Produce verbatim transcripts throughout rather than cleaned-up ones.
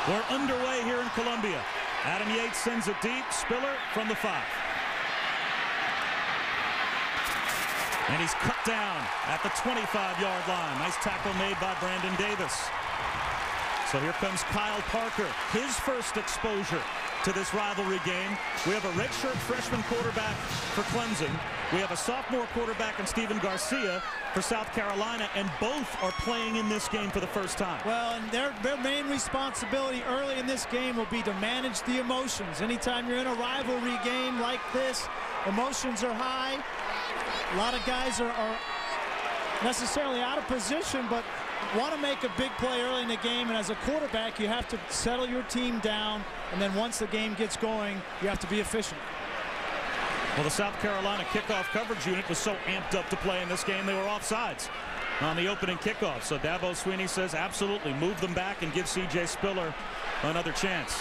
We're underway here in Columbia. Adam Yates sends it deep. Spiller from the five. And he's cut down at the twenty-five yard line. Nice tackle made by Brandon Davis. So here comes Kyle Parker, his first exposure to this rivalry game. We have a redshirt freshman quarterback for Clemson. We have a sophomore quarterback in Stephen Garcia for South Carolina, and both are playing in this game for the first time. Well, and their, their main responsibility early in this game will be to manage the emotions. Anytime you're in a rivalry game like this, emotions are high. A lot of guys are, are necessarily out of position, but want to make a big play early in the game, and as a quarterback you have to settle your team down, and then once the game gets going you have to be efficient. Well, the South Carolina kickoff coverage unit was so amped up to play in this game they were offsides on the opening kickoff. So Dabo Swinney says absolutely move them back and give C J Spiller another chance.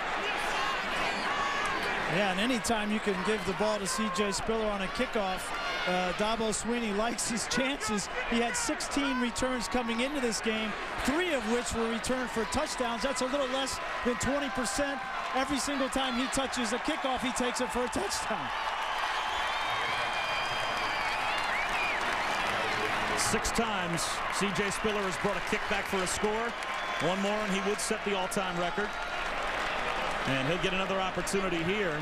Yeah, and anytime you can give the ball to C J Spiller on a kickoff, uh, Dabo Swinney likes his chances. He had sixteen returns coming into this game, three of which were returned for touchdowns. That's a little less than twenty percent. Every single time he touches a kickoff, he takes it for a touchdown. Six times C J Spiller has brought a kickback for a score. One more and he would set the all-time record. And he'll get another opportunity here.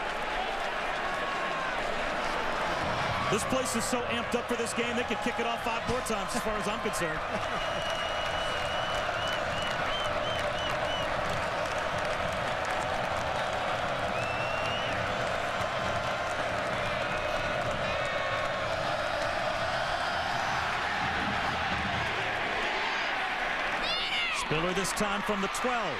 This place is so amped up for this game, they could kick it off five more times as far as I'm concerned. Spiller this time from the twelve.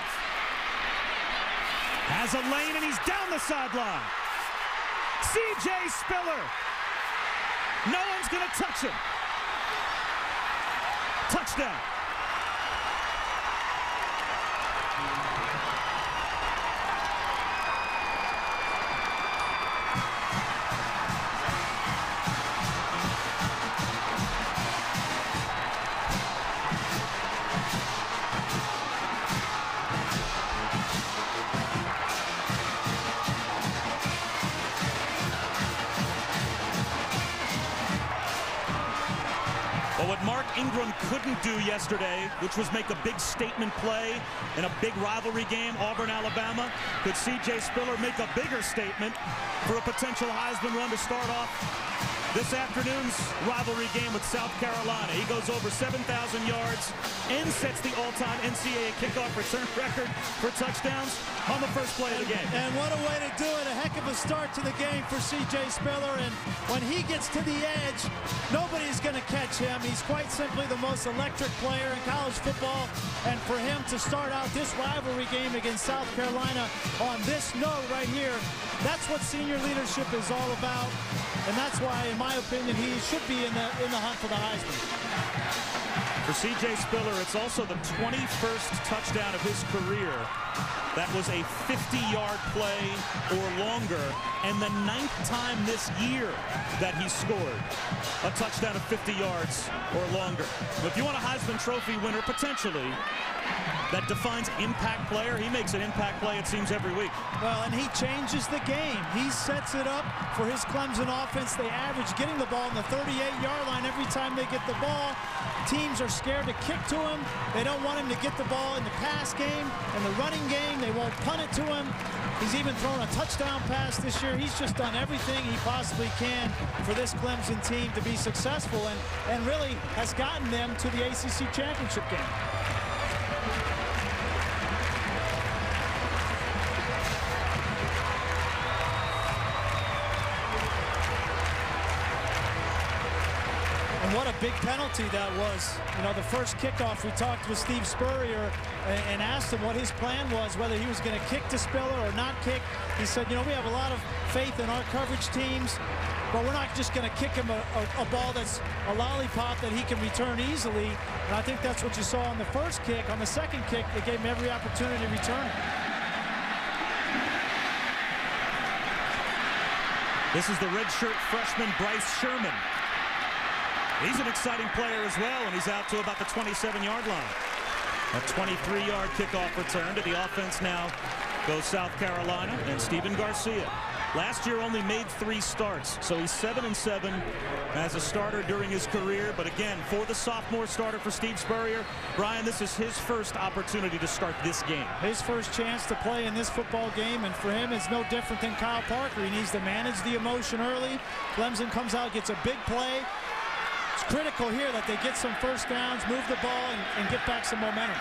Has a lane and he's down the sideline. C J Spiller. No one's going to touch him. Touchdown. But what Mark Ingram couldn't do yesterday, which was make a big statement play in a big rivalry game, Auburn, Alabama, could C J Spiller make a bigger statement for a potential Heisman run to start off this afternoon's rivalry game with South Carolina? He goes over seven thousand yards and sets the all-time N C double A kickoff return record for touchdowns on the first play of the game. And what a way to do it. A heck of a start to the game for C J Spiller. And when he gets to the edge, nobody's going to catch him. He's quite simply the most electric player in college football. And for him to start out this rivalry game against South Carolina on this note right here, that's what senior leadership is all about. And that's why, in my opinion, he should be in the in the hunt for the Heisman. For C J Spiller, it's also the twenty-first touchdown of his career. That was a fifty yard play or longer, and the ninth time this year that he scored a touchdown of fifty yards or longer. If you want a Heisman Trophy winner, potentially, that defines impact player, he makes an impact play, it seems, every week. Well, and he changes the game. He sets it up for his Clemson offense. They average getting the ball on the thirty-eight yard line every time they get the ball. Teams are scared to kick to him. They don't want him to get the ball in the pass game and the running game. They won't punt it to him. He's even thrown a touchdown pass this year. He's just done everything he possibly can for this Clemson team to be successful, and, and really has gotten them to the A C C championship game. And what a big penalty that was. You know, the first kickoff, we talked with Steve Spurrier and, and asked him what his plan was, whether he was going to kick to Spiller or not kick. He said, you know, we have a lot of faith in our coverage teams, but we're not just going to kick him a, a, a ball that's a lollipop that he can return easily. And I think that's what you saw on the first kick. On the second kick, they gave him every opportunity to return it. This is the redshirt freshman Bryce Sherman. He's an exciting player as well, and he's out to about the twenty-seven yard line. A twenty-three yard kickoff return. To the offense now goes South Carolina and Stephen Garcia. Last year only made three starts, so he's seven and seven as a starter during his career. But again, for the sophomore starter for Steve Spurrier, Brian, this is his first opportunity to start this game. His first chance to play in this football game, and for him it's no different than Kyle Parker. He needs to manage the emotion early. Clemson comes out, gets a big play. It's critical here that they get some first downs, move the ball, and, and get back some momentum.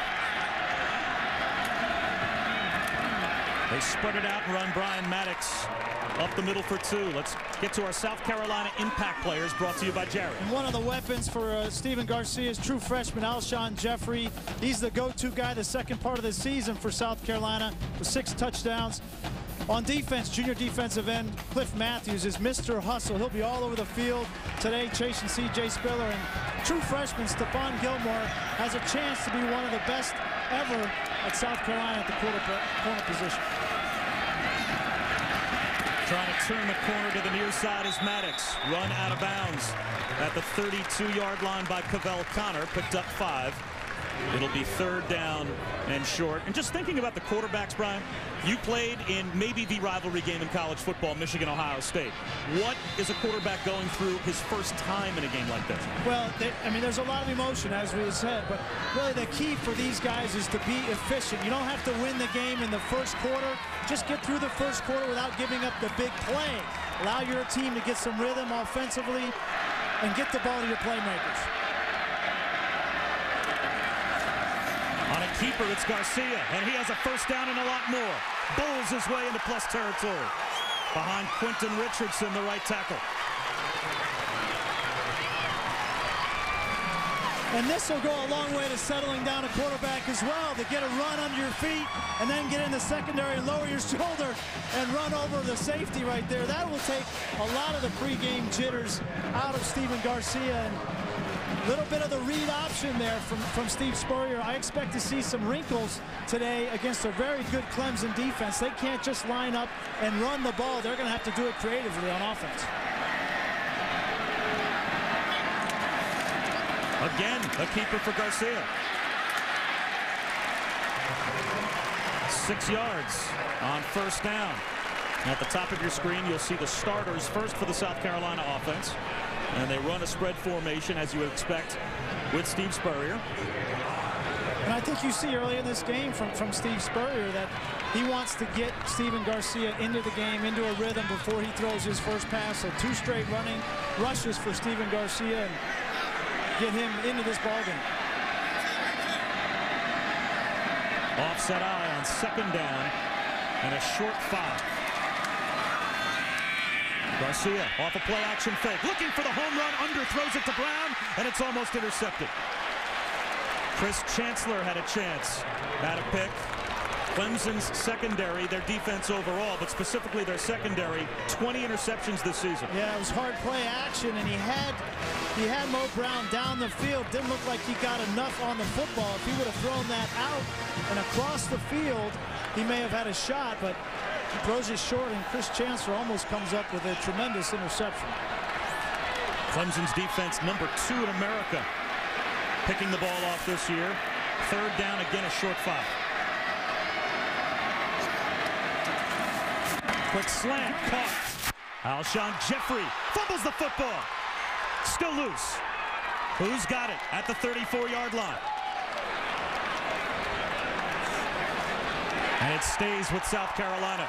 They spread it out and run Brian Maddox up the middle for two. Let's get to our South Carolina impact players, brought to you by Jared. And one of the weapons for uh, Stephen Garcia is true freshman Alshon Jeffrey. He's the go-to guy the second part of the season for South Carolina with six touchdowns. On defense, junior defensive end Cliff Matthews is Mister Hustle. He'll be all over the field today chasing C J Spiller. And true freshman Stephon Gilmore has a chance to be one of the best ever at South Carolina at the quarter corner position. Trying to turn the corner to the near side is Maddox. Run out of bounds at the thirty-two yard line by Cavell Connor. Picked up five. It'll be third down and short. And just thinking about the quarterbacks, Brian, you played in maybe the rivalry game in college football, Michigan, Ohio State. What is a quarterback going through his first time in a game like this? Well, they, I mean, there's a lot of emotion, as we said, but really the key for these guys is to be efficient. You don't have to win the game in the first quarter. Just get through the first quarter without giving up the big play. Allow your team to get some rhythm offensively and get the ball to your playmakers. On a keeper, it's Garcia, and he has a first down and a lot more. Bowls his way into plus territory. Behind Quentin Richardson, the right tackle. And this will go a long way to settling down a quarterback as well, to get a run under your feet and then get in the secondary and lower your shoulder and run over the safety right there. That will take a lot of the pregame jitters out of Stephen Garcia. And a little bit of the read option there from, from Steve Spurrier. I expect to see some wrinkles today against a very good Clemson defense. They can't just line up and run the ball. They're going to have to do it creatively on offense. Again, a keeper for Garcia. Six yards on first down. At the top of your screen, you'll see the starters first for the South Carolina offense. And they run a spread formation, as you would expect, with Steve Spurrier. And I think you see early in this game from, from Steve Spurrier that he wants to get Stephen Garcia into the game, into a rhythm before he throws his first pass. So two straight running rushes for Stephen Garcia and get him into this ballgame. Offset eye on second down and a short five. Garcia off a play action fake, looking for the home run, under throws it to Brown, and it's almost intercepted. Chris Chancellor had a chance at a pick. Clemson's secondary, their defense overall, but specifically their secondary, twenty interceptions this season. Yeah, it was hard play action, and he had he had Mo Brown down the field. Didn't look like he got enough on the football. If he would have thrown that out and across the field, he may have had a shot, but he throws it short, and Chris Chancellor almost comes up with a tremendous interception. Clemson's defense, number two in America, picking the ball off this year. Third down, again, a short five. Quick slant, caught. Alshon Jeffrey fumbles the football. Still loose. Who's got it at the thirty-four yard line? And it stays with South Carolina.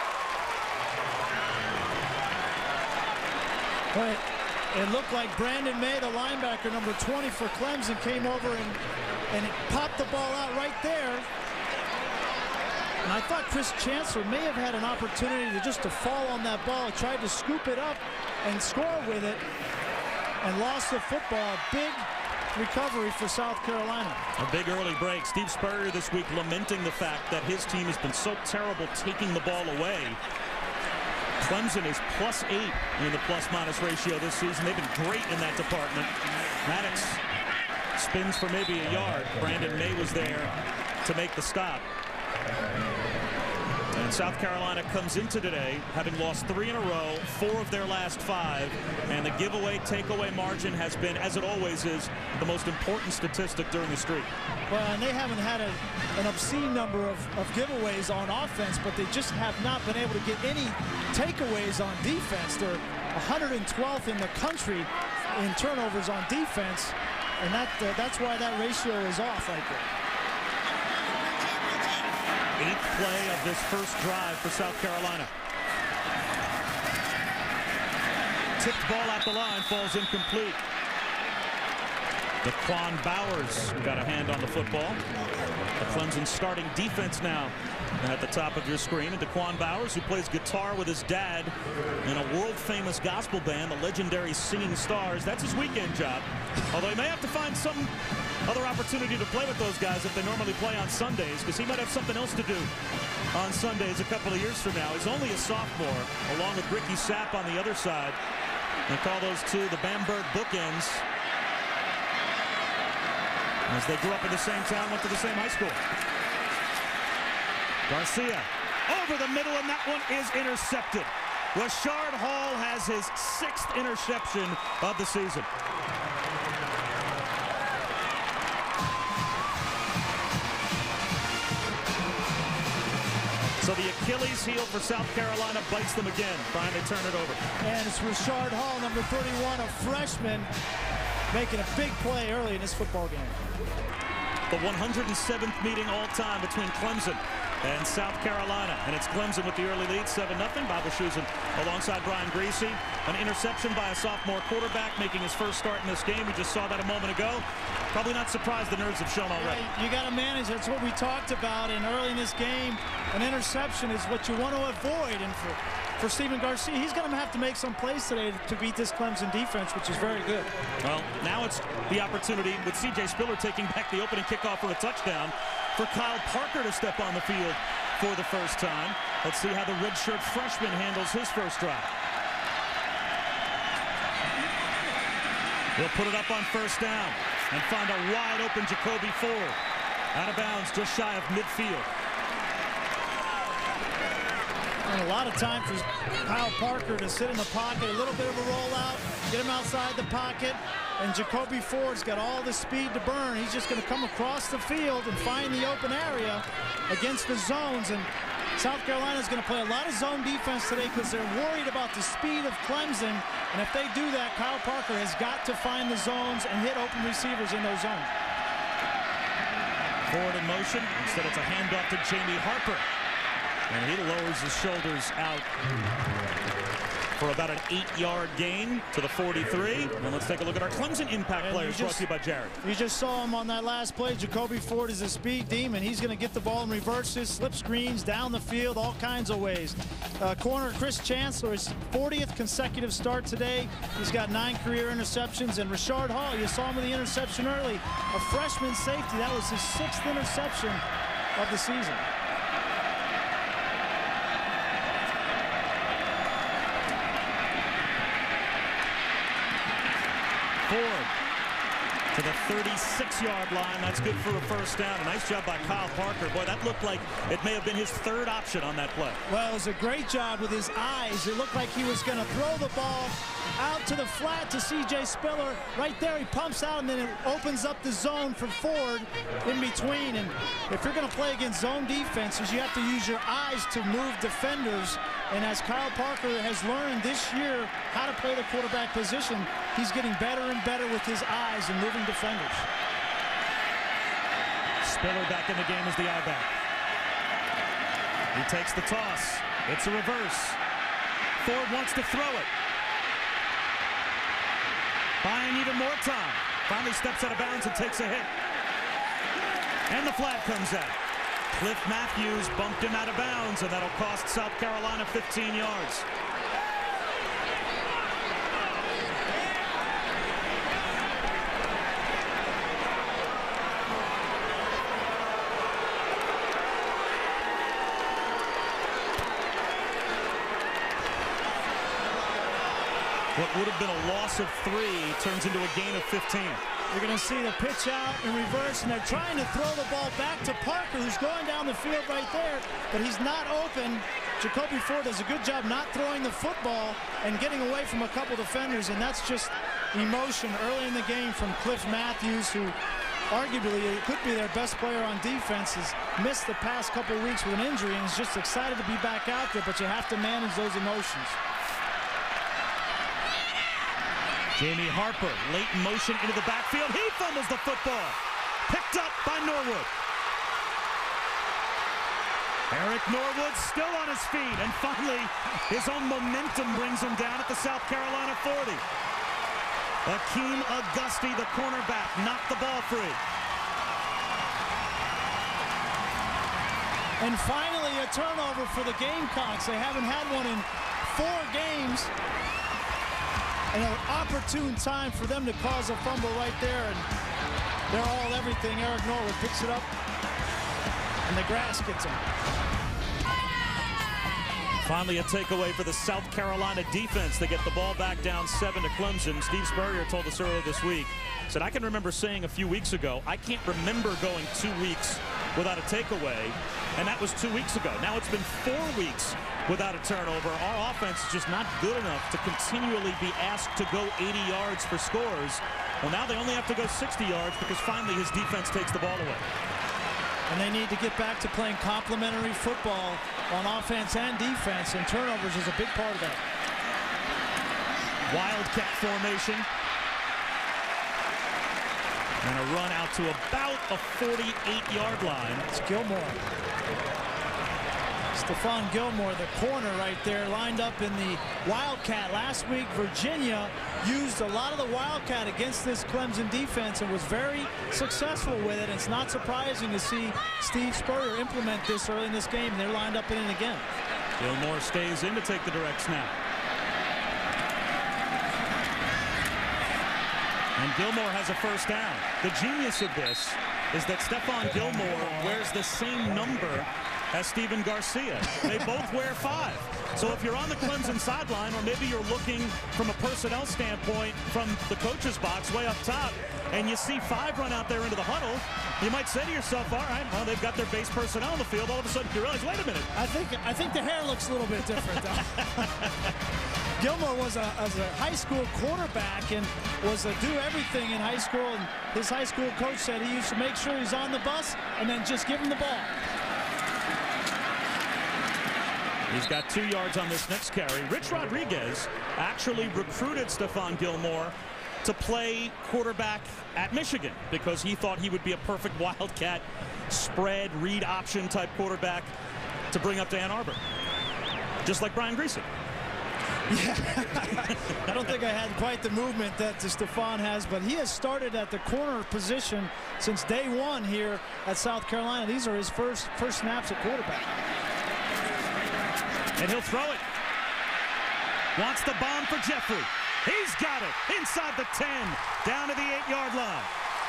But it looked like Brandon May, the linebacker, number twenty for Clemson, came over and, and popped the ball out right there. And I thought Chris Chancellor may have had an opportunity to just to fall on that ball. He tried to scoop it up and score with it and lost the football. Big recovery for South Carolina. A big early break. Steve Spurrier this week lamenting the fact that his team has been so terrible taking the ball away. Clemson is plus eight in the plus-minus ratio this season. They've been great in that department. Maddox spins for maybe a yard. Brandon May was there to make the stop. And South Carolina comes into today having lost three in a row, four of their last five, and the giveaway takeaway margin has been, as it always is, the most important statistic during the streak. Well, and they haven't had a, an obscene number of, of giveaways on offense, but they just have not been able to get any takeaways on defense. They're one hundred twelfth in the country in turnovers on defense, and that uh, that's why that ratio is off right there. Eighth play of this first drive for South Carolina. Tipped ball at the line, falls incomplete. Daquan Bowers got a hand on the football. The Clemson starting defense now at the top of your screen. And Daquan Bowers, who plays guitar with his dad in a world-famous gospel band, the legendary Singing Stars. That's his weekend job. Although he may have to find some other opportunity to play with those guys if they normally play on Sundays, because he might have something else to do on Sundays a couple of years from now. He's only a sophomore, along with Ricky Sapp on the other side. They call those two the Bamberg bookends, as they grew up in the same town, went to the same high school. Garcia over the middle, and that one is intercepted. Rashard Hall has his sixth interception of the season. So the Achilles heel for South Carolina bites them again, trying to turn it over. And it's Rashard Hall, number thirty-one, a freshman, making a big play early in this football game. The one hundred seventh meeting all-time between Clemson and South Carolina. And it's Clemson with the early lead, seven nothing. Bob Wischusen alongside Brian Griese. An interception by a sophomore quarterback making his first start in this game. We just saw that a moment ago. Probably not surprised the nerves have shown already. Yeah, you got to manage. That's what we talked about. And early in this game, an interception is what you want to avoid. And for, for Stephen Garcia, he's going to have to make some plays today to beat this Clemson defense, which is very good. Well, now it's the opportunity with C J Spiller taking back the opening kickoff for a touchdown for Kyle Parker to step on the field for the first time. Let's see how the redshirt freshman handles his first drive. He'll put it up on first down and find a wide open Jacoby Ford. Out of bounds, just shy of midfield. And a lot of time for Kyle Parker to sit in the pocket, a little bit of a rollout, get him outside the pocket, and Jacoby Ford's got all the speed to burn. He's just going to come across the field and find the open area against the zones. And South Carolina's going to play a lot of zone defense today because they're worried about the speed of Clemson. And if they do that, Kyle Parker has got to find the zones and hit open receivers in those zones. Ford in motion. Instead, it's a handoff to Jamie Harper. And he lowers his shoulders out for about an eight-yard gain to the forty-three. And let's take a look at our Clemson impact and players, just, brought to you by Jared. You just saw him on that last play. Jacoby Ford is a speed demon. He's going to get the ball in reverses, slip screens, down the field, all kinds of ways. Uh, corner Chris Chancellor, his fortieth consecutive start today. He's got nine career interceptions. And Rashard Hall, you saw him with the interception early. A freshman safety. That was his sixth interception of the season. Ford to the thirty-six-yard line. That's good for a first down. A nice job by Kyle Parker. Boy, that looked like it may have been his third option on that play. Well, it was a great job with his eyes. It looked like he was going to throw the ball out to the flat to C J Spiller. Right there, he pumps out, and then it opens up the zone for Ford in between. And if you're going to play against zone defenses, you have to use your eyes to move defenders. And as Kyle Parker has learned this year how to play the quarterback position, he's getting better and better with his eyes and moving defenders. Spiller back in the game as the I-back. He takes the toss. It's a reverse. Ford wants to throw it. Buying even more time. Finally steps out of bounds and takes a hit. And the flag comes out. Cliff Matthews bumped him out of bounds, and that'll cost South Carolina fifteen yards. What would have been a loss of three turns into a gain of fifteen. You're going to see the pitch out in reverse, and they're trying to throw the ball back to Parker, who's going down the field right there, but he's not open. Jacoby Ford does a good job not throwing the football and getting away from a couple defenders, and that's just emotion early in the game from Cliff Matthews, who arguably could be their best player on defense, has missed the past couple of weeks with an injury and is just excited to be back out there, but you have to manage those emotions. Jamie Harper, late in motion into the backfield. He fumbles the football. Picked up by Norwood. Eric Norwood still on his feet, and finally his own momentum brings him down at the South Carolina forty. Akeem Auguste, the cornerback, knocked the ball free. And finally a turnover for the Gamecocks. They haven't had one in four games. And an opportune time for them to cause a fumble right there, and they're all everything. Eric Norwood picks it up, and the grass gets him. Finally a takeaway for the South Carolina defense. They get the ball back down seven to Clemson. Steve Spurrier told us earlier this week, said, I can remember saying a few weeks ago, I can't remember going two weeks without a takeaway, and that was two weeks ago. Now it's been four weeks without a turnover. Our offense is just not good enough to continually be asked to go eighty yards for scores. Well, now they only have to go sixty yards because finally his defense takes the ball away. And they need to get back to playing complementary football on offense and defense, and turnovers is a big part of that. Wildcat formation. And a run out to about a forty-eight yard line. It's Gilmore. Stephon Gilmore, the corner right there, lined up in the Wildcat. Last week, Virginia used a lot of the Wildcat against this Clemson defense and was very successful with it. It's not surprising to see Steve Spurrier implement this early in this game. They're lined up in it again. Gilmore stays in to take the direct snap. And Gilmore has a first down. The genius of this is that Stephon Gilmore wears the same number as Steven Garcia. They both wear five. So if you're on the Clemson sideline, or maybe you're looking from a personnel standpoint from the coach's box way up top, and you see five run out there into the huddle, you might say to yourself, all right, well, they've got their base personnel on the field. All of a sudden you realize, wait a minute. I think I think the hair looks a little bit different. Gilmore was a, was a high school quarterback and was a do everything in high school, and his high school coach said he used to make sure he's on the bus and then just give him the ball. He's got two yards on this next carry. Rich Rodriguez actually recruited Stephon Gilmore to play quarterback at Michigan because he thought he would be a perfect Wildcat spread read option type quarterback to bring up to Ann Arbor, just like Brian Griese. Yeah. I don't think I had quite the movement that Stephon has, but he has started at the corner position since day one here at South Carolina. These are his first first snaps at quarterback. And he'll throw it. Wants the bomb for Jeffrey. He's got it inside the ten, down to the eight yard line.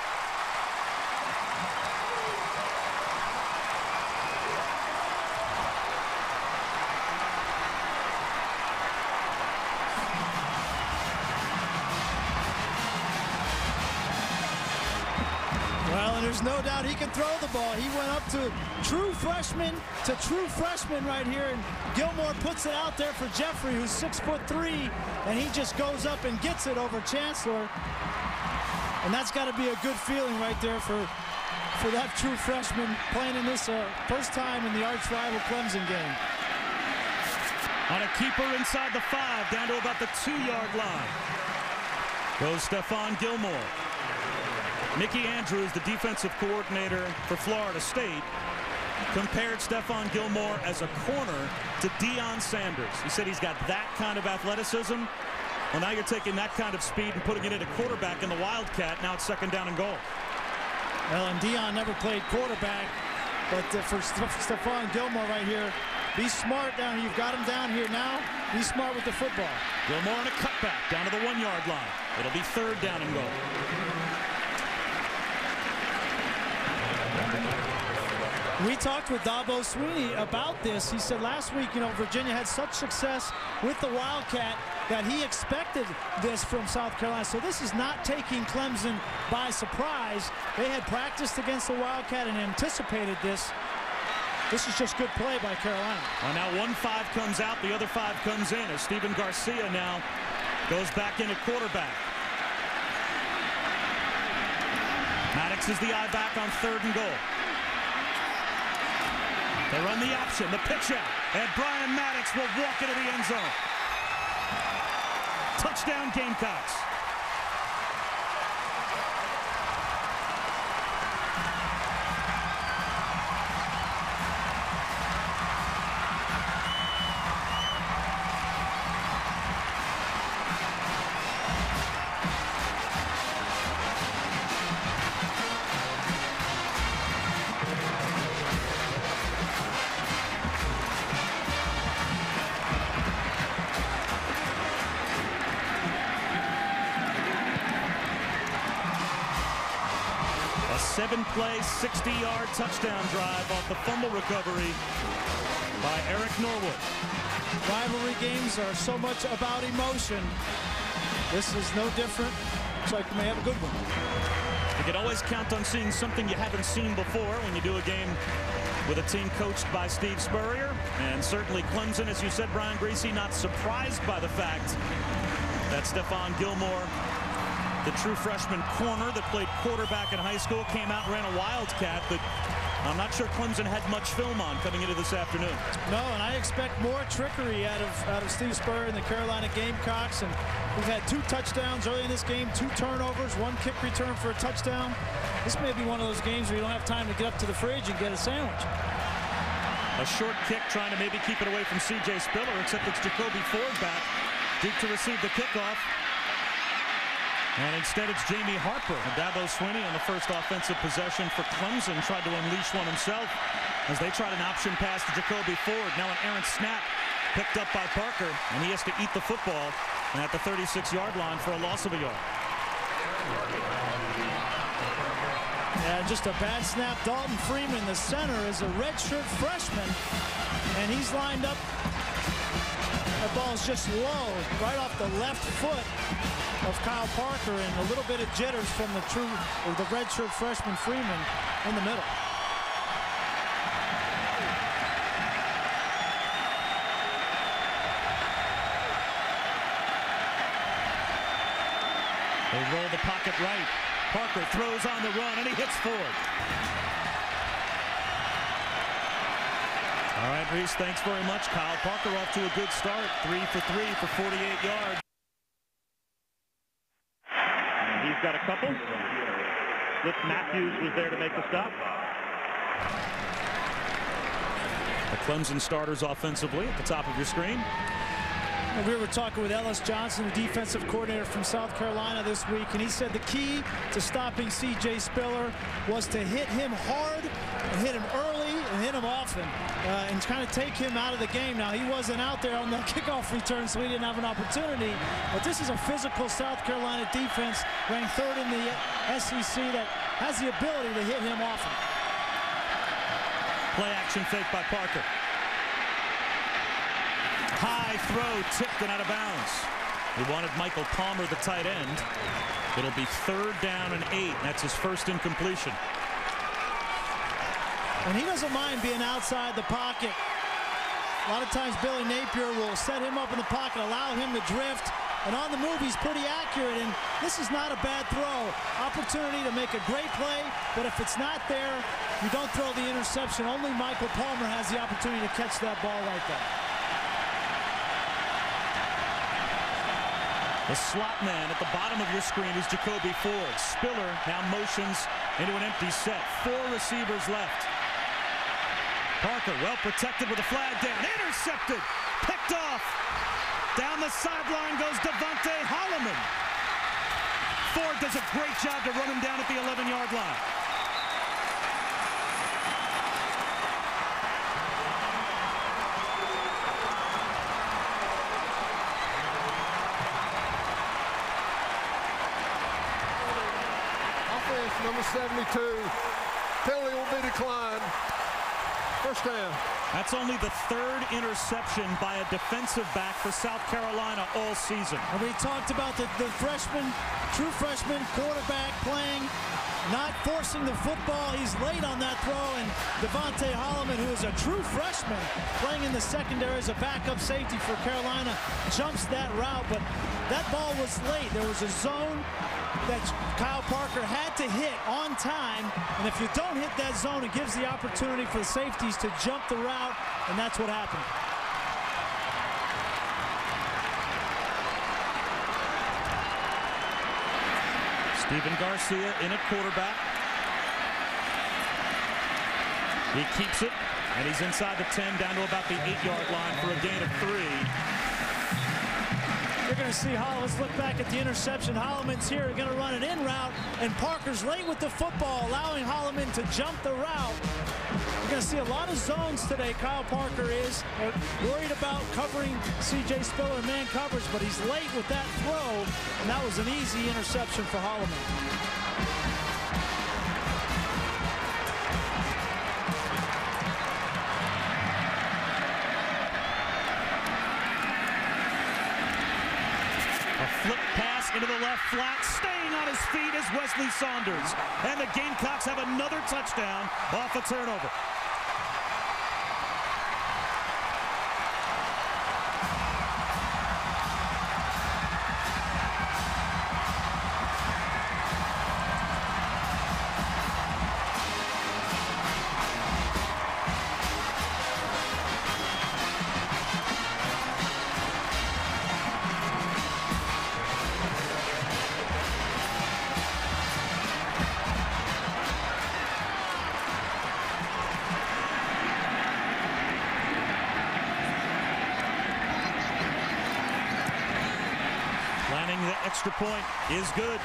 Well, and there's no doubt he can throw the ball. He went up to true freshman to true freshman right here, and Gilmore puts it out there for Jeffrey, who's six foot three, and he just goes up and gets it over Chancellor. And that's got to be a good feeling right there for for that true freshman playing in this uh, first time in the arch rival Clemson game. On a keeper inside the five, down to about the two yard line goes Stephon Gilmore. Mickey Andrews, the defensive coordinator for Florida State, compared Stephon Gilmore as a corner to Deion Sanders. He said he's got that kind of athleticism. Well, now you're taking that kind of speed and putting it into quarterback in the Wildcat. Now it's second down and goal. Well, and Deion never played quarterback, but uh, for Stephon Gilmore right here, be smart down here. You've got him down here now. Be smart with the football. Gilmore on a cutback down to the one yard line. It'll be third down and goal. We talked with Dabo Sweeney about this. He said last week, you know, Virginia had such success with the Wildcat that he expected this from South Carolina. So this is not taking Clemson by surprise. They had practiced against the Wildcat and anticipated this. This is just good play by Carolina. Well, now one five comes out, the other five comes in as Stephen Garcia now goes back in at quarterback. Maddox is the eye back on third and goal. They run the option, the pitch out, and Brian Maddox will walk into the end zone. Touchdown Gamecocks. Seven-play, sixty-yard touchdown drive off the fumble recovery by Eric Norwood. Rivalry games are so much about emotion. This is no different. Looks like we may have a good one. You can always count on seeing something you haven't seen before when you do a game with a team coached by Steve Spurrier. And certainly Clemson, as you said, Brian Griese, not surprised by the fact that Stephon Gilmore, the true freshman corner that played quarterback in high school, came out and ran a Wildcat that I'm not sure Clemson had much film on coming into this afternoon. No, and I expect more trickery out of out of Steve Spurrier and the Carolina Gamecocks. And we've had two touchdowns early in this game, two turnovers, one kick return for a touchdown. This may be one of those games where you don't have time to get up to the fridge and get a sandwich. A short kick trying to maybe keep it away from C J Spiller, except it's Jacoby Ford back deep to receive the kickoff. And instead it's Jamie Harper. And Dabo Swinney on the first offensive possession for Clemson tried to unleash one himself as they tried an option pass to Jacoby Ford. Now an errant snap picked up by Parker, and he has to eat the football at the thirty-six yard line for a loss of a yard. Yeah, just a bad snap. Dalton Freeman, the center, is a redshirt freshman, and he's lined up. That ball's just low, right off the left foot of Kyle Parker, and a little bit of jitters from the true, or the redshirt freshman Freeman in the middle. They roll the pocket right. Parker throws on the run, and he hits Ford. All right, Reese, thanks very much. Kyle Parker off to a good start. Three for three for forty-eight yards. He's got a couple. Flip Matthews was there to make the stop. The Clemson starters offensively at the top of your screen. We were talking with Ellis Johnson, the defensive coordinator from South Carolina this week, and he said the key to stopping C J Spiller was to hit him hard and hit him early and hit him often uh, and kind of take him out of the game. Now, he wasn't out there on the kickoff return, so he didn't have an opportunity, but this is a physical South Carolina defense ranked third in the S E C that has the ability to hit him often. Play action fake by Parker. High throw, tipped and out of bounds. He wanted Michael Palmer, the tight end. It'll be third down and eight. That's his first incompletion. And he doesn't mind being outside the pocket. A lot of times Billy Napier will set him up in the pocket, allow him to drift. And on the move, he's pretty accurate. And this is not a bad throw. Opportunity to make a great play. But if it's not there, you don't throw the interception. Only Michael Palmer has the opportunity to catch that ball right there. The slot man at the bottom of your screen is Jacoby Ford. Spiller now motions into an empty set. Four receivers left. Parker well protected with a flag down. Intercepted. Picked off. Down the sideline goes Devontae Holloman. Ford does a great job to run him down at the eleven yard line. Number seventy-two. Penalty will be declined. First down. That's only the third interception by a defensive back for South Carolina all season. And we talked about the, the freshman, true freshman quarterback playing, not forcing the football. He's late on that throw, and Devontae Holloman, who is a true freshman, playing in the secondary as a backup safety for Carolina, jumps that route, but that ball was late. There was a zone that Kyle Parker had to hit on time, and if you don't hit that zone, it gives the opportunity for the safeties to jump the route, and that's what happened. Steven Garcia in at quarterback. He keeps it, and he's inside the ten, down to about the eight-yard line for a gain of three. You're going to see Holloman. Let's look back at the interception. Holloman's here. Going to run an in route, and Parker's late with the football, allowing Holloman to jump the route. You're going to see a lot of zones today. Kyle Parker is worried about covering C J Spiller man coverage, but he's late with that throw, and that was an easy interception for Holloman. Flip pass into the left flat. Staying on his feet is Wesley Saunders. And the Gamecocks have another touchdown off a turnover. Planning the extra point is good.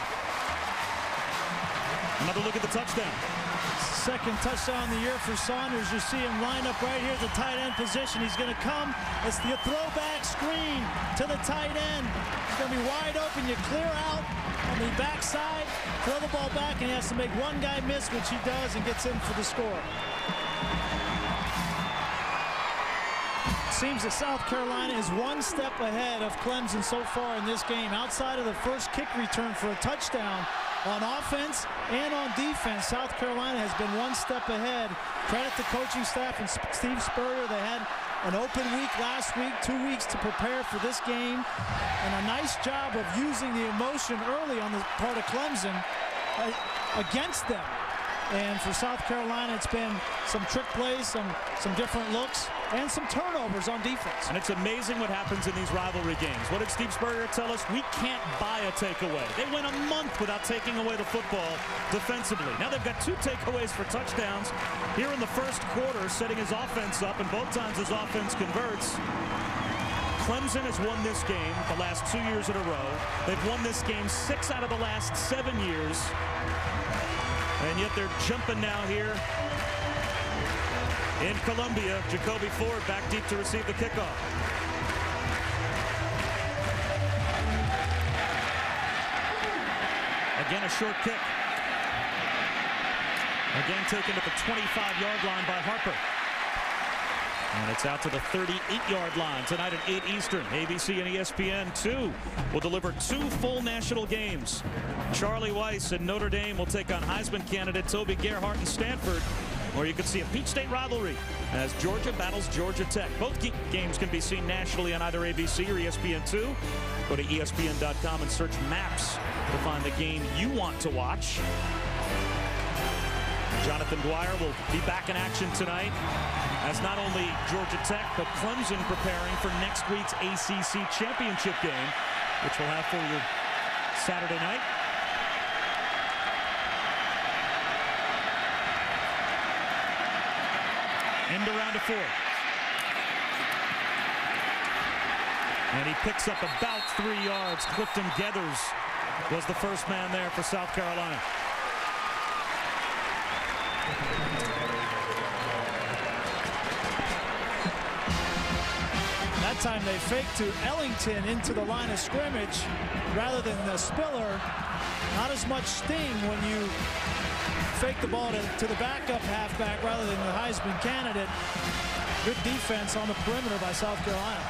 Another look at the touchdown. Second touchdown of the year for Saunders. You see him line up right here at the tight end position. He's going to come. It's the throwback screen to the tight end. He's going to be wide open. You clear out on the backside, throw the ball back, and he has to make one guy miss, which he does, and gets in for the score. Seems that South Carolina is one step ahead of Clemson so far in this game. Outside of the first kick return for a touchdown on offense and on defense, South Carolina has been one step ahead. Credit the coaching staff and Steve Spurrier. They had an open week last week, two weeks to prepare for this game, and a nice job of using the emotion early on the part of Clemson uh, against them. And for South Carolina, it's been some trick plays, some some different looks, and some turnovers on defense. And it's amazing what happens in these rivalry games. What did Steve Spurrier tell us? We can't buy a takeaway. They went a month without taking away the football defensively. Now they've got two takeaways for touchdowns here in the first quarter, setting his offense up, and both times his offense converts. Clemson has won this game the last two years in a row. They've won this game six out of the last seven years. And yet they're jumping now here in Columbia. Jacoby Ford back deep to receive the kickoff. Again, a short kick. Again taken at the twenty-five-yard line by Harper. And it's out to the thirty-eight-yard line tonight at eight Eastern. A B C and E S P N two will deliver two full national games. Charlie Weiss and Notre Dame will take on Heisman candidate Toby Gerhart and Stanford. Or you can see a Peach State rivalry as Georgia battles Georgia Tech. Both games can be seen nationally on either A B C or E S P N two. Go to E S P N dot com and search Maps to find the game you want to watch. Jonathan Dwyer will be back in action tonight as not only Georgia Tech, but Clemson preparing for next week's A C C championship game, which we'll have for you Saturday night. End around to four. And he picks up about three yards. Clifton Geathers was the first man there for South Carolina. That time they faked to Ellington into the line of scrimmage rather than the Spiller. Not as much sting when you fake the ball to, to the backup halfback rather than the Heisman candidate. Good defense on the perimeter by South Carolina.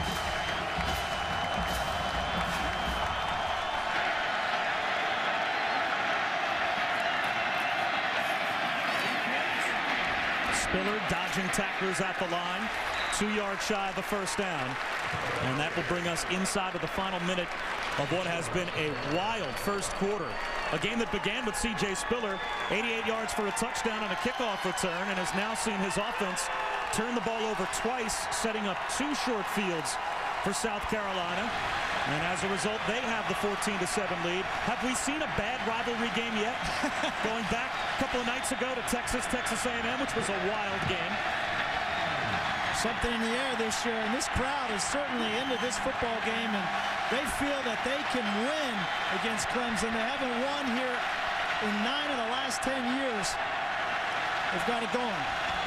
Spiller dodging tacklers at the line. Two yards shy of the first down. And that will bring us inside of the final minute of what has been a wild first quarter. A game that began with C J Spiller, eighty-eight yards for a touchdown on a kickoff return, and has now seen his offense turn the ball over twice, setting up two short fields for South Carolina. And as a result, they have the fourteen to seven lead. Have we seen a bad rivalry game yet? Going back a couple of nights ago to Texas, Texas A and M, which was a wild game. Something in the air this year, and this crowd is certainly into this football game, and they feel that they can win against Clemson. They haven't won here in nine of the last ten years. They've got it going.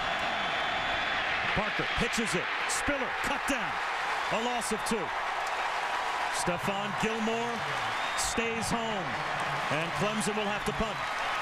Parker pitches it. Spiller cut down. A loss of two. Stephon Gilmore stays home, and Clemson will have to punt.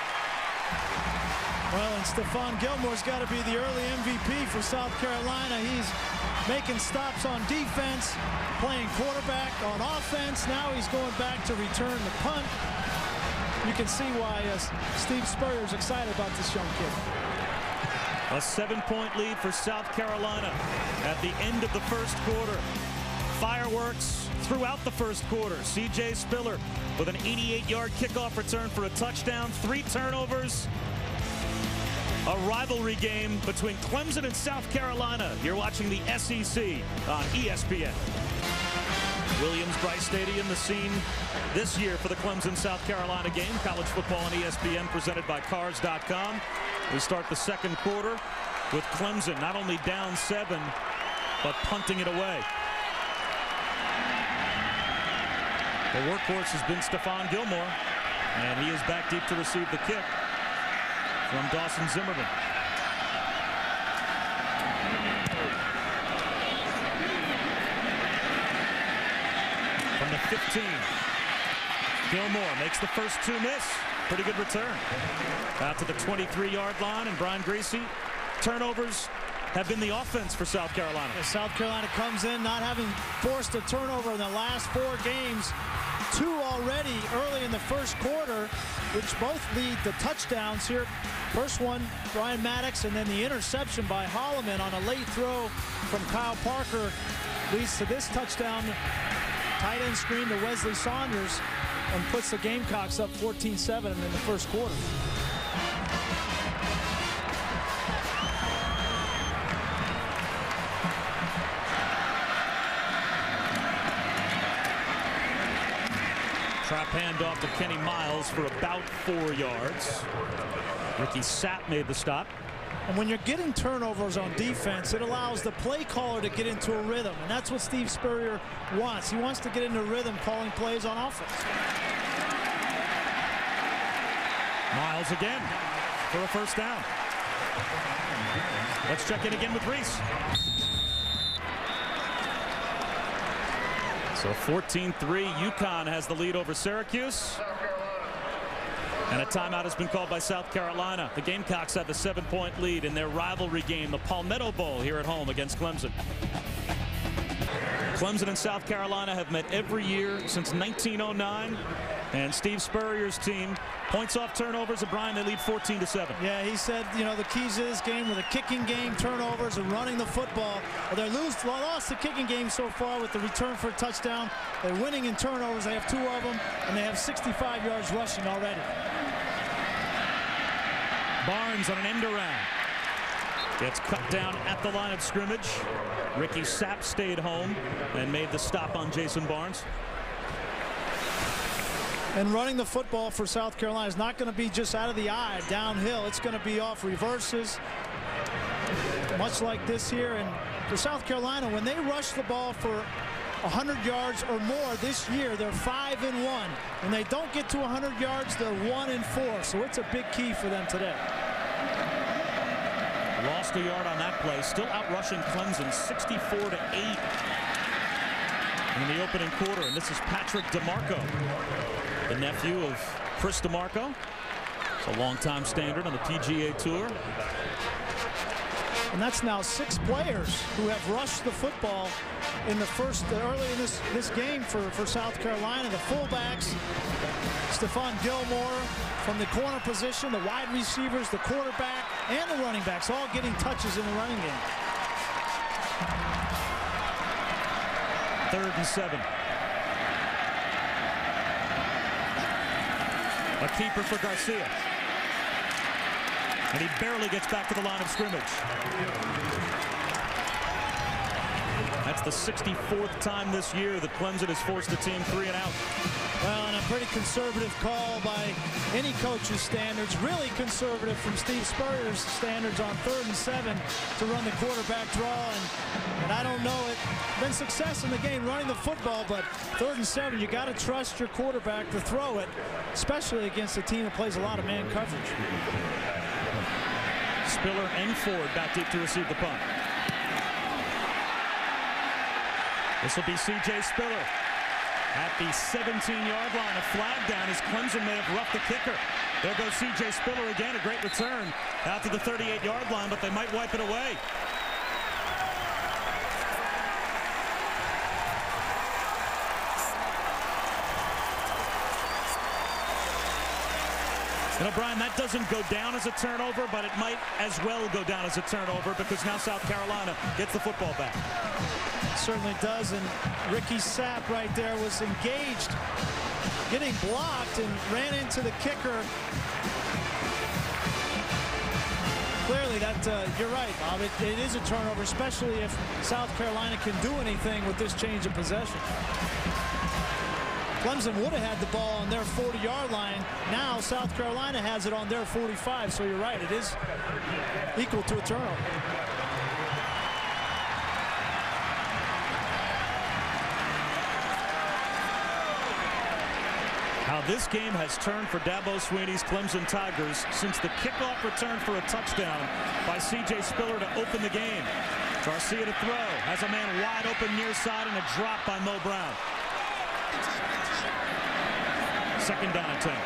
Well, and Stephon Gilmore's got to be the early M V P for South Carolina. He's making stops on defense, playing quarterback on offense. Now he's going back to return the punt. You can see why uh, Steve Spurrier's excited about this young kid. A seven-point lead for South Carolina at the end of the first quarter. Fireworks throughout the first quarter. C J Spiller with an eighty-eight yard kickoff return for a touchdown, three turnovers. A rivalry game between Clemson and South Carolina. You're watching the S E C on E S P N. Williams-Brice Stadium, the scene this year for the Clemson South Carolina game. College football on E S P N presented by Cars dot com. We start the second quarter with Clemson not only down seven, but punting it away. The workhorse has been Stephon Gilmore, and he is back deep to receive the kick from Dawson Zimmerman. From the fifteen, Gilmore makes the first two miss. Pretty good return. Out to the twenty-three yard line, and Brian Greasy. Turnovers have been the offense for South Carolina. Yeah, South Carolina comes in not having forced a turnover in the last four games. Two already early in the first quarter, which both lead to touchdowns here. First one, Brian Maddox, and then the interception by Holloman on a late throw from Kyle Parker leads to this touchdown. Tight end screen to Wesley Saunders and puts the Gamecocks up fourteen seven in the first quarter. Trap handoff to Kenny Miles for about four yards. Ricky Sapp made the stop. And when you're getting turnovers on defense, it allows the play caller to get into a rhythm. And that's what Steve Spurrier wants. He wants to get into a rhythm calling plays on offense. Miles again for a first down. Let's check in again with Reese. So fourteen three, UConn has the lead over Syracuse. And a timeout has been called by South Carolina. The Gamecocks have a seven-point lead in their rivalry game, the Palmetto Bowl, here at home against Clemson. Clemson and South Carolina have met every year since nineteen oh nine. And Steve Spurrier's team points off turnovers, and Brian, they lead fourteen to seven. Yeah, he said, you know, the keys to this game were the kicking game, turnovers, and running the football. Well, they lose, well, lost the kicking game so far with the return for a touchdown. They're winning in turnovers. They have two of them, and they have sixty-five yards rushing already. Barnes on an end around. Gets cut down at the line of scrimmage. Ricky Sapp stayed home and made the stop on Jason Barnes. And running the football for South Carolina is not going to be just out of the eye downhill. It's going to be off reverses, much like this here. And for South Carolina, when they rush the ball for one hundred yards or more this year, they're five and one. When they don't get to one hundred yards, they're one and four. So it's a big key for them today. Lost a yard on that play. Still out rushing Clemson sixty-four to eight in the opening quarter. And this is Patrick DeMarco, the nephew of Chris DeMarco. It's a longtime standard on the P G A Tour. And that's now six players who have rushed the football in the first uh, early in this this game for for South Carolina. The fullbacks, Stephon Gilmore from the corner position, the wide receivers, the quarterback, and the running backs, all getting touches in the running game. Third and seven. A keeper for Garcia. And he barely gets back to the line of scrimmage. That's the sixty-fourth time this year that Clemson has forced the team three and out. Well, and a pretty conservative call by any coach's standards. Really conservative from Steve Spurrier's standards on third and seven to run the quarterback draw. And, and I don't know it. Been success in the game running the football, but third and seven, you got to trust your quarterback to throw it, especially against a team that plays a lot of man coverage. Spiller and Ford back deep to receive the punt. This will be C J Spiller at the seventeen yard line. A flag down as Clemson may have roughed the kicker. There goes C J Spiller again. A great return out to the thirty-eight yard line, but they might wipe it away. You know, Brian, that doesn't go down as a turnover, but it might as well go down as a turnover because now South Carolina gets the football back. Certainly does, and Ricky Sapp right there was engaged, getting blocked, and ran into the kicker. Clearly, that uh, you're right, Bob. It, it is a turnover, especially if South Carolina can do anything with this change of possession. Clemson would have had the ball on their forty yard line. Now South Carolina has it on their forty-five, so you're right. It is equal to a turnover. How this game has turned for Dabo Swinney's Clemson Tigers since the kickoff return for a touchdown by C J Spiller to open the game. Garcia to throw. Has a man wide open near side and a drop by Mo Brown. Second down attempt.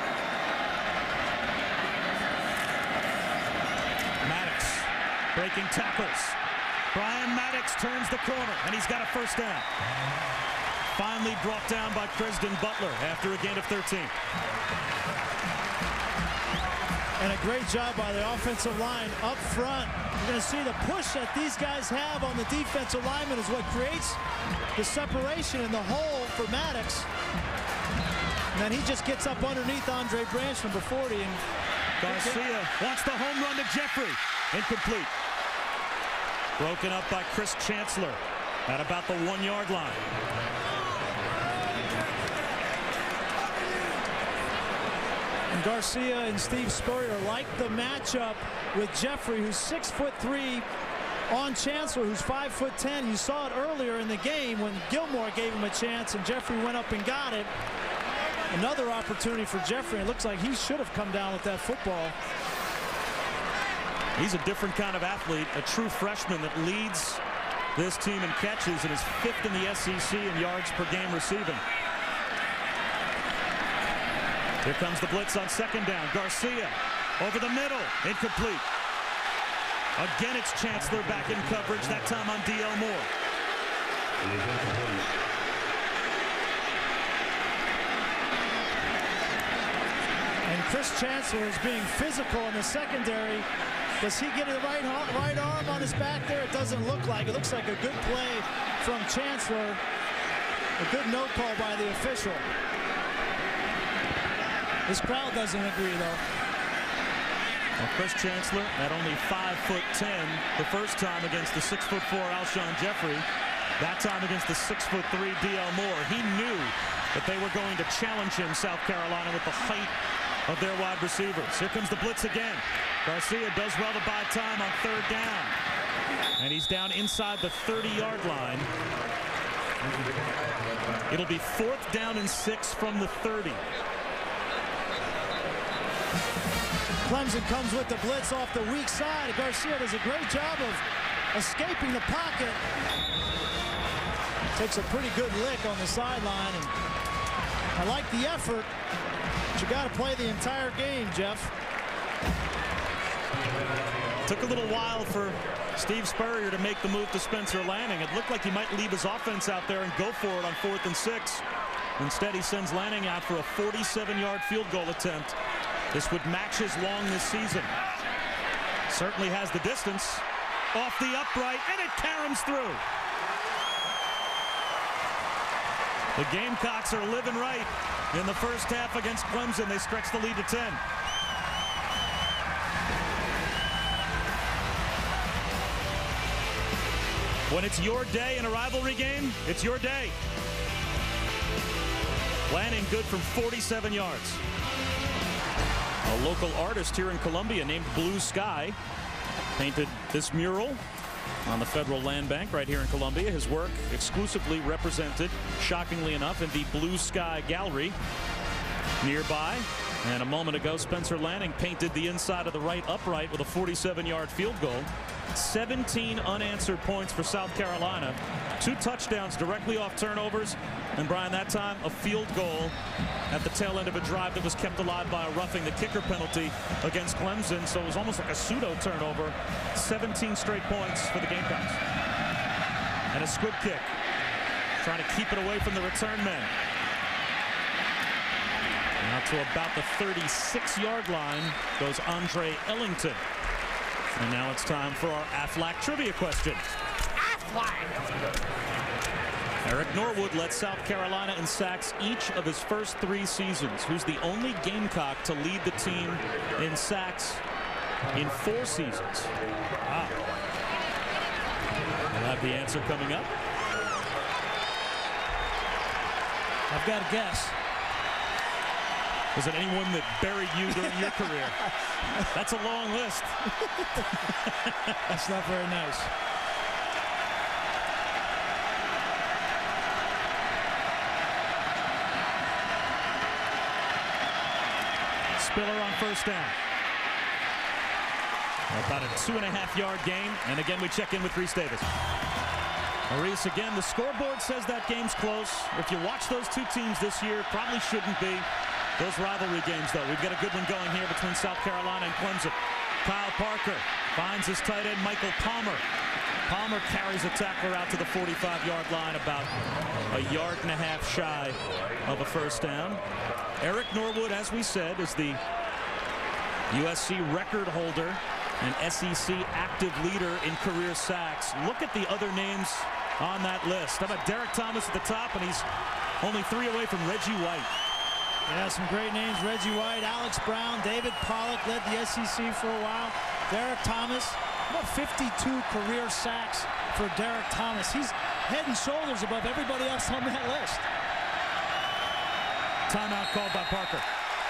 Maddox breaking tackles. Brian Maddox turns the corner and he's got a first down. Finally brought down by Cresden Butler after a gain of thirteen. And a great job by the offensive line up front. You're going to see the push that these guys have on the defensive lineman is what creates the separation in the hole for Maddox. And then he just gets up underneath Andre Branch, number forty. And Garcia wants the home run to Jeffrey. Incomplete. Broken up by Chris Chancellor at about the one yard line. And Garcia and Steve Spurrier like the matchup with Jeffrey, who's six foot three, on Chancellor, who's five foot ten. You saw it earlier in the game when Gilmore gave him a chance and Jeffrey went up and got it. Another opportunity for Jeffrey. It looks like he should have come down with that football. He's a different kind of athlete, a true freshman that leads this team in catches and is fifth in the S E C in yards per game receiving. Here comes the blitz on second down. Garcia over the middle, incomplete. Again, it's Chancellor back in coverage, that time on D L Moore. And Chris Chancellor is being physical in the secondary. Does he get a right, right arm on his back there? It doesn't look like. It looks like a good play from Chancellor. A good no call by the official. This crowd doesn't agree, though. Well, Chris Chancellor at only five foot ten the first time against the six foot four Alshon Jeffrey. That time against the six foot three D L Moore. He knew that they were going to challenge him, South Carolina, with the height of their wide receivers. Here comes the blitz again. Garcia does well to buy time on third down. And he's down inside the thirty yard line. It'll be fourth down and six from the thirty. Clemson comes with the blitz off the weak side. Garcia does a great job of escaping the pocket. Takes a pretty good lick on the sideline. And I like the effort, but you got to play the entire game, Jeff. took a little while for Steve Spurrier to make the move to Spencer Lanning. It looked like he might leave his offense out there and go for it on fourth and six. Instead, he sends Lanning out for a forty-seven yard field goal attempt. This would match his long this season. Certainly has the distance. Off the upright, and it caroms through. The Gamecocks are living right in the first half against Clemson. They stretch the lead to ten. When it's your day in a rivalry game, it's your day. Lanning good from forty-seven yards. A local artist here in Columbia named Blue Sky painted this mural on the federal land bank right here in Columbia. His work exclusively represented, shockingly enough, in the Blue Sky Gallery nearby. And a moment ago, Spencer Lanning painted the inside of the right upright with a forty-seven yard field goal. seventeen unanswered points for South Carolina. Two touchdowns directly off turnovers. And Brian, that time a field goal at the tail end of a drive that was kept alive by a roughing the kicker penalty against Clemson. So it was almost like a pseudo turnover. seventeen straight points for the Gamecocks. And a squib kick, trying to keep it away from the return men. Now to about the thirty-six yard line goes Andre Ellington. And now it's time for our Aflac trivia question. Aflac! Eric Norwood led South Carolina in sacks each of his first three seasons. Who's the only Gamecock to lead the team in sacks in four seasons? Wow. We'll have the answer coming up. I've got a guess. Was it anyone that buried you during your career? That's a long list. That's not very nice. Spiller on first down. About a two and a half yard gain. And again, we check in with Reese Davis. Maurice, again, the scoreboard says that game's close. If you watch those two teams this year, probably shouldn't be. Those rivalry games, though. We've got a good one going here between South Carolina and Clemson. Kyle Parker finds his tight end, Michael Palmer. Palmer carries a tackler out to the forty-five yard line, about a yard and a half shy of a first down. Eric Norwood, as we said, is the U S C record holder and S E C active leader in career sacks. Look at the other names on that list. How about Derek Thomas at the top, and he's only three away from Reggie White. Yeah, some great names. Reggie White, Alex Brown, David Pollock led the S E C for a while. Derek Thomas, about fifty-two career sacks for Derek Thomas. He's head and shoulders above everybody else on that list. Timeout called by Parker.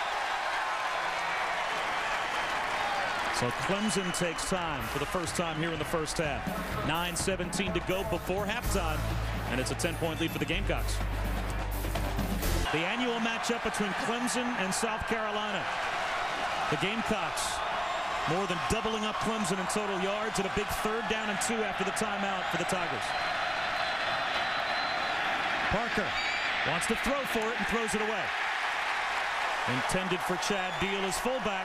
So Clemson takes time for the first time here in the first half. nine seventeen to go before halftime, and it's a ten point lead for the Gamecocks. The annual matchup between Clemson and South Carolina. The Gamecocks more than doubling up Clemson in total yards, and a big third down and two after the timeout for the Tigers. Parker wants to throw for it and throws it away. Intended for Chad Deal as fullback.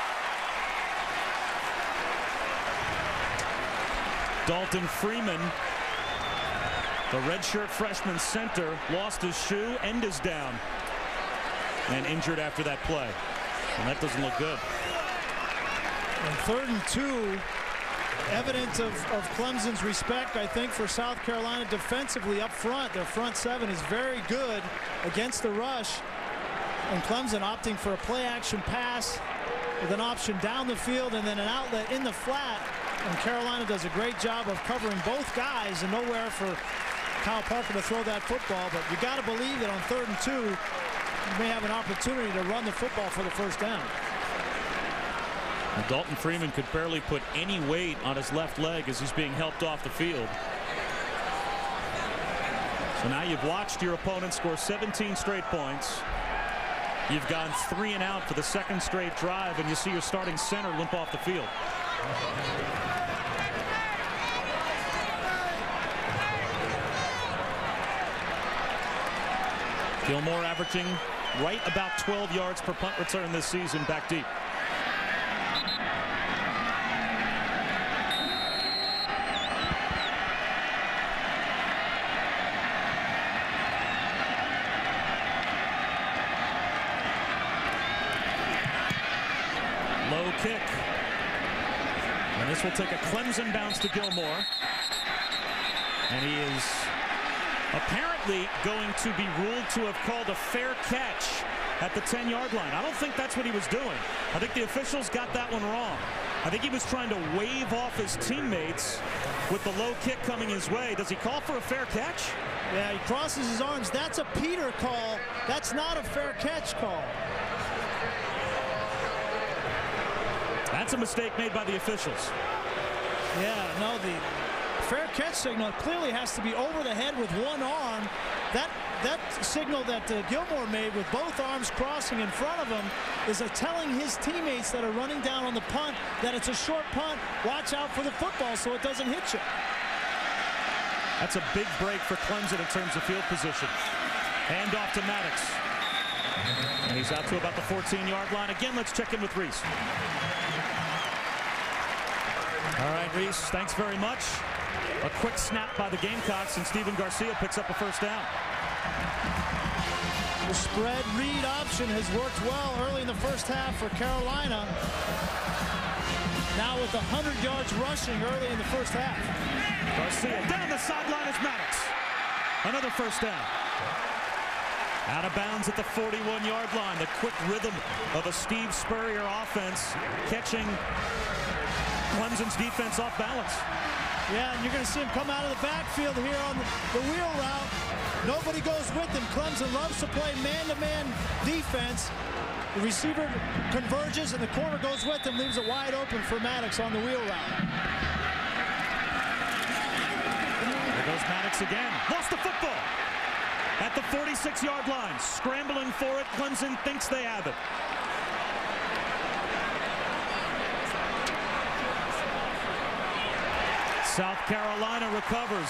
Dalton Freeman, the redshirt freshman center, lost his shoe and is down and injured after that play. And that doesn't look good. And third and two, evidence of, of Clemson's respect, I think, for South Carolina defensively up front. Their front seven is very good against the rush. And Clemson opting for a play action pass with an option down the field and then an outlet in the flat. And Carolina does a great job of covering both guys, and nowhere for Kyle Parker to throw that football. But you got to believe that on third and two, you may have an opportunity to run the football for the first down. And Dalton Freeman could barely put any weight on his left leg as he's being helped off the field. So now you've watched your opponent score seventeen straight points. You've gone three and out for the second straight drive, and you see your starting center limp off the field. Gilmore averaging right about twelve yards per punt return this season back deep. low kick. And this will take a Clemson bounce to Gilmore. And he is apparently going to be ruled to have called a fair catch at the ten yard line. I don't think that's what he was doing. I think the officials got that one wrong. I think he was trying to wave off his teammates with the low kick coming his way. Does he call for a fair catch? Yeah, he crosses his arms. That's a Peter call. That's not a fair catch call. That's a mistake made by the officials. Yeah, no, the fair catch signal clearly has to be over the head with one arm. That that signal that uh, Gilmore made with both arms crossing in front of him is a telling his teammates that are running down on the punt that it's a short punt. Watch out for the football so it doesn't hit you. That's a big break for Clemson in terms of field position. Hand off to Maddox. And he's out to about the fourteen yard line. Again, let's check in with Reese. All right, Reese, thanks very much. A quick snap by the Gamecocks, and Stephen Garcia picks up a first down. The spread read option has worked well early in the first half for Carolina. Now with one hundred yards rushing early in the first half. Garcia down the sideline is Maddox. Another first down. Out of bounds at the forty-one yard line. The quick rhythm of a Steve Spurrier offense catching Clemson's defense off balance. Yeah, and you're going to see him come out of the backfield here on the, the wheel route. Nobody goes with him. Clemson loves to play man-to-man defense. The receiver converges, and the corner goes with him, leaves it wide open for Maddox on the wheel route. There goes Maddox again. Lost the football at the forty-six yard line. Scrambling for it. Clemson thinks they have it. South Carolina recovers.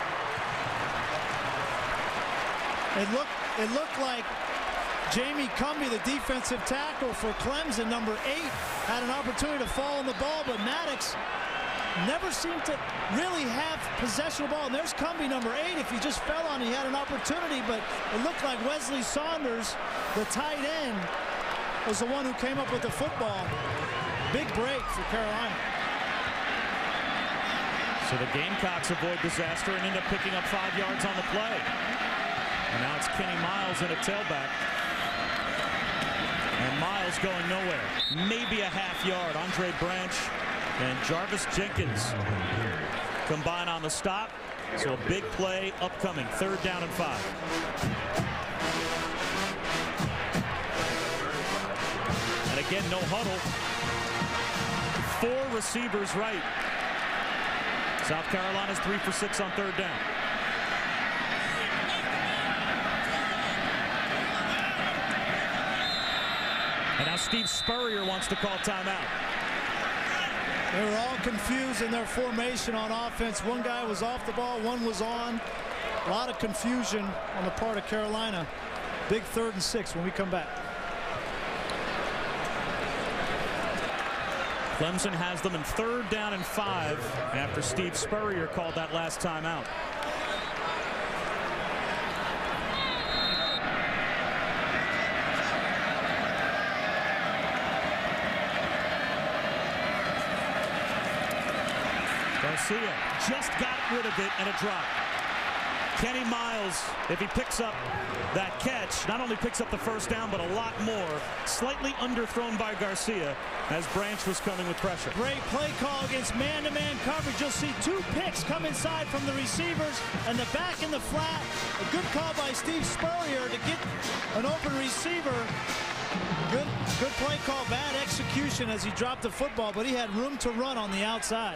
It looked, it looked like Jamie Cumbie, the defensive tackle for Clemson, number eight, had an opportunity to fall on the ball, but Maddox never seemed to really have possession of the ball. And there's Cumbie, number eight. If he just fell on, he had an opportunity, but it looked like Wesley Saunders, the tight end, was the one who came up with the football. Big break for Carolina. So the Gamecocks avoid disaster and end up picking up five yards on the play. And now it's Kenny Miles in a tailback. And Miles going nowhere. Maybe a half yard. Andre Branch and Jarvis Jenkins combine on the stop. So a big play upcoming. Third down and five. And again, no huddle. Four receivers right. South Carolina's three for six on third down. And now Steve Spurrier wants to call timeout. They were all confused in their formation on offense. One guy was off the ball, one was on. A lot of confusion on the part of Carolina. Big third and six when we come back. Clemson has them in third down and five after Steve Spurrier called that last time out. Garcia just got rid of it and a drop. Kenny Miles, if he picks up that catch, not only picks up the first down, but a lot more. Slightly underthrown by Garcia as Branch was coming with pressure. Great play call against man-to-man coverage. You'll see two picks come inside from the receivers and the back in the flat. A good call by Steve Spurrier to get an open receiver. Good, good play call, bad execution as he dropped the football, but he had room to run on the outside.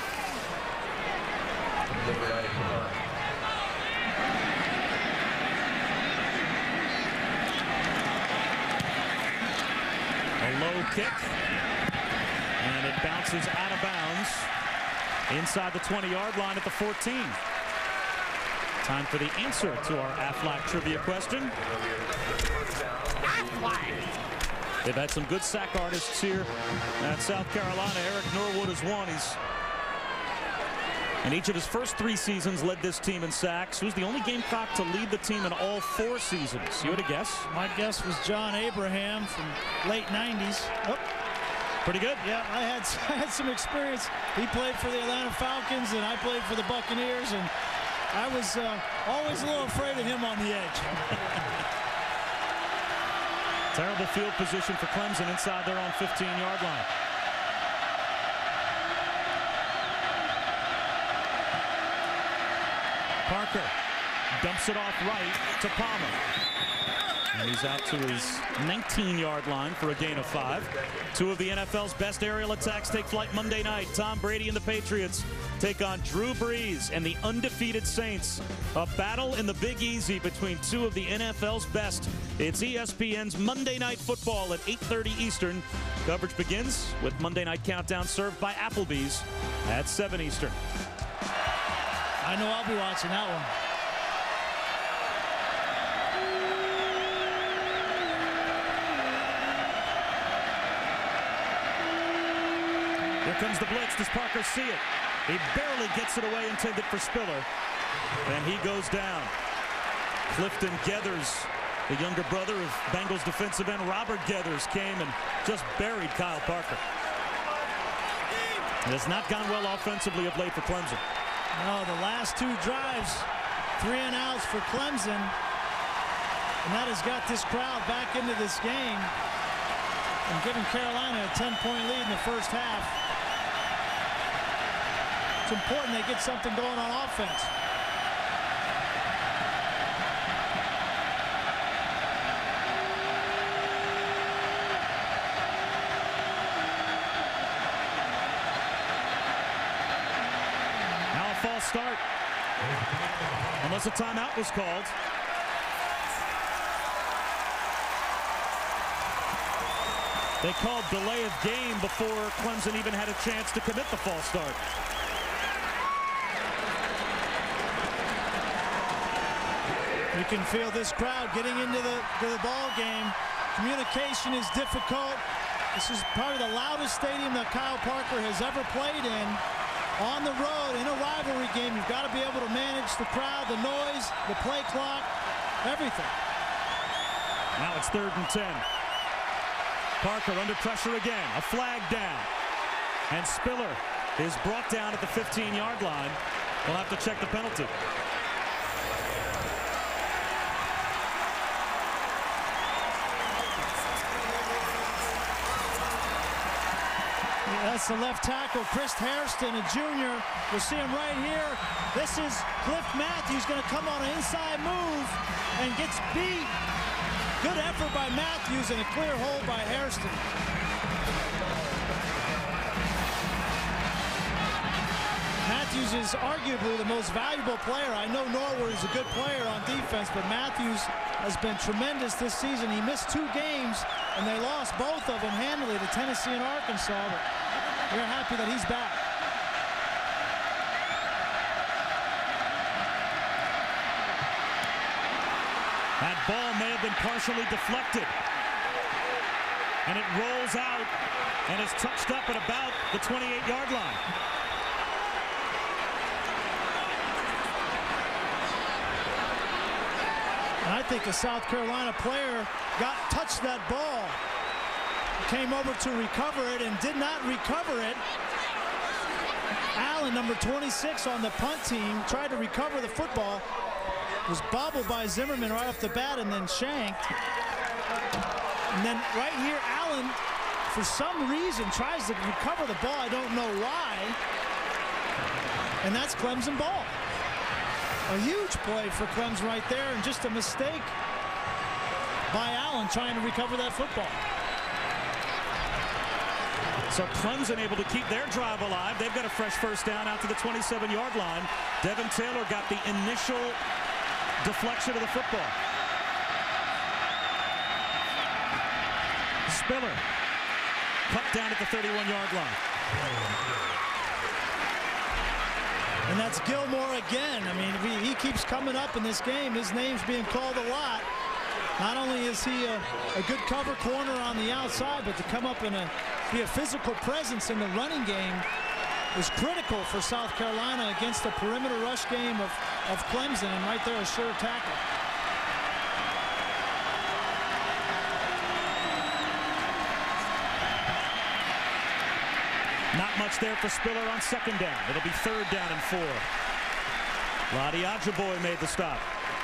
A low kick, and it bounces out of bounds inside the twenty yard line at the fourteen. Time for the answer to our Aflac trivia question. Aflac. They've had some good sack artists here at South Carolina. Eric Norwood is one. He's in each of his first three seasons led this team in sacks. He was the only Gamecock to lead the team in all four seasons. You had a guess? My guess was John Abraham from late nineties. Oh. Pretty good. Yeah, I had, I had some experience. He played for the Atlanta Falcons, and I played for the Buccaneers, and I was uh, always a little afraid of him on the edge. Terrible field position for Clemson inside their own fifteen-yard line. Parker dumps it off right to Palmer. And he's out to his nineteen-yard line for a gain of five. Two of the N F L's best aerial attacks take flight Monday night. Tom Brady and the Patriots take on Drew Brees and the undefeated Saints. A battle in the Big Easy between two of the N F L's best. It's E S P N's Monday Night Football at eight thirty Eastern. Coverage begins with Monday Night Countdown served by Applebee's at seven Eastern. I know I'll be watching that one. Here comes the blitz. Does Parker see it? He barely gets it away, intended for Spiller. And he goes down. Clifton Geathers, the younger brother of Bengals defensive end Robert Geathers, came and just buried Kyle Parker. It has not gone well offensively of late for Clemson. No, the last two drives, three and outs for Clemson. And that has got this crowd back into this game and giving Carolina a ten-point lead in the first half. It's important they get something going on offense. Now a false start. Unless a timeout was called. They called delay of game before Clemson even had a chance to commit the false start. You can feel this crowd getting into the, the ball game. Communication is difficult. This is probably the loudest stadium that Kyle Parker has ever played in. On the road, in a rivalry game, you've got to be able to manage the crowd, the noise, the play clock, everything. Now it's third and ten. Parker under pressure again. A flag down. And Spiller is brought down at the fifteen-yard line. We'll have to check the penalty. That's the left tackle, Chris Hairston, a junior. We'll see him right here. This is Cliff Matthews going to come on an inside move and gets beat. Good effort by Matthews and a clear hole by Hairston. Matthews is arguably the most valuable player. I know Norwood is a good player on defense, but Matthews has been tremendous this season. He missed two games, and they lost both of them handily to Tennessee and Arkansas. But we're happy that he's back. That ball may have been partially deflected. And it rolls out and is touched up at about the twenty-eight-yard line. And I think a South Carolina player got touched that ball. Came over to recover it and did not recover it. Allen, number twenty-six on the punt team, tried to recover the football. Was bobbled by Zimmerman right off the bat and then shanked. And then right here, Allen, for some reason, tries to recover the ball. I don't know why. And that's Clemson ball. A huge play for Clemson right there, and just a mistake by Allen trying to recover that football. So Clemson able to keep their drive alive. They've got a fresh first down out to the twenty-seven-yard line. Devin Taylor got the initial deflection of the football. Spiller cut down at the thirty-one-yard line. And that's Gilmore again. I mean, he keeps coming up in this game. His name's being called a lot. Not only is he a, a good cover corner on the outside, but to come up and a, be a physical presence in the running game is critical for South Carolina against the perimeter rush game of, of Clemson. And right there, a sure tackle. Not much there for Spiller on second down. It'll be third down and four. Lottie Ajaboy made the stop.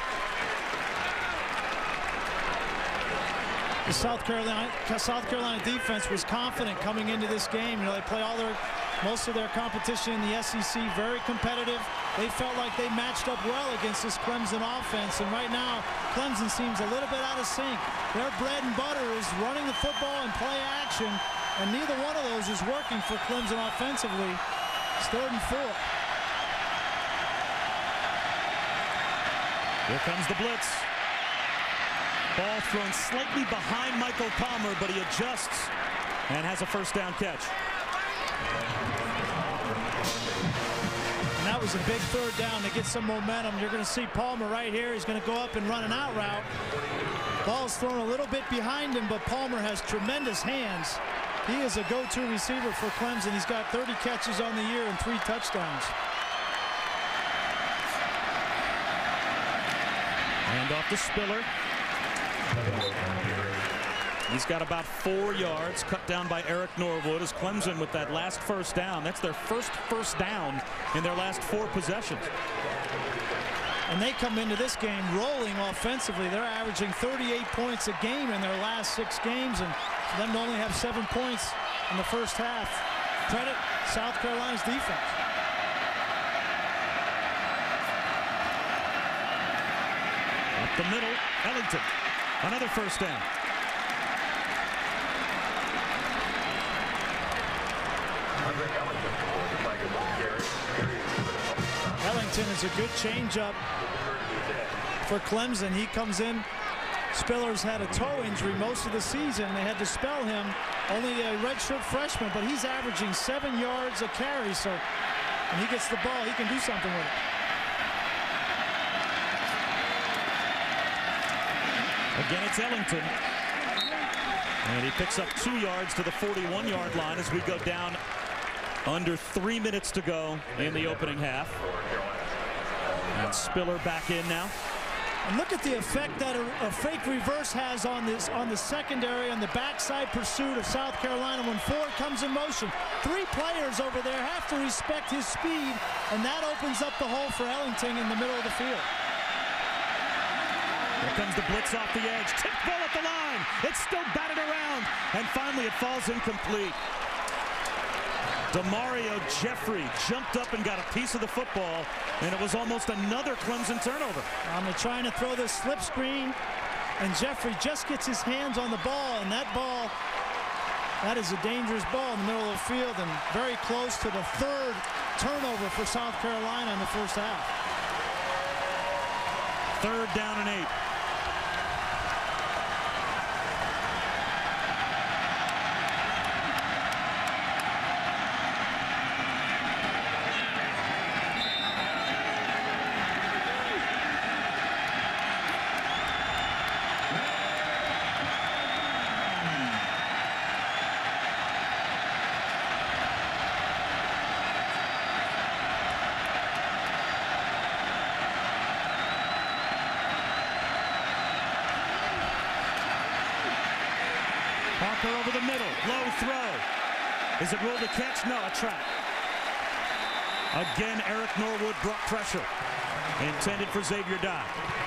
The South Carolina South Carolina defense was confident coming into this game. You know, they play all their most of their competition in the S E C, very competitive. They felt like they matched up well against this Clemson offense, and right now Clemson seems a little bit out of sync. Their bread and butter is running the football and play action, and neither one of those is working for Clemson offensively. It's third and four. Here comes the blitz. Ball thrown slightly behind Michael Palmer, but he adjusts and has a first down catch. And that was a big third down to get some momentum. You're going to see Palmer right here. He's going to go up and run an out route. Ball's thrown a little bit behind him, but Palmer has tremendous hands. He is a go-to receiver for Clemson. He's got thirty catches on the year and three touchdowns. Hand off to Spiller. He's got about four yards, cut down by Eric Norwood as Clemson with that last first down. That's their first first down in their last four possessions. And they come into this game rolling offensively. They're averaging thirty-eight points a game in their last six games, and for them to only have seven points in the first half, credit South Carolina's defense. Up the middle, Ellington. Another first down. Ellington is a good changeup for Clemson. He comes in. Spiller's had a toe injury most of the season. They had to spell him. Only a redshirt freshman, but he's averaging seven yards a carry. So when he gets the ball, he can do something with it. Again, it's Ellington. And he picks up two yards to the forty-one yard line as we go down under three minutes to go in the opening half. And Spiller back in now. And look at the effect that a, a fake reverse has on this on the secondary on the backside pursuit of South Carolina when Ford comes in motion. Three players over there have to respect his speed, and that opens up the hole for Ellington in the middle of the field. Here comes the blitz off the edge. Tipped ball at the line. It's still batted around. And finally it falls incomplete. Demario Jeffrey jumped up and got a piece of the football, and it was almost another Clemson turnover. Um, they're trying to throw this slip screen, and Jeffrey just gets his hands on the ball, and that ball, that is a dangerous ball in the middle of the field and very close to the third turnover for South Carolina in the first half. Third down and eight. Parker over the middle, low throw. Is it ruled a catch? No, a trap. Again, Eric Norwood brought pressure. Intended for Xavier Dye.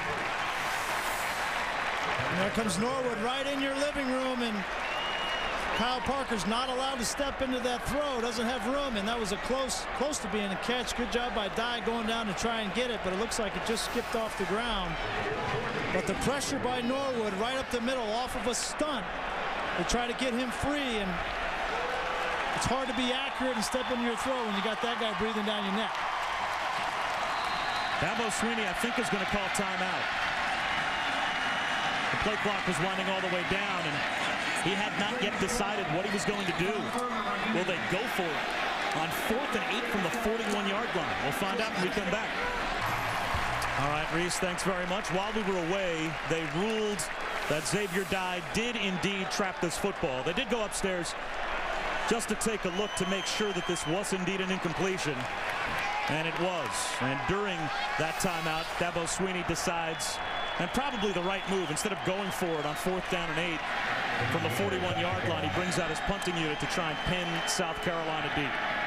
And there comes Norwood right in your living room, and Kyle Parker's not allowed to step into that throw. Doesn't have room, and that was a close, close to being a catch. Good job by Dye going down to try and get it, but it looks like it just skipped off the ground. But the pressure by Norwood right up the middle off of a stunt. They try to get him free, and it's hard to be accurate and step into your throw when you got that guy breathing down your neck. Dabo Swinney, I think, is going to call timeout. The play clock was winding all the way down, and he had not yet decided what he was going to do. Will they go for it on fourth and eight from the forty-one yard line? We'll find out when we come back. All right, Reese, thanks very much. While we were away, they ruled that Xavier Dye did indeed trap this football. They did go upstairs just to take a look to make sure that this was indeed an incompletion. And it was. And during that timeout, Dabo Swinney decides, and probably the right move, instead of going for it on fourth down and eight, from the forty-one yard line. He brings out his punting unit to try and pin South Carolina deep.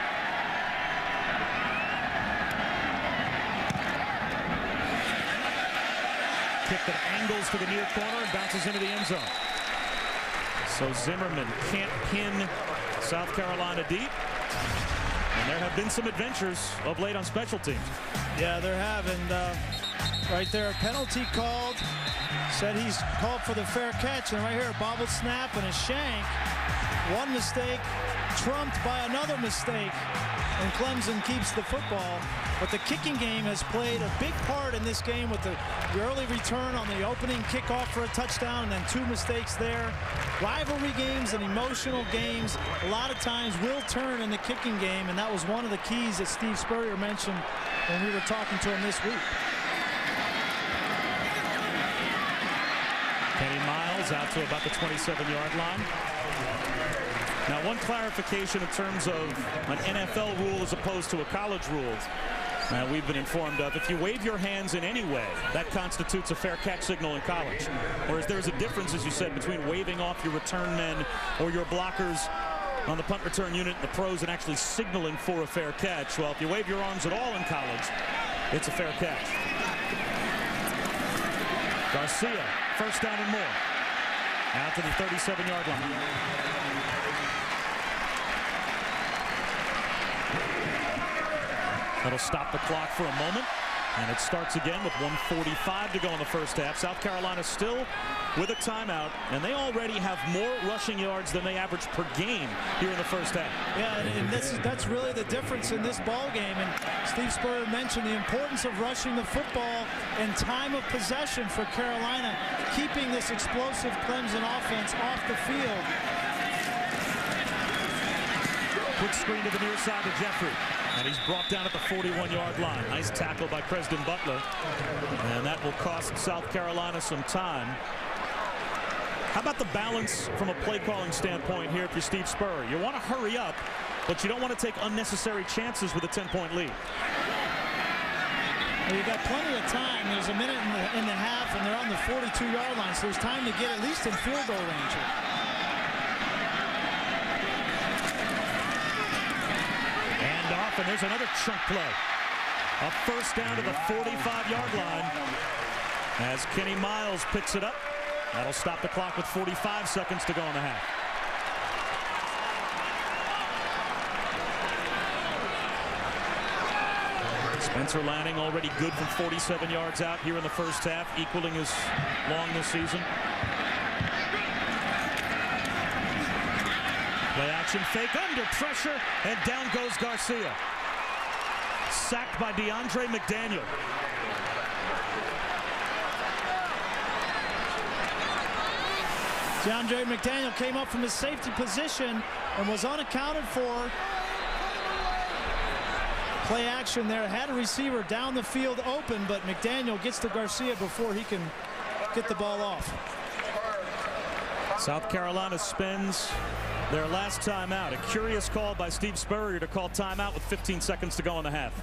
Kick that angles to the near corner and bounces into the end zone. So Zimmerman can't pin South Carolina deep. And there have been some adventures of late on special teams. Yeah, there have. And uh, right there, a penalty called. Said he's called for the fair catch. And right here, a bobbled snap and a shank. One mistake trumped by another mistake. And Clemson keeps the football. But the kicking game has played a big part in this game with the, the early return on the opening kickoff for a touchdown and then two mistakes there. Rivalry games and emotional games a lot of times will turn in the kicking game, and that was one of the keys that Steve Spurrier mentioned when we were talking to him this week. Kenny Miles out to about the twenty-seven yard line. Now, one clarification in terms of an N F L rule as opposed to a college rule. Now, we've been informed of, if you wave your hands in any way, that constitutes a fair catch signal in college. Whereas there's a difference, as you said, between waving off your return men or your blockers on the punt return unit in the pros and actually signaling for a fair catch. Well, if you wave your arms at all in college, it's a fair catch. Garcia, first down and more. Out to the thirty-seven yard line. That'll stop the clock for a moment, and it starts again with one forty-five to go in the first half. South Carolina still with a timeout, and they already have more rushing yards than they average per game here in the first half. Yeah, and, and this is, that's really the difference in this ball game. And Steve Spurrier mentioned the importance of rushing the football and time of possession for Carolina, keeping this explosive Clemson offense off the field. Quick screen to the near side to Jeffrey. And he's brought down at the forty-one yard line. Nice tackle by Preston Butler. And that will cost South Carolina some time. How about the balance from a play calling standpoint here for Steve Spurrier? You want to hurry up, but you don't want to take unnecessary chances with a ten point lead. Well, you've got plenty of time. There's a minute in the, in the half, and they're on the forty-two yard line, so there's time to get at least in field goal range here. And there's another chunk play. A first down to the forty-five yard line as Kenny Miles picks it up. That'll stop the clock with forty-five seconds to go in the half. Spencer Lanning already good from forty-seven yards out here in the first half, equaling his long this season. Play action fake under pressure, and down goes Garcia. Sacked by DeAndre McDaniel. DeAndre McDaniel came up from his safety position and was unaccounted for. Play action there, had a receiver down the field open, but McDaniel gets to Garcia before he can get the ball off. South Carolina spends their last timeout. A curious call by Steve Spurrier to call timeout with fifteen seconds to go in the half.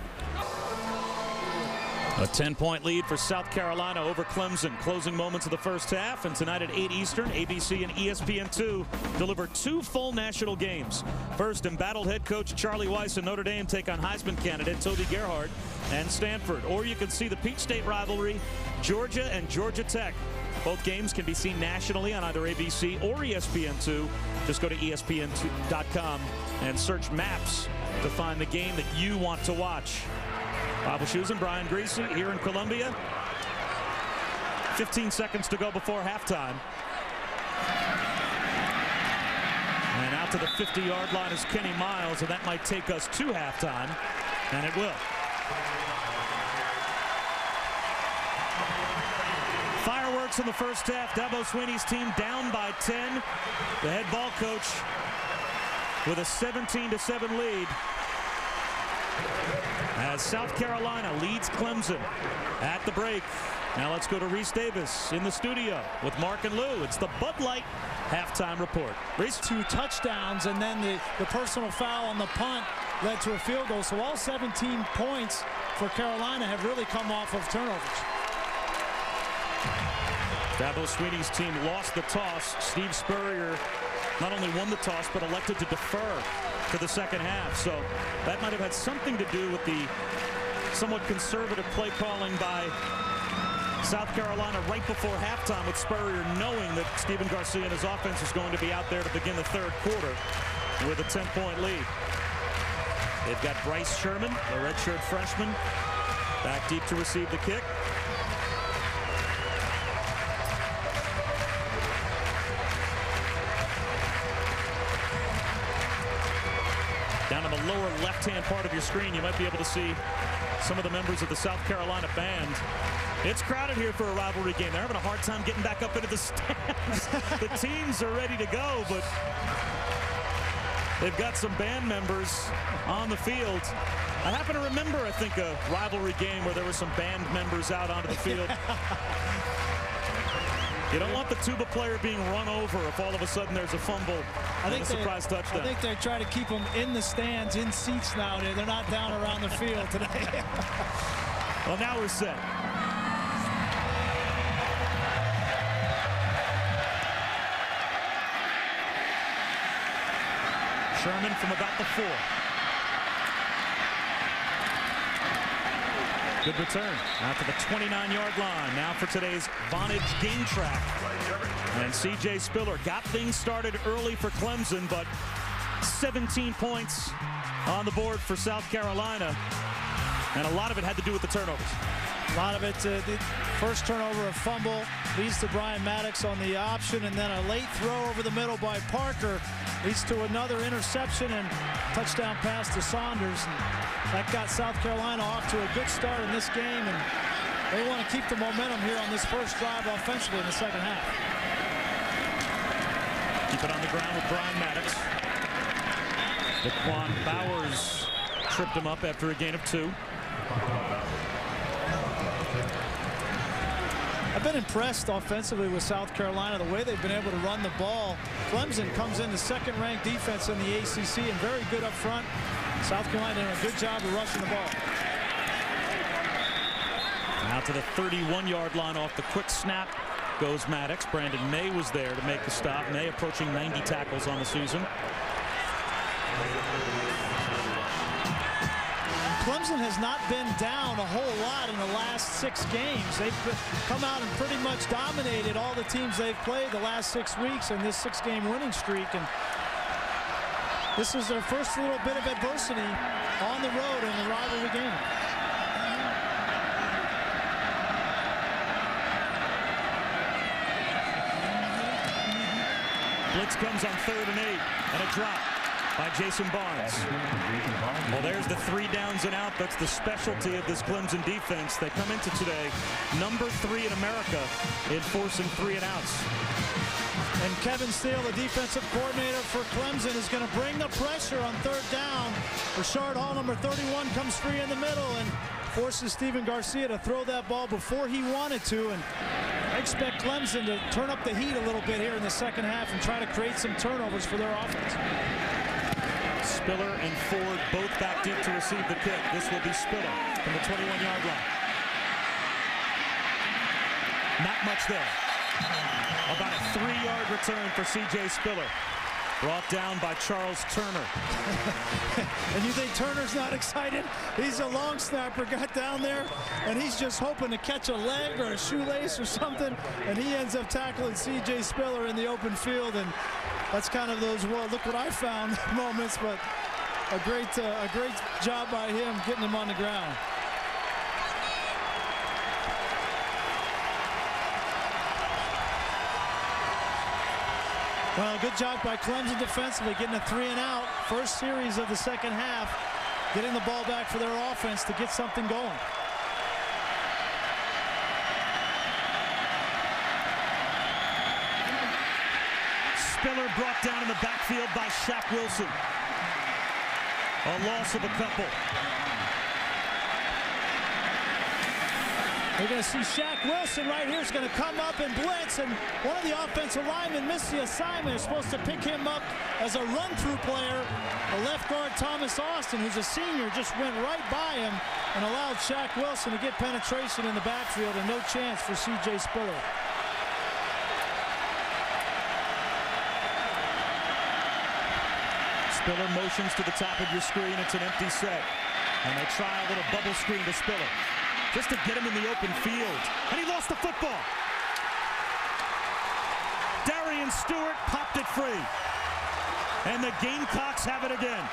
A ten point lead for South Carolina over Clemson. Closing moments of the first half, and tonight at eight Eastern, A B C and E S P N two deliver two full national games. First, embattled head coach Charlie Weiss and Notre Dame take on Heisman candidate Toby Gerhart and Stanford. Or you can see the Peach State rivalry, Georgia and Georgia Tech. Both games can be seen nationally on either A B C or E S P N two. Just go to E S P N dot com and search maps to find the game that you want to watch. Bob Shoes and Brian Greasy here in Columbia. fifteen seconds to go before halftime. And out to the fifty yard line is Kenny Miles, and that might take us to halftime, and it will. Fireworks in the first half. Dabo Swinney's team down by ten. The head ball coach with a seventeen to seven lead as South Carolina leads Clemson at the break. Now let's go to Reese Davis in the studio with Mark and Lou. It's the Bud Light halftime report. Reese, two touchdowns, and then the, the personal foul on the punt led to a field goal. So all seventeen points for Carolina have really come off of turnovers. Dabo Swinney's team lost the toss. Steve Spurrier not only won the toss, but elected to defer to the second half. So that might have had something to do with the somewhat conservative play calling by South Carolina right before halftime, with Spurrier knowing that Stephen Garcia and his offense was going to be out there to begin the third quarter with a ten point lead. They've got Bryce Sherman, the redshirt freshman, back deep to receive the kick. Down in the lower left-hand part of your screen, you might be able to see some of the members of the South Carolina band. It's crowded here for a rivalry game. They're having a hard time getting back up into the stands. The teams are ready to go, but they've got some band members on the field. I happen to remember, I think, a rivalry game where there were some band members out onto the field. You don't want the tuba player being run over if all of a sudden there's a fumble I and think a surprise they, touchdown. I think they try to keep them in the stands, in seats now. They're not down around the field today. Well, now we're set. Sherman from about the four. Good return out to the twenty-nine yard line. Now for today's Vonage game track. And C J Spiller got things started early for Clemson, but seventeen points on the board for South Carolina. And a lot of it had to do with the turnovers. A lot of it, uh, the first turnover, a fumble, leads to Brian Maddox on the option, and then a late throw over the middle by Parker leads to another interception and touchdown pass to Saunders. And that got South Carolina off to a good start in this game, and they want to keep the momentum here on this first drive offensively in the second half. Keep it on the ground with Brian Maddox. Daquan Bowers tripped him up after a gain of two. I've been impressed offensively with South Carolina, the way they've been able to run the ball. Clemson comes in the second-ranked defense in the A C C and very good up front. South Carolina doing a good job of rushing the ball. Out to the thirty-one yard line off the quick snap goes Maddox. Brandon May was there to make the stop. May approaching ninety tackles on the season. Clemson has not been down a whole lot in the last six games. They've come out and pretty much dominated all the teams they've played the last six weeks in this six-game winning streak. And this is their first little bit of adversity on the road in the rivalry game. Blitz comes on third and eight, and a drop by Jason Barnes. Well, there's the three downs and out. That's the specialty of this Clemson defense. They come into today number three in America in forcing three and outs. And Kevin Steele, the defensive coordinator for Clemson, is going to bring the pressure on third down. Rashard Hall, number thirty-one, comes free in the middle and forces Stephen Garcia to throw that ball before he wanted to. And I expect Clemson to turn up the heat a little bit here in the second half and try to create some turnovers for their offense. Spiller and Ford both back deep to receive the kick. This will be Spiller from the twenty-one yard line. Not much there. About a three yard return for C J Spiller. Brought down by Charles Turner. And you think Turner's not excited? He's a long snapper, got down there, and he's just hoping to catch a leg or a shoelace or something, and he ends up tackling C J Spiller in the open field. And that's kind of those, well, look what I found moments, but a great, uh, a great job by him getting him on the ground. Well, good job by Clemson defensively, getting a three and out. First series of the second half, getting the ball back for their offense to get something going. Spiller brought down in the backfield by Shaq Wilson. A loss of a couple. We're going to see Shaq Wilson right here is going to come up and blitz, and one of the offensive linemen missed the assignment. They're supposed to pick him up as a run-through player. The left guard, Thomas Austin, who's a senior, just went right by him and allowed Shaq Wilson to get penetration in the backfield, and no chance for C J Spiller. Spiller motions to the top of your screen. It's an empty set. And they try a little bubble screen to Spiller, just to get him in the open field. And he lost the football. Darian Stewart popped it free. And the Gamecocks have it again.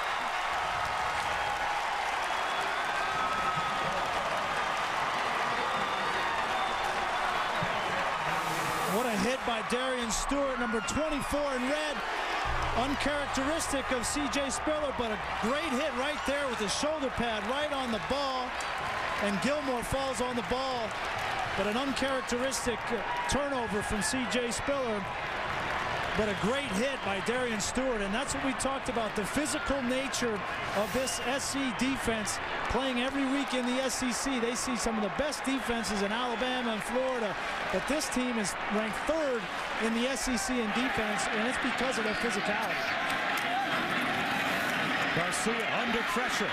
What a hit by Darian Stewart, number twenty-four in red. Uncharacteristic of C J Spiller, but a great hit right there with the shoulder pad right on the ball. And Gilmore falls on the ball, but an uncharacteristic turnover from C J Spiller. But a great hit by Darian Stewart, and that's what we talked about, the physical nature of this S C defense playing every week in the S E C. They see some of the best defenses in Alabama and Florida, but this team is ranked third in the S E C in defense, and it's because of their physicality. Garcia under pressure.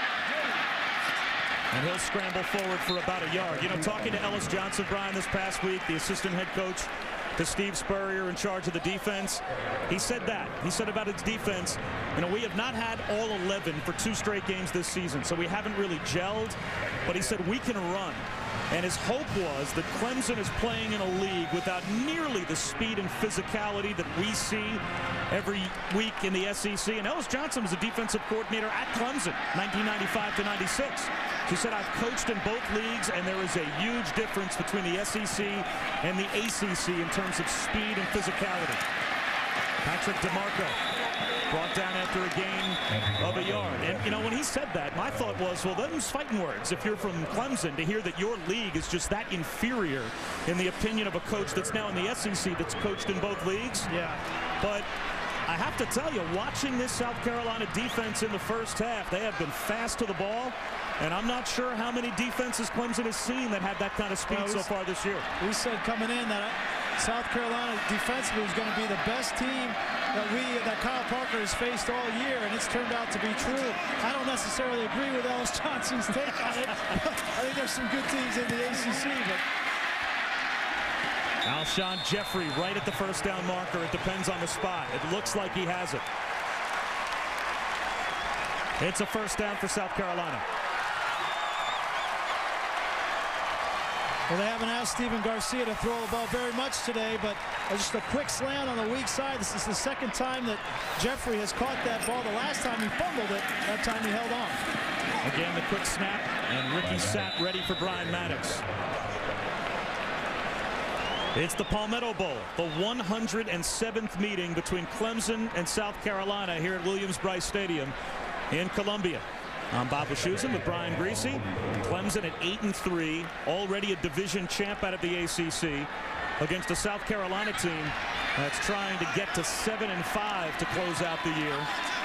And he'll scramble forward for about a yard. You know, talking to Ellis Johnson, Brian, this past week, the assistant head coach to Steve Spurrier in charge of the defense, he said that. He said about its defense, you know, we have not had all eleven for two straight games this season, so we haven't really gelled, but he said we can run. And his hope was that Clemson is playing in a league without nearly the speed and physicality that we see every week in the S E C. And Ellis Johnson was a defensive coordinator at Clemson, nineteen ninety-five to ninety-six. He said, I've coached in both leagues, and there is a huge difference between the S E C and the A C C in terms of speed and physicality. Patrick DeMarco brought down after a gain of a yard. And, you know, when he said that, my thought was, well, them's fighting words. If you're from Clemson, to hear that your league is just that inferior in the opinion of a coach that's now in the S E C that's coached in both leagues. Yeah. But I have to tell you, watching this South Carolina defense in the first half, they have been fast to the ball. And I'm not sure how many defenses Clemson has seen that have that kind of speed well, so far this year. We said coming in that South Carolina defensively is going to be the best team that we that Kyle Parker has faced all year, and it's turned out to be true. I don't necessarily agree with Ellis Johnson's take on it. I think there's some good teams in the A C C, but Alshon Jeffrey right at the first down marker. It depends on the spot. It looks like he has it. It's a first down for South Carolina. Well, they haven't asked Stephen Garcia to throw the ball very much today, but just a quick slant on the weak side. This is the second time that Jeffrey has caught that ball. The last time he fumbled it, that time he held on. Again, the quick snap, and Ricky Sapp ready for Brian Maddox. It's the Palmetto Bowl, the one hundred seventh meeting between Clemson and South Carolina here at Williams-Brice Stadium in Columbia. I'm Bob Wischusen with Brian Griese. Clemson at eight and three, already a division champ out of the A C C, against a South Carolina team that's trying to get to seven and five to close out the year.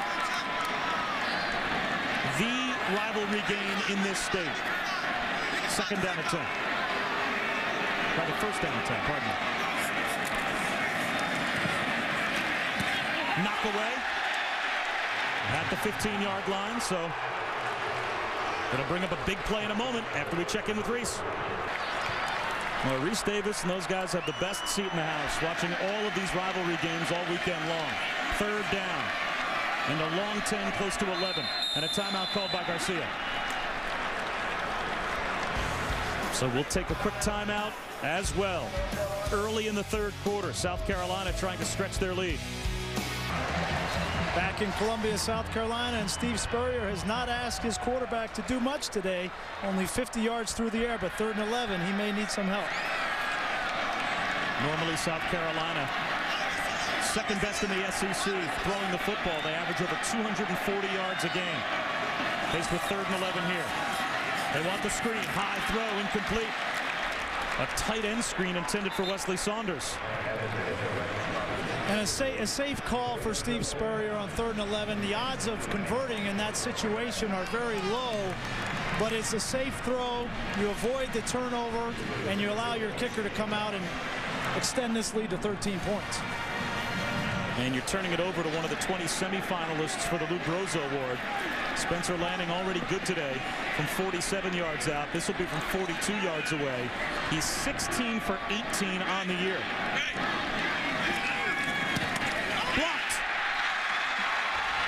The rivalry game in this state. Second down attempt. By the first down attempt, pardon me. Knock away at the fifteen yard line, so it'll bring up a big play in a moment after we check in with Reese. Well, Reese Davis and those guys have the best seat in the house, watching all of these rivalry games all weekend long. Third down, and a long ten, close to eleven, and a timeout called by Garcia. So we'll take a quick timeout as well. Early in the third quarter, South Carolina trying to stretch their lead. Back in Columbia, South Carolina, and Steve Spurrier has not asked his quarterback to do much today. Only fifty yards through the air, but third and eleven, he may need some help. Normally South Carolina, second best in the S E C, throwing the football. They average over two hundred forty yards a game. Faced with third and eleven here. They want the screen, high throw, incomplete. A tight end screen intended for Wesley Saunders. And a, sa a safe call for Steve Spurrier on third and eleven. The odds of converting in that situation are very low, but it's a safe throw. You avoid the turnover, and you allow your kicker to come out and extend this lead to thirteen points. And you're turning it over to one of the twenty semifinalists for the Lou Groza Award. Spencer Lanning already good today from forty-seven yards out. This will be from forty-two yards away. He's sixteen for eighteen on the year. Blocked.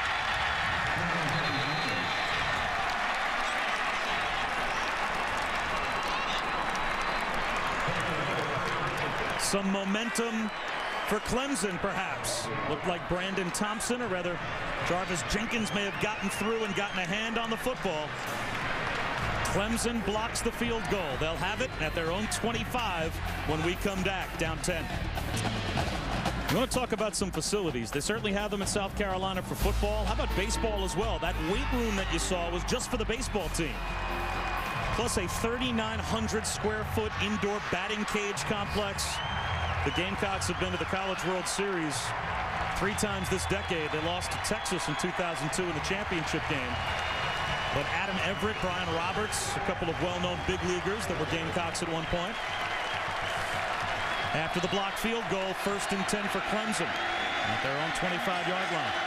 Some momentum for Clemson, perhaps. Looked like Brandon Thompson, or rather Jarvis Jenkins, may have gotten through and gotten a hand on the football. Clemson blocks the field goal. They'll have it at their own twenty-five when we come back, down ten. You want to talk about some facilities? They certainly have them in South Carolina for football. How about baseball as well? That weight room that you saw was just for the baseball team. Plus a thirty-nine hundred square foot indoor batting cage complex. The Gamecocks have been to the College World Series three times this decade. They lost to Texas in two thousand two in the championship game. But Adam Everett, Brian Roberts, a couple of well-known big leaguers that were Gamecocks at one point. After the blocked field goal, first and ten for Clemson at their own twenty-five yard line.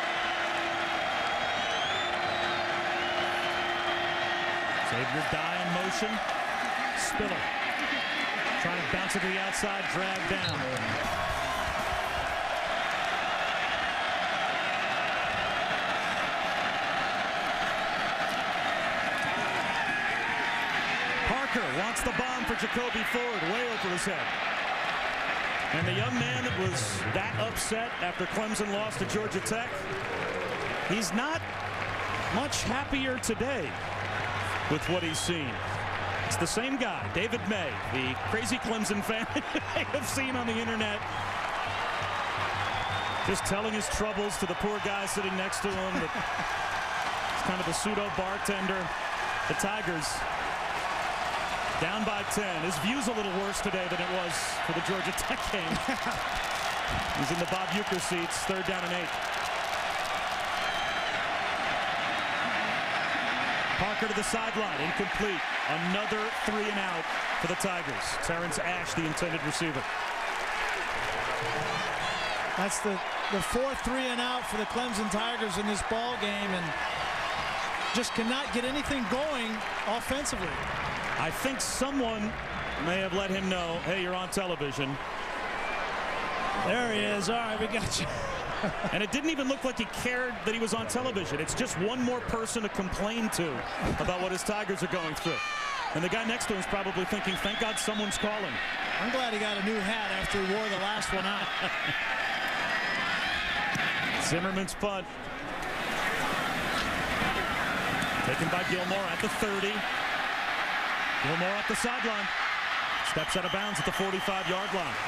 Xavier Dye in motion. Spiller trying to bounce it to the outside, dragged down. Parker wants the bomb for Jacoby Ford, way over his head. And the young man that was that upset after Clemson lost to Georgia Tech, he's not much happier today with what he's seen. It's the same guy, David May, the crazy Clemson fan you may have seen on the internet, just telling his troubles to the poor guy sitting next to him. That he's kind of a pseudo bartender. The Tigers down by ten. His view's a little worse today than it was for the Georgia Tech game. He's in the Bob Uecker seats, third down and eight. Parker to the sideline, incomplete. Another three and out for the Tigers. Terrence Ash, the intended receiver. That's the, the fourth three and out for the Clemson Tigers in this ball game, and just cannot get anything going offensively. I think someone may have let him know, hey, you're on television. There he is. All right, we got you. And it didn't even look like he cared that he was on television. It's just one more person to complain to about what his Tigers are going through. And the guy next to him is probably thinking, thank God someone's calling. I'm glad he got a new hat after he wore the last one out. Zimmerman's punt. Taken by Gilmore at the thirty. Gilmore at the sideline. Steps out of bounds at the forty-five yard line.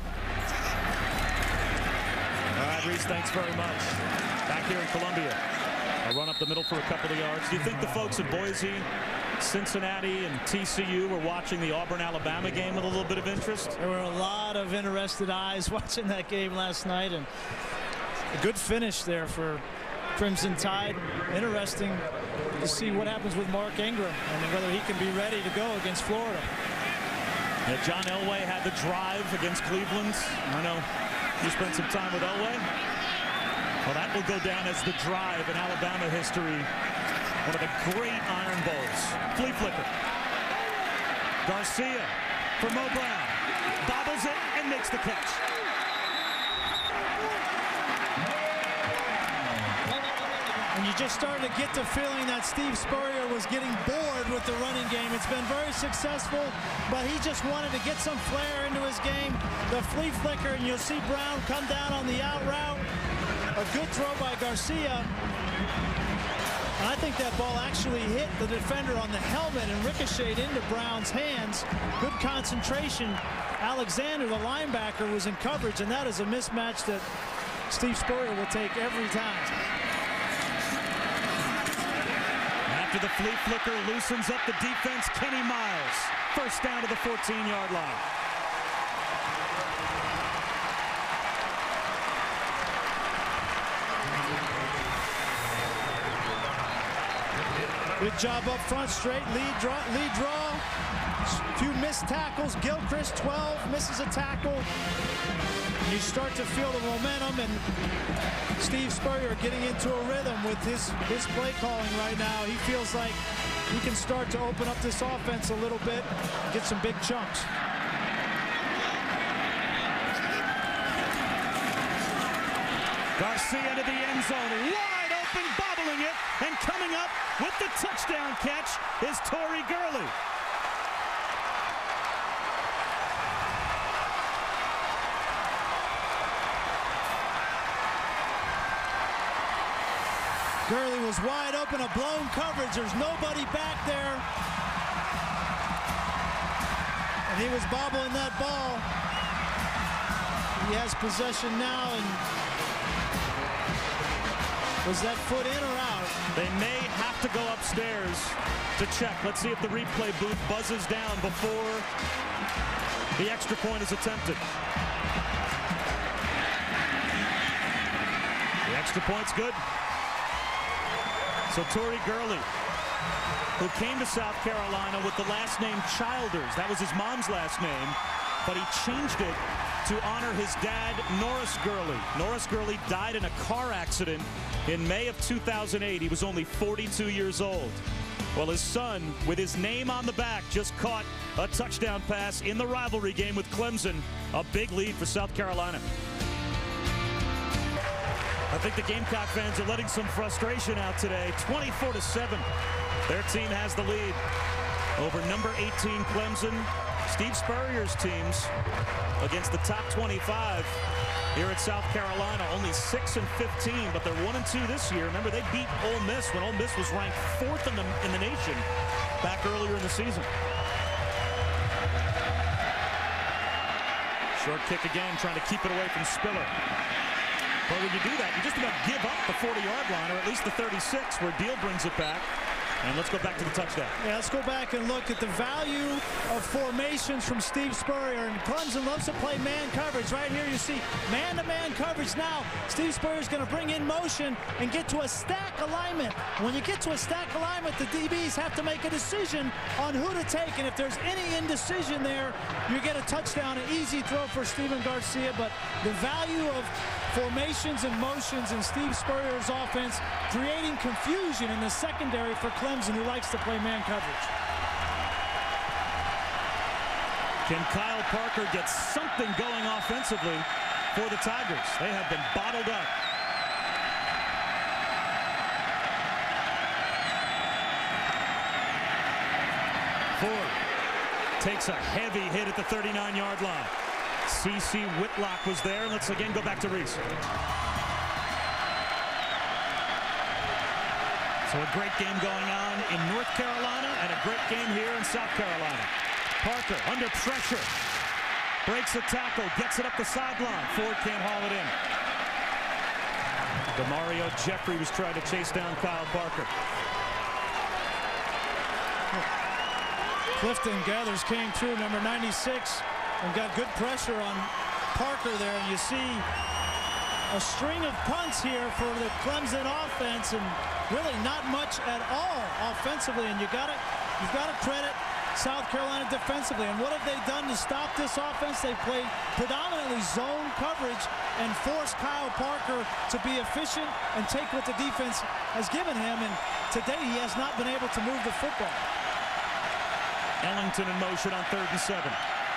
All right, Reese, thanks very much. Back here in Columbia. A run up the middle for a couple of yards. Do you think the folks in Boise, Cincinnati, and T C U were watching the Auburn-Alabama game with a little bit of interest? There were a lot of interested eyes watching that game last night, and a good finish there for Crimson Tide. Interesting to see what happens with Mark Ingram and whether he can be ready to go against Florida. Yeah, John Elway had the drive against Cleveland. I know you spent some time with Elway. Well, that will go down as the drive in Alabama history. One of the great Iron Bowls. Flea flicker. Garcia for Mo Brown. Bobbles it and makes the catch. And you just started to get the feeling that Steve Spurrier was getting bored with the running game. It's been very successful, but he just wanted to get some flair into his game. The flea flicker, and you'll see Brown come down on the out route. A good throw by Garcia. And I think that ball actually hit the defender on the helmet and ricocheted into Brown's hands. Good concentration. Alexander, the linebacker, was in coverage, and that is a mismatch that Steve Spurrier will take every time. After the flea flicker loosens up the defense, Kenny Miles. First down to the fourteen yard line. Good job up front, straight lead draw, lead draw. Few missed tackles. Gilchrist, twelve, misses a tackle. You start to feel the momentum, and Steve Spurrier getting into a rhythm with his, his play calling right now. He feels like he can start to open up this offense a little bit, get some big chunks. Garcia to the end zone, wide open, bobbling it, and coming up with the touchdown catch is Torrey Gurley. Gurley was wide open, a blown coverage. There's nobody back there. And he was bobbling that ball. He has possession now, and was that foot in or out? They may have to go upstairs to check. Let's see if the replay booth buzzes down before the extra point is attempted. The extra point's good. So Tory Gurley, who came to South Carolina with the last name Childers. That was his mom's last name, but he changed it to honor his dad, Norris Gurley. Norris Gurley died in a car accident in May of two thousand eight. He was only forty-two years old. Well, his son, with his name on the back, just caught a touchdown pass in the rivalry game with Clemson. A big lead for South Carolina. I think the Gamecock fans are letting some frustration out today. twenty-four to seven. Their team has the lead over number eighteen Clemson. Steve Spurrier's teams against the top twenty-five here at South Carolina. Only six and fifteen, but they're one and two this year. Remember, they beat Ole Miss when Ole Miss was ranked fourth in the, in the nation back earlier in the season. Short kick again, trying to keep it away from Spiller. But when you do that, you just about give up the forty-yard line, or at least the thirty-six, where Deal brings it back. And let's go back to the touchdown. Yeah, let's go back and look at the value of formations from Steve Spurrier. And Clemson loves to play man coverage. Right here you see man-to-man coverage. Now Steve Spurrier's going to bring in motion and get to a stack alignment. When you get to a stack alignment, the D Bs have to make a decision on who to take. And if there's any indecision there, you get a touchdown, an easy throw for Steven Garcia. But the value of formations and motions in Steve Spurrier's offense, creating confusion in the secondary for Clemson, who likes to play man coverage. Can Kyle Parker get something going offensively for the Tigers? They have been bottled up. Ford takes a heavy hit at the thirty-nine yard line. C C Whitlock was there. Let's again go back to Reese. So a great game going on in North Carolina and a great game here in South Carolina. Parker under pressure. Breaks a tackle, gets it up the sideline. Ford can't haul it in. Demario Jeffrey was trying to chase down Kyle Parker. Clifton Gathers came through, number ninety-six, and got good pressure on Parker there. And you see a string of punts here for the Clemson offense, and really not much at all offensively. And you got to, you've got to credit South Carolina defensively. And what have they done to stop this offense? They played predominantly zone coverage and forced Kyle Parker to be efficient and take what the defense has given him. And today he has not been able to move the football. Ellington in motion on third and seven.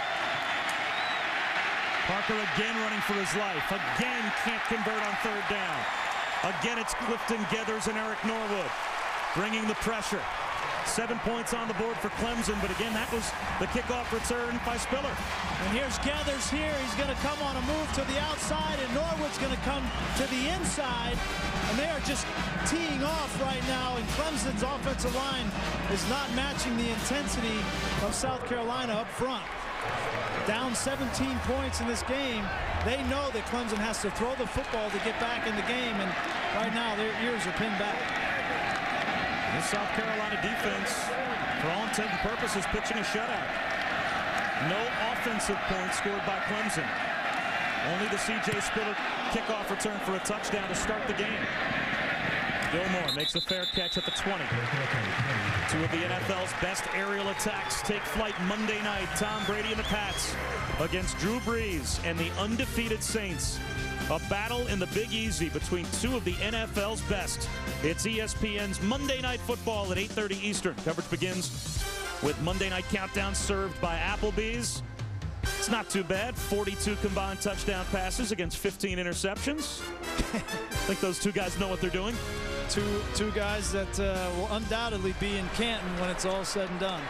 Parker again running for his life. Again can't convert on third down. Again it's Clifton Gathers and Eric Norwood bringing the pressure. Seven points on the board for Clemson, but again that was the kickoff return by Spiller. And here's Gathers here. He's going to come on a move to the outside, and Norwood's going to come to the inside. And they are just teeing off right now, and Clemson's offensive line is not matching the intensity of South Carolina up front. Down seventeen points in this game. They know that Clemson has to throw the football to get back in the game, and right now their ears are pinned back. This South Carolina defense, for all intent and purposes, pitching a shutout. No offensive points scored by Clemson. Only the C J Spiller kickoff return for a touchdown to start the game. Gilmore makes a fair catch at the twenty. Two of the N F L's best aerial attacks take flight Monday night. Tom Brady and the Pats against Drew Brees and the undefeated Saints. A battle in the Big Easy between two of the N F L's best. It's E S P N's Monday Night Football at eight thirty Eastern. Coverage begins with Monday Night Countdown served by Applebee's. It's not too bad. forty-two combined touchdown passes against fifteen interceptions. I think those two guys know what they're doing. Two, two guys that uh, will undoubtedly be in Canton when it's all said and done.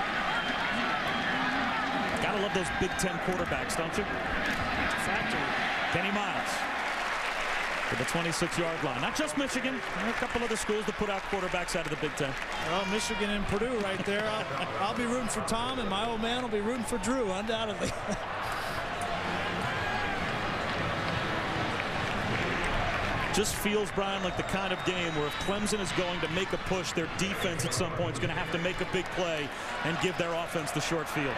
Gotta love those Big Ten quarterbacks, don't you? Factory. Kenny Miles. to the twenty-six yard line. Not just Michigan. There are a couple other schools that put out quarterbacks out of the Big Ten. Well, Michigan and Purdue right there. I'll, I'll be rooting for Tom, and my old man will be rooting for Drew, undoubtedly. Just feels, Brian, like the kind of game where if Clemson is going to make a push, their defense at some point is going to have to make a big play and give their offense the short field.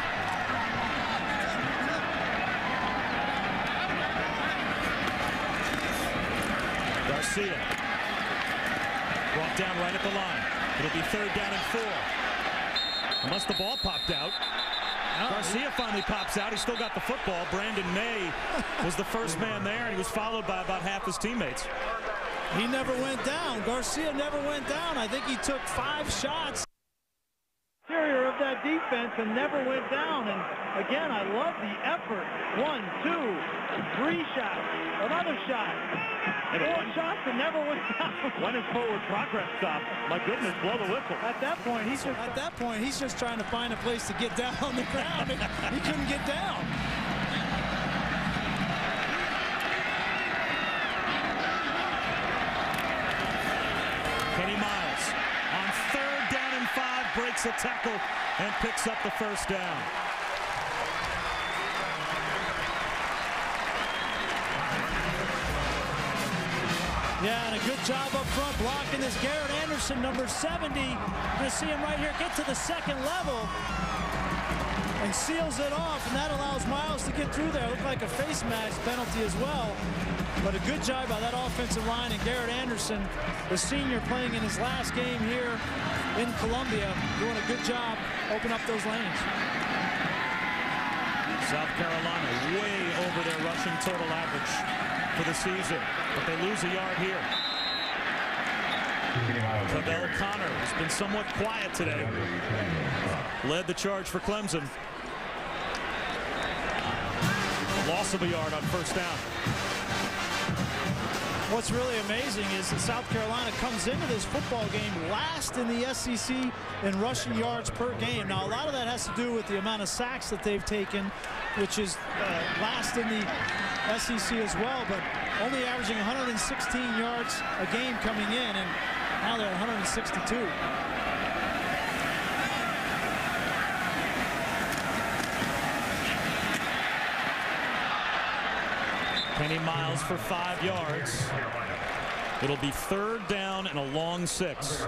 Garcia brought down right at the line. It'll be third down and four. Unless the ball popped out. No, Garcia finally pops out. He still got the football. Brandon May was the first man there, and he was followed by about half his teammates. He never went down. Garcia never went down. I think he took five shots. Interior of that defense and never went down. And again, I love the effort. One, two, three shots, another shot, four shots and never went down. When his forward progress stopped, my goodness, blow the whistle. At that point, he's just, at that point, he's just trying to find a place to get down on the ground. He couldn't get down. Kenny Miles on third down and five breaks a tackle and picks up the first down. Yeah, and a good job up front blocking this Garrett Anderson, number seventy. You're going to see him right here get to the second level and seals it off, and that allows Miles to get through there. Looked like a face mask penalty as well. But a good job by that offensive line, and Garrett Anderson, the senior, playing in his last game here in Columbia, doing a good job opening up those lanes. South Carolina way over their rushing total average for the season, but they lose a yard here. Cabell Connor has been somewhat quiet today. Led the charge for Clemson. Loss of a yard on first down. What's really amazing is that South Carolina comes into this football game last in the S E C in rushing yards per game. Now, a lot of that has to do with the amount of sacks that they've taken, which is uh, last in the S E C as well, but only averaging one hundred sixteen yards a game coming in, and now they're one hundred sixty-two. Kenny Miles for five yards. It'll be third down and a long six.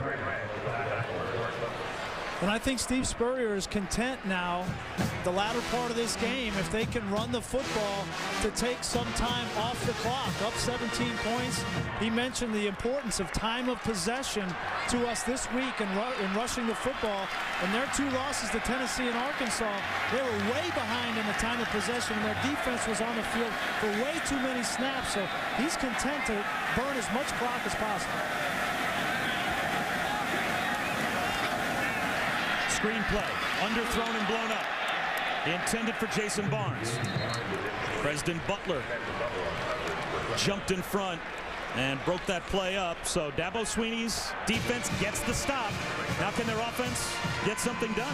And I think Steve Spurrier is content now, the latter part of this game, if they can run the football to take some time off the clock. Up seventeen points. He mentioned the importance of time of possession to us this week in, ru in rushing the football. And their two losses to Tennessee and Arkansas, they were way behind in the time of possession, and their defense was on the field for way too many snaps. So he's content to burn as much clock as possible. Screenplay, underthrown and blown up. Intended for Jason Barnes. President Butler jumped in front and broke that play up. So Dabo Swinney's defense gets the stop. Now can their offense get something done?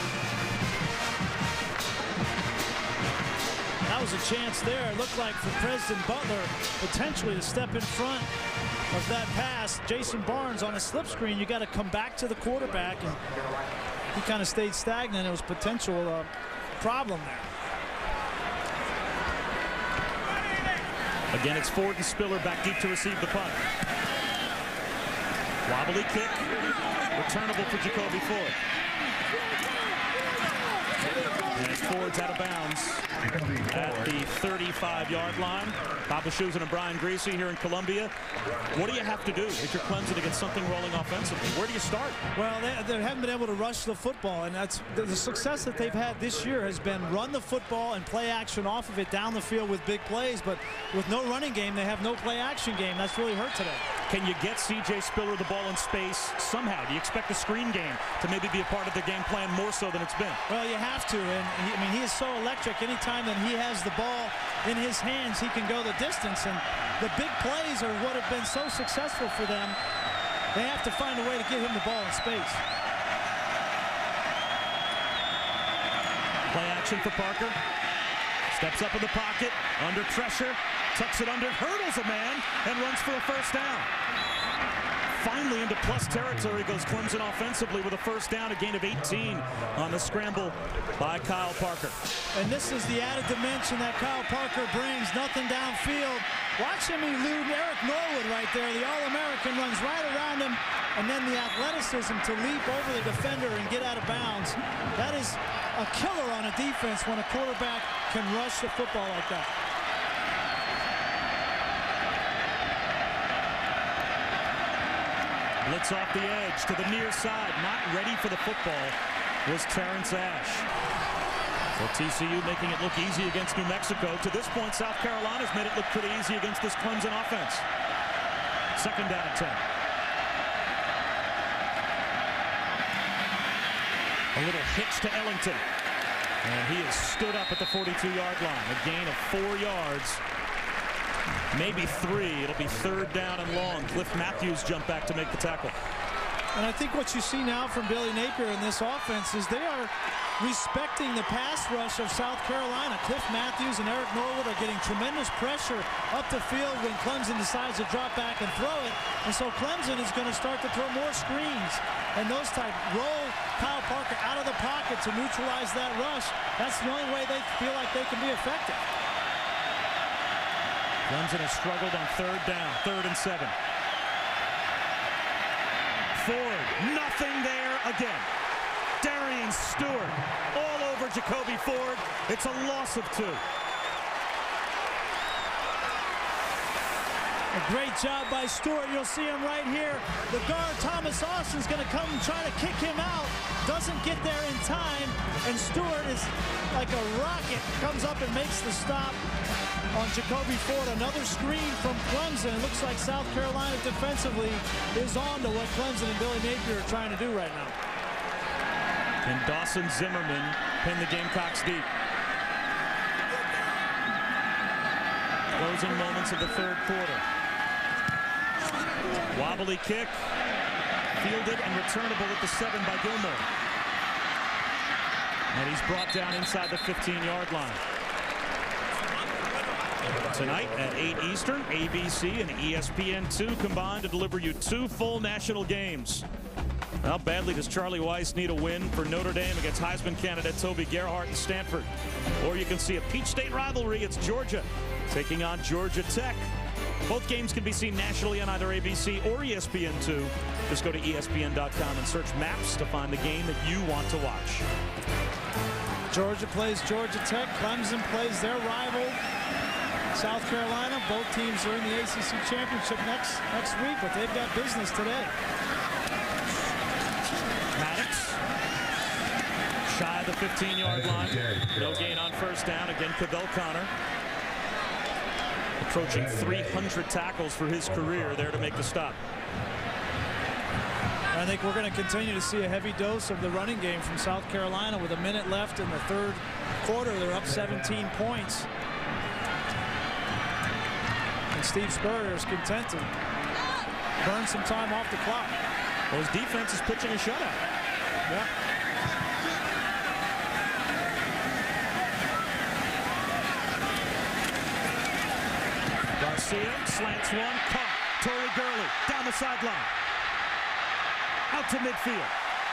That was a chance there. It looked like for President Butler potentially to step in front of that pass. Jason Barnes on a slip screen. You got to come back to the quarterback, and he kind of stayed stagnant. It was potential uh, problem there. Again, it's Ford and Spiller back deep to receive the punt. Wobbly kick, returnable for Jacoby Ford. And Ford's out of bounds at the thirty-five yard line. Bob Wischusen and Brian Griese here in Columbia. What do you have to do if you're Clemson to get something rolling offensively? Where do you start? Well, they, they haven't been able to rush the football, and that's the, the success that they've had this year has been run the football and play action off of it down the field with big plays. But with no running game, they have no play action game. That's really hurt today. Can you get C J Spiller the ball in space somehow? Do you expect the screen game to maybe be a part of the game plan more so than it's been? Well, you have to, and he, I mean, he is so electric. Anytime that he has the ball in his hands, he can go the distance, and the big plays are what have been so successful for them. They have to find a way to get him the ball in space. Play action for Parker. Steps up in the pocket, under pressure, tucks it under, hurdles a man, and runs for a first down. Finally into plus territory goes Clemson offensively with a first down, a gain of eighteen on the scramble by Kyle Parker. And this is the added dimension that Kyle Parker brings. Nothing downfield. Watch him elude Eric Norwood right there. The All-American runs right around him, and then the athleticism to leap over the defender and get out of bounds. That is a killer on a defense when a quarterback can rush the football like that. Blitz off the edge to the near side. Not ready for the football was Terrence Ash. So T C U making it look easy against New Mexico. To this point, South Carolina's made it look pretty easy against this Clemson offense. Second down and ten. A little hitch to Ellington. And he is stood up at the forty-two yard line. A gain of four yards. Maybe three. It'll be third down and long. Cliff Matthews jumped back to make the tackle. And I think what you see now from Billy Napier in this offense is they are respecting the pass rush of South Carolina. Cliff Matthews and Eric Norwood are getting tremendous pressure up the field when Clemson decides to drop back and throw it. And so Clemson is going to start to throw more screens and those type. Roll Kyle Parker out of the pocket to neutralize that rush. That's the only way they feel like they can be effective. Clemson has struggled on third down, third and seven. Ford, nothing there again. Darian Stewart all over Jacoby Ford. It's a loss of two. A great job by Stewart. You'll see him right here. The guard, Thomas Austin's going to come and try to kick him out. Doesn't get there in time. And Stewart is like a rocket. Comes up and makes the stop on Jacoby Ford. Another screen from Clemson. It looks like South Carolina defensively is on to what Clemson and Billy Napier are trying to do right now. And Dawson Zimmerman pinned the Gamecocks deep. Closing moments of the third quarter. Wobbly kick. Fielded and returnable at the seven by Gilmore. And he's brought down inside the fifteen yard line. Tonight at eight Eastern, A B C and E S P N two combined to deliver you two full national games. How badly does Charlie Weiss need a win for Notre Dame against Heisman candidate Toby Gerhart and Stanford? Or you can see a Peach State rivalry. It's Georgia taking on Georgia Tech. Both games can be seen nationally on either A B C or E S P N two. Just go to E S P N dot com and search maps to find the game that you want to watch. Georgia plays Georgia Tech. Clemson plays their rival, South Carolina. Both teams are in the A C C championship next next week, but they've got business today. Maddox shy of the fifteen yard line. No gain on first down. Again, Cavell Connor approaching three hundred tackles for his career there to make the stop. I think we're going to continue to see a heavy dose of the running game from South Carolina. With a minute left in the third quarter, they're up seventeen points. And Steve Spurrier is content to burn some time off the clock. Well, his defense is pitching a shutout. Yeah. Garcia slants one, caught. Torrey Gurley down the sideline. Out to midfield.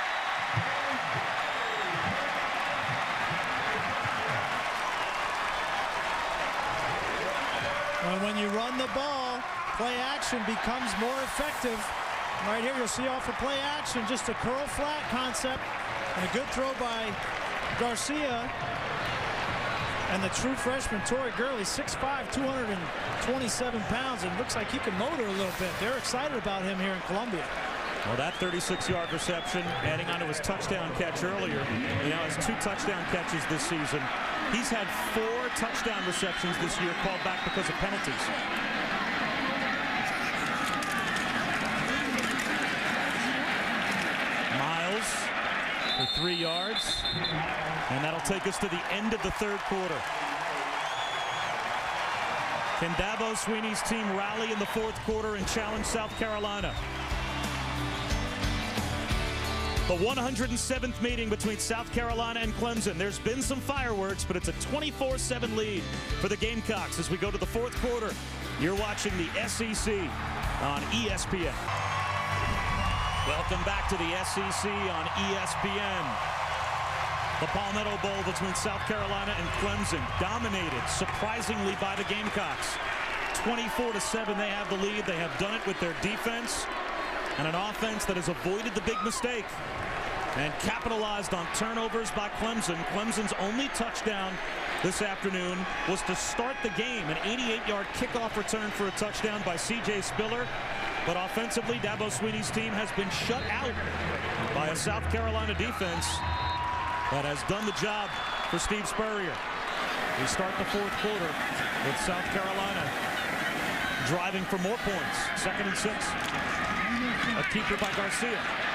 And when you run the ball, play action becomes more effective. Right here, you'll see off of play action, just a curl flat concept, and a good throw by Garcia. And the true freshman, Torrey Gurley, six five, two hundred twenty-seven pounds, and looks like he can motor a little bit. They're excited about him here in Columbia. Well, that thirty-six yard reception, adding onto his touchdown catch earlier. He now has two touchdown catches this season. He's had four touchdown receptions this year called back because of penalties. Miles for three yards. And that'll take us to the end of the third quarter. Can Dabo Swinney's team rally in the fourth quarter and challenge South Carolina? The one hundred seventh meeting between South Carolina and Clemson. There's been some fireworks, but it's a twenty-four seven lead for the Gamecocks as we go to the fourth quarter. You're watching the S E C on E S P N. Welcome back to the S E C on E S P N. The Palmetto Bowl between South Carolina and Clemson, dominated surprisingly by the Gamecocks. twenty-four to seven, they have the lead. They have done it with their defense and an offense that has avoided the big mistake and capitalized on turnovers by Clemson. Clemson's only touchdown this afternoon was to start the game, an eighty-eight yard kickoff return for a touchdown by C J Spiller. But offensively, Dabo Swinney's team has been shut out by a South Carolina defense that has done the job for Steve Spurrier. We start the fourth quarter with South Carolina driving for more points. Second and six. A keeper by Garcia.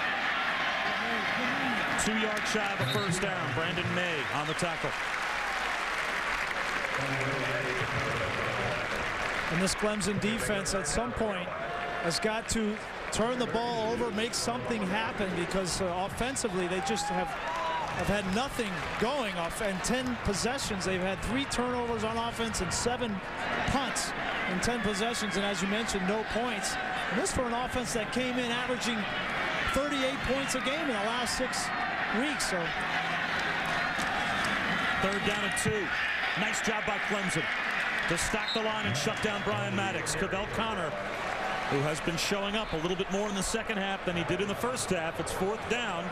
Two yards shy of a first down. Brandon May on the tackle. And this Clemson defense at some point has got to turn the ball over, make something happen, because uh, offensively they just have have had nothing going off. And ten possessions, they've had three turnovers on offense and seven punts in ten possessions, and as you mentioned, no points. And this for an offense that came in averaging thirty-eight points a game in the last six weeks. So third down and two. Nice job by Clemson to stack the line and shut down Brian Maddox. Cavell Connor, who has been showing up a little bit more in the second half than he did in the first half. It's fourth down,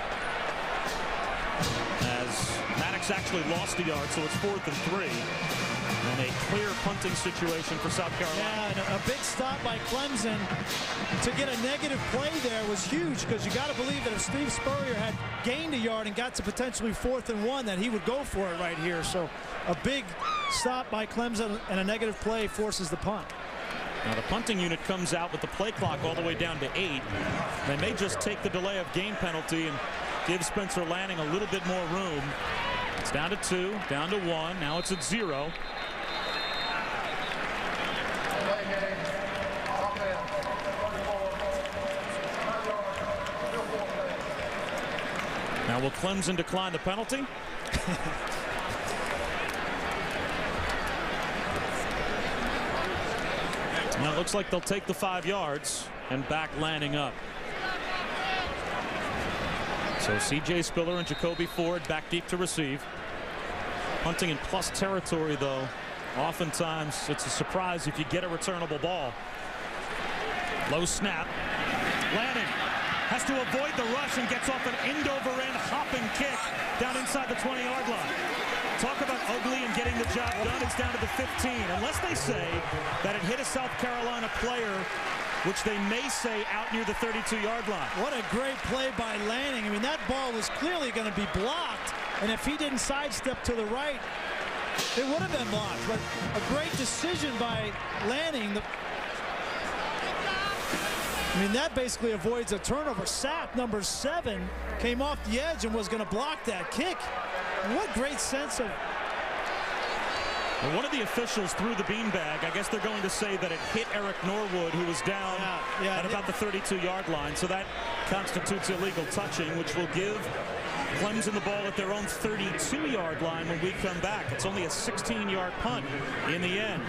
as Maddox actually lost a yard, so it's fourth and three. And a clear punting situation for South Carolina. Yeah, and a big stop by Clemson to get a negative play there was huge, because you got to believe that if Steve Spurrier had gained a yard and got to potentially fourth and one, that he would go for it right here. So a big stop by Clemson and a negative play forces the punt. Now the punting unit comes out with the play clock all the way down to eight. They may just take the delay of game penalty and give Spencer Lanning a little bit more room. It's down to two, down to one. Now it's at zero. Now will Clemson decline the penalty? Now it looks like they'll take the five yards and back Lanning up. So C J Spiller and Jacoby Ford back deep to receive. Punting in plus territory, though. Oftentimes it's a surprise if you get a returnable ball. Low snap. Lanning has to avoid the rush and gets off an end over end hopping kick down inside the twenty yard line. Talk about ugly and getting the job done. It's down to the fifteen. Unless they say that it hit a South Carolina player, which they may say out near the thirty-two yard line. What a great play by Lanning. I mean, that ball was clearly going to be blocked, and if he didn't sidestep to the right, it would have been blocked. But a great decision by Lanning. The I mean, that basically avoids a turnover. Sapp, number seven, came off the edge and was going to block that kick. What great sense of... Well, one of the officials threw the beanbag. I guess they're going to say that it hit Eric Norwood, who was down yeah, yeah, at about the thirty-two yard line. So that constitutes illegal touching, which will give Clemson the ball at their own thirty-two yard line when we come back. It's only a sixteen yard punt in the end.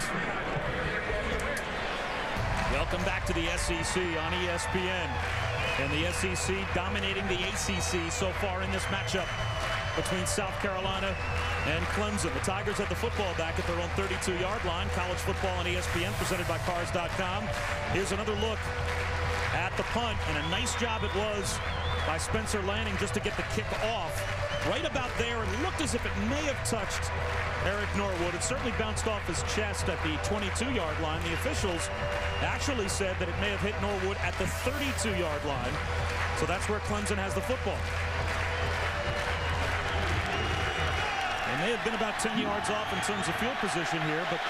Welcome back to the S E C on E S P N. And the S E C dominating the A C C so far in this matchup between South Carolina and Clemson. The Tigers have the football back at their own thirty-two yard line. College football on E S P N presented by Cars dot com. Here's another look at the punt, and a nice job it was by Spencer Lanning just to get the kick off right about there. It looked as if it may have touched Eric Norwood. It certainly bounced off his chest at the twenty-two yard line. The officials actually said that it may have hit Norwood at the thirty-two yard line. So that's where Clemson has the football. They may have been about ten yards off in terms of field position here, but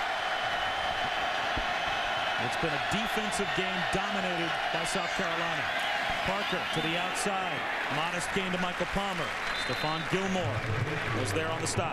it's been a defensive game dominated by South Carolina. Parker to the outside. Modest gain to Michael Palmer. Stephon Gilmore was there on the stop.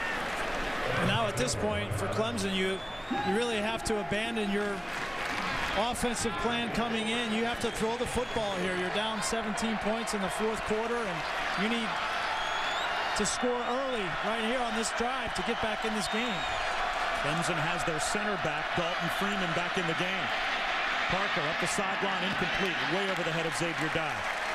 And now at this point for Clemson, you you really have to abandon your offensive plan coming in. You have to throw the football here. You're down seventeen points in the fourth quarter, and you need to score early right here on this drive to get back in this game. Clemson has their center back, Dalton Freeman, back in the game. Parker up the sideline, incomplete, way over the head of Xavier Dye.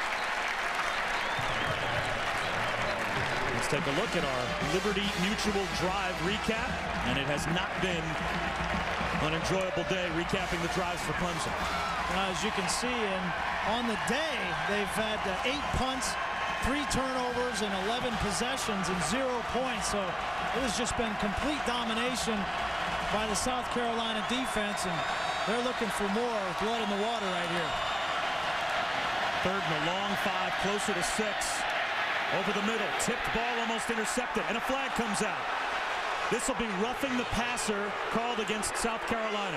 Let's take a look at our Liberty Mutual Drive recap, and it has not been an enjoyable day recapping the drives for Clemson. Now, as you can see, and on the day, they've had uh, eight punts, three turnovers, and eleven possessions, and zero points. So it has just been complete domination by the South Carolina defense, and they're looking for more blood in the water right here. Third and a long five, closer to six. Over the middle, tipped ball, almost intercepted, and a flag comes out. This will be roughing the passer called against South Carolina.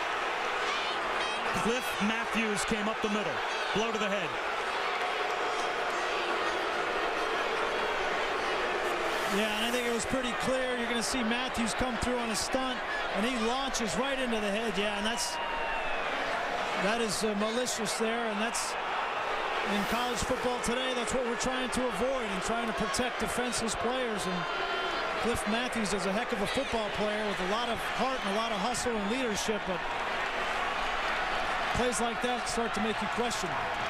Cliff Matthews came up the middle, blow to the head. Yeah, and I think it was pretty clear. You're going to see Matthews come through on a stunt, and he launches right into the head. Yeah, and that's that is uh, malicious there, and that's in college football today. That's what we're trying to avoid and trying to protect defenseless players. And Cliff Matthews is a heck of a football player with a lot of heart and a lot of hustle and leadership, but plays like that start to make you question.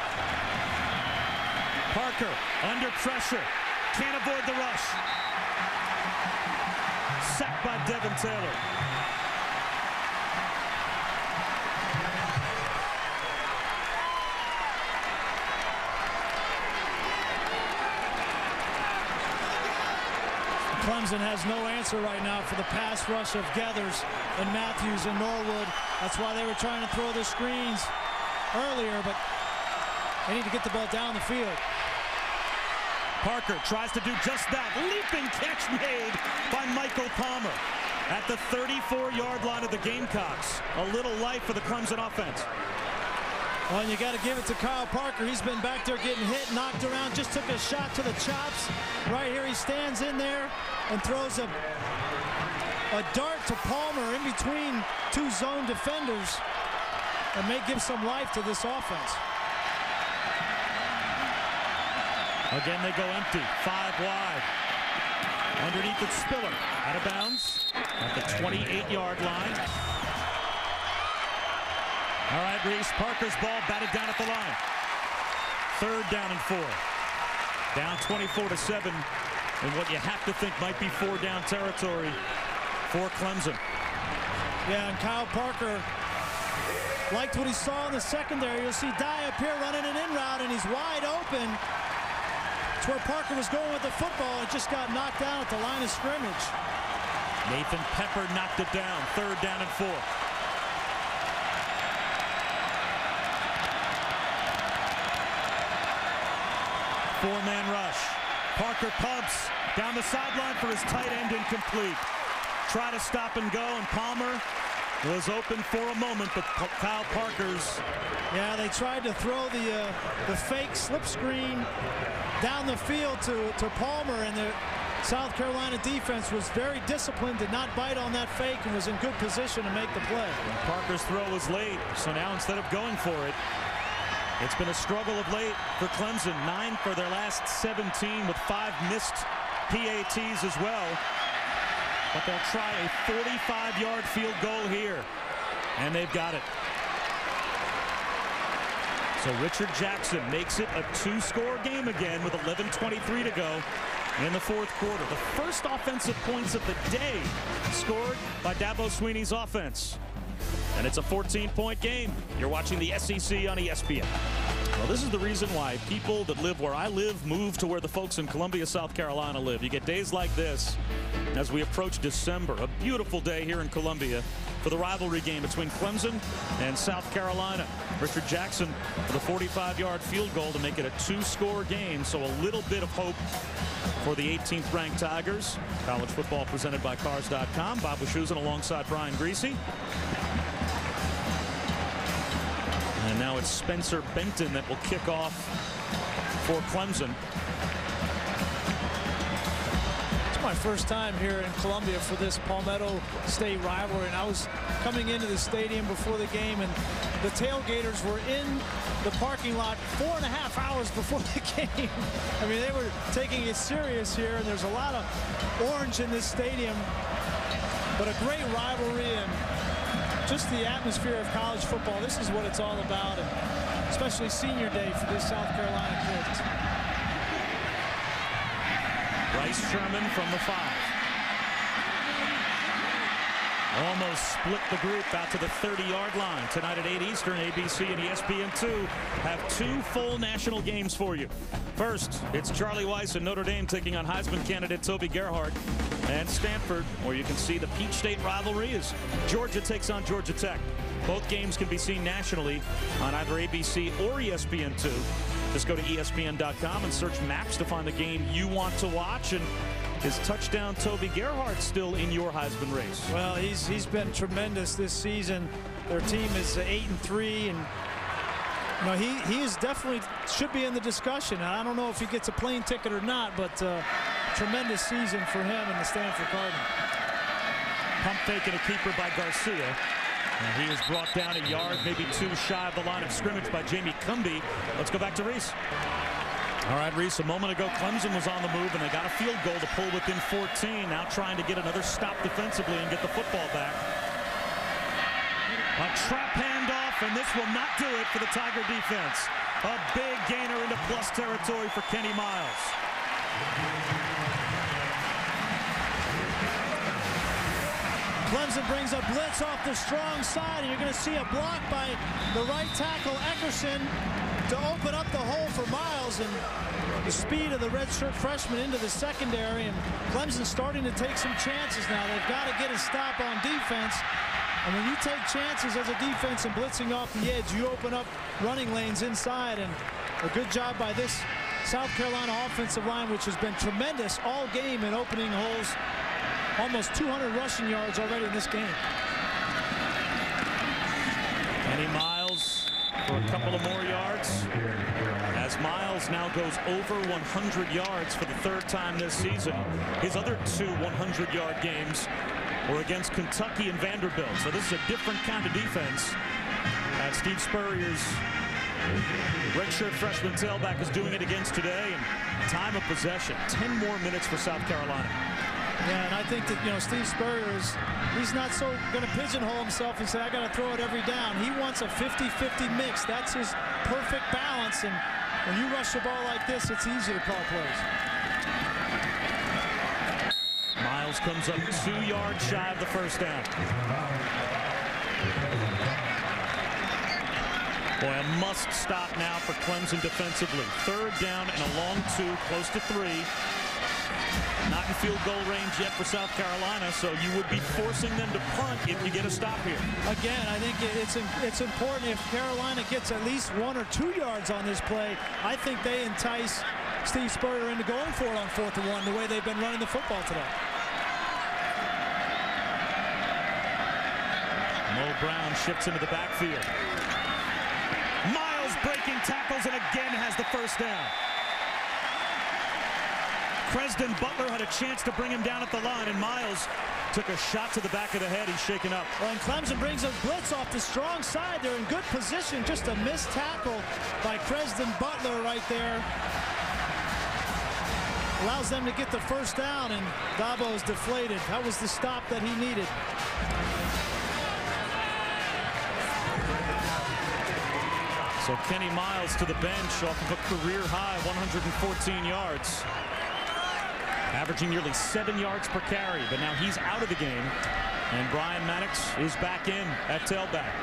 Parker under pressure, can't avoid the rush. Sacked by Devin Taylor. Clemson has no answer right now for the pass rush of Gathers and Matthews and Norwood. That's why they were trying to throw the screens earlier, but they need to get the ball down the field. Parker tries to do just that. Leaping catch made by Michael Palmer at the thirty-four yard line of the Gamecocks. A little life for the Clemson offense. Well, and you got to give it to Kyle Parker. He's been back there getting hit, knocked around, just took a shot to the chops. Right here, he stands in there and throws a, a dart to Palmer in between two zone defenders and may give some life to this offense. Again, they go empty, five wide. Underneath it's Spiller, out of bounds at the twenty-eight yard line. All right, Reese, Parker's ball batted down at the line. Third down and four. Down twenty-four to seven in what you have to think might be four down territory for Clemson. Yeah, and Kyle Parker liked what he saw in the secondary. You'll see Dye up here running an in route, and he's wide open. It's where Parker was going with the football. It just got knocked down at the line of scrimmage. Nathan Pepper knocked it down. Third down and four. Four-man rush. Parker pumps down the sideline for his tight end, incomplete. Try to stop and go, and Palmer was open for a moment, but Kyle Parker's. Yeah, they tried to throw the uh, the fake slip screen down the field to, to Palmer, and the South Carolina defense was very disciplined, did not bite on that fake, and was in good position to make the play. And Parker's throw was late, so now instead of going for it, it's been a struggle of late for Clemson. Nine for their last seventeen with five missed P A Ts as well. But they'll try a forty-five yard field goal here. And they've got it. So Richard Jackson makes it a two-score game again with eleven twenty-three to go in the fourth quarter. The first offensive points of the day scored by Dabo Swinney's offense. And it's a fourteen point game. You're watching the S E C on E S P N. Well, this is the reason why people that live where I live move to where the folks in Columbia, South Carolina live. You get days like this as we approach December. A beautiful day here in Columbia for the rivalry game between Clemson and South Carolina. Richard Jackson with a forty-five yard field goal to make it a two-score game. So a little bit of hope for the eighteenth ranked Tigers. College football presented by Cars dot com. Bob Wischusen alongside Brian Greasy. And now it's Spencer Benton that will kick off for Clemson. My first time here in Columbia for this Palmetto State rivalry, and I was coming into the stadium before the game, and the tailgaters were in the parking lot four and a half hours before the game. I mean, they were taking it serious here, and there's a lot of orange in this stadium, but a great rivalry and just the atmosphere of college football. This is what it's all about, and especially senior day for this South Carolina kids. Bryce Sherman from the five. Almost split the group out to the thirty yard line. Tonight at eight Eastern, A B C and E S P N two have two full national games for you. First, it's Charlie Weiss and Notre Dame taking on Heisman candidate Toby Gerhart. And Stanford, where you can see the Peach State rivalry, as Georgia takes on Georgia Tech. Both games can be seen nationally on either A B C or E S P N two. Just go to E S P N dot com and search maps to find the game you want to watch. And is touchdown Toby Gerhart still in your Heisman race? Well, he's he's been tremendous this season. Their team is eight and three, and you know, he he is definitely should be in the discussion. And I don't know if he gets a plane ticket or not, but uh, tremendous season for him and the Stanford Cardinals. Pump fake and a keeper by Garcia. And he is brought down a yard, maybe two shy of the line of scrimmage by Jamie Cumby. Let's go back to Reese. All right, Reese, a moment ago, Clemson was on the move, and they got a field goal to pull within fourteen. Now trying to get another stop defensively and get the football back. A trap handoff, and this will not do it for the Tiger defense. A big gainer into plus territory for Kenny Miles. Clemson brings a blitz off the strong side, and you're going to see a block by the right tackle, Eckerson, to open up the hole for Miles, and the speed of the redshirt freshman into the secondary, and Clemson's starting to take some chances now. They've got to get a stop on defense, and when you take chances as a defense and blitzing off the edge, you open up running lanes inside, and a good job by this South Carolina offensive line, which has been tremendous all game in opening holes. Almost two hundred rushing yards already in this game. Kenny Miles for a couple of more yards, as Miles now goes over one hundred yards for the third time this season. His other two one hundred yard games were against Kentucky and Vanderbilt. So this is a different kind of defense. And Steve Spurrier's redshirt freshman tailback is doing it against today. And time of possession, ten more minutes for South Carolina. Yeah, and I think that, you know, Steve Spurrier is, he's not so going to pigeonhole himself and say, I got to throw it every down. He wants a fifty fifty mix. That's his perfect balance. And when you rush the ball like this, it's easy to call plays. Miles comes up two yards shy of the first down. Boy, a must stop now for Clemson defensively. Third down and a long two, close to three. Not in field goal range yet for South Carolina, so you would be forcing them to punt if you get a stop here. Again, I think it's it's important if Carolina gets at least one or two yards on this play. I think they entice Steve Spurrier into going for it on fourth and one, the way they've been running the football today. Mo Brown shifts into the backfield. Miles breaking tackles and again has the first down. Cresden Butler had a chance to bring him down at the line, and Miles took a shot to the back of the head. He's shaken up. Well, and Clemson brings a blitz off the strong side. They're in good position. Just a missed tackle by Cresden Butler right there. Allows them to get the first down, and Dabo is deflated. That was the stop that he needed. So Kenny Miles to the bench off of a career-high one hundred fourteen yards. Averaging nearly seven yards per carry, but now he's out of the game. And Brian Maddox is back in at tailback.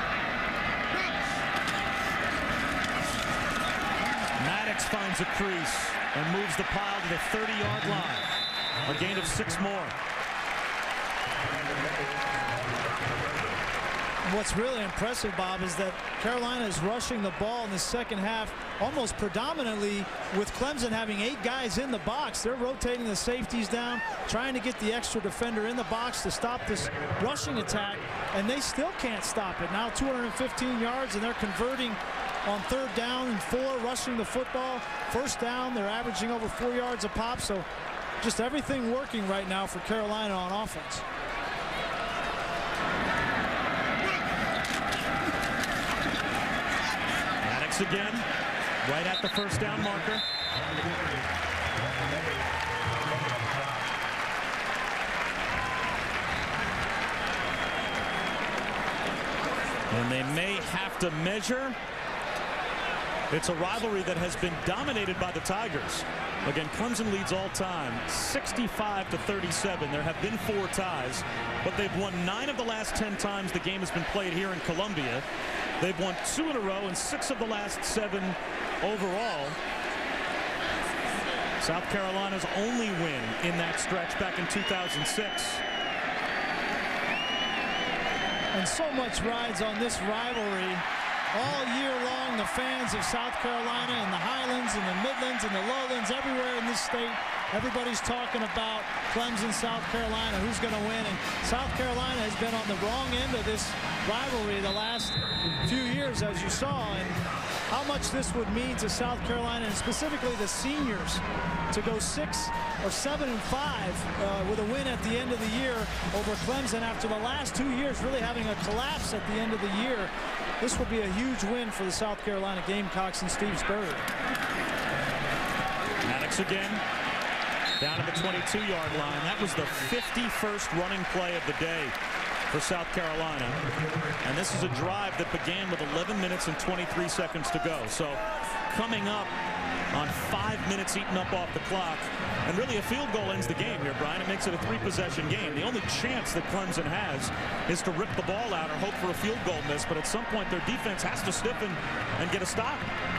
Maddox finds a crease and moves the pile to the thirty yard line. A gain of six more. What's really impressive, Bob, is that Carolina is rushing the ball in the second half almost predominantly with Clemson having eight guys in the box. They're rotating the safeties down, trying to get the extra defender in the box to stop this rushing attack, and they still can't stop it. Now two hundred fifteen yards, and they're converting on third down and four, rushing the football. First down, they're averaging over four yards a pop, so just everything working right now for Carolina on offense. Maddox again, right at the first down marker. And they may have to measure. It's a rivalry that has been dominated by the Tigers. Again, Clemson leads all time, sixty-five to thirty-seven. There have been four ties, but they've won nine of the last ten times the game has been played here in Columbia. They've won two in a row and six of the last seven overall. South Carolina's only win in that stretch back in two thousand six. And so much rides on this rivalry. All year long, the fans of South Carolina in the Highlands and the Midlands and the Lowlands, everywhere in this state, everybody's talking about Clemson, South Carolina, who's going to win. And South Carolina has been on the wrong end of this rivalry the last few years, as you saw. And how much this would mean to South Carolina, and specifically the seniors, to go six or seven and five uh, with a win at the end of the year over Clemson after the last two years really having a collapse at the end of the year. This will be a huge win for the South Carolina Gamecocks and Steve Spurrier. Maddox again, down at the twenty-two yard line. That was the fifty-first running play of the day for South Carolina. And this is a drive that began with eleven minutes and twenty-three seconds to go. So coming up on five minutes eaten up off the clock. And really a field goal ends the game here, Brian. It makes it a three possession game. The only chance that Clemson has is to rip the ball out or hope for a field goal miss. But at some point their defense has to stiffen and get a stop.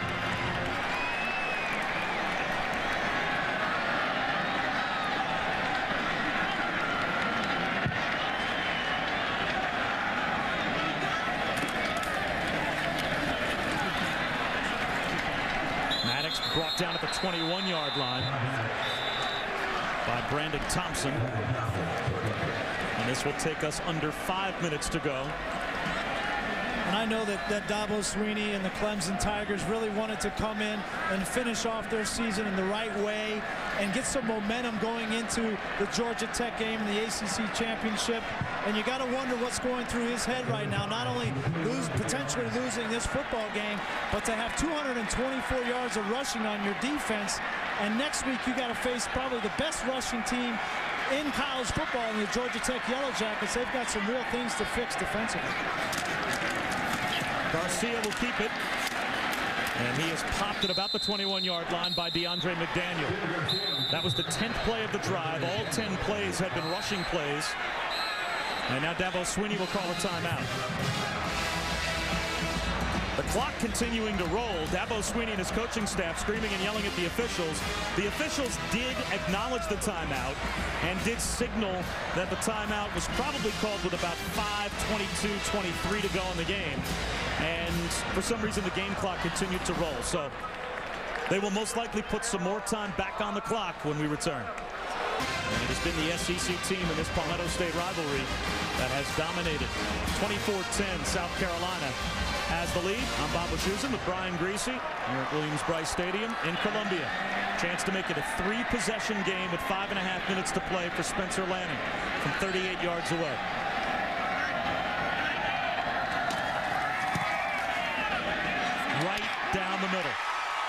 Brought down at the twenty-one yard line by Brandon Thompson. And this will take us under five minutes to go. And I know that, that Dabo Swinney and the Clemson Tigers really wanted to come in and finish off their season in the right way and get some momentum going into the Georgia Tech game in the A C C championship. And you got to wonder what's going through his head right now. Not only lose, potentially losing this football game, but to have two hundred twenty-four yards of rushing on your defense. And next week you got to face probably the best rushing team in college football in the Georgia Tech Yellow Jackets. They've got some real things to fix defensively. Garcia will keep it. And he is popped at about the twenty-one yard line by DeAndre McDaniel. That was the tenth play of the drive. All ten plays had been rushing plays. And now Dabo Swinney will call a timeout. The clock continuing to roll. Dabo Swinney and his coaching staff screaming and yelling at the officials. The officials did acknowledge the timeout and did signal that the timeout was probably called with about five twenty-two twenty-three to go in the game. And for some reason, the game clock continued to roll. So they will most likely put some more time back on the clock when we return. And it has been the S E C team in this Palmetto State rivalry that has dominated. twenty-four ten, South Carolina has the lead. I'm Bob Wischusen with Brian Greasy here at Williams-Brice Stadium in Columbia. Chance to make it a three-possession game with five and a half minutes to play for Spencer Lanning from thirty-eight yards away. Right down the middle.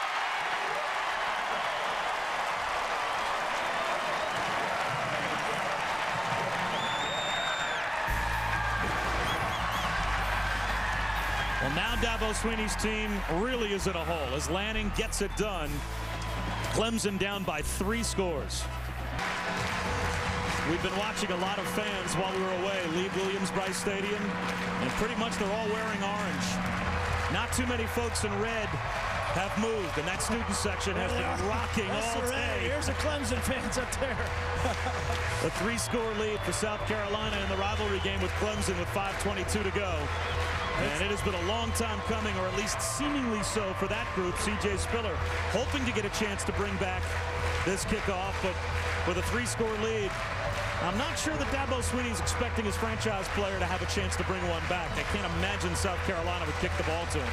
Well, now Dabo Swinney's team really is in a hole as Lanning gets it done. Clemson down by three scores. We've been watching a lot of fans while we were away leave Williams-Brice Stadium, and pretty much they're all wearing orange. Not too many folks in red have moved, and that student section has been rocking all day. Here's the Clemson fans up there. A three-score lead for South Carolina in the rivalry game with Clemson with five twenty-two to go. And it has been a long time coming, or at least seemingly so for that group. C J Spiller hoping to get a chance to bring back this kickoff, but with a three-score lead, I'm not sure that Dabo Swinney's expecting his franchise player to have a chance to bring one back. I can't imagine South Carolina would kick the ball to him.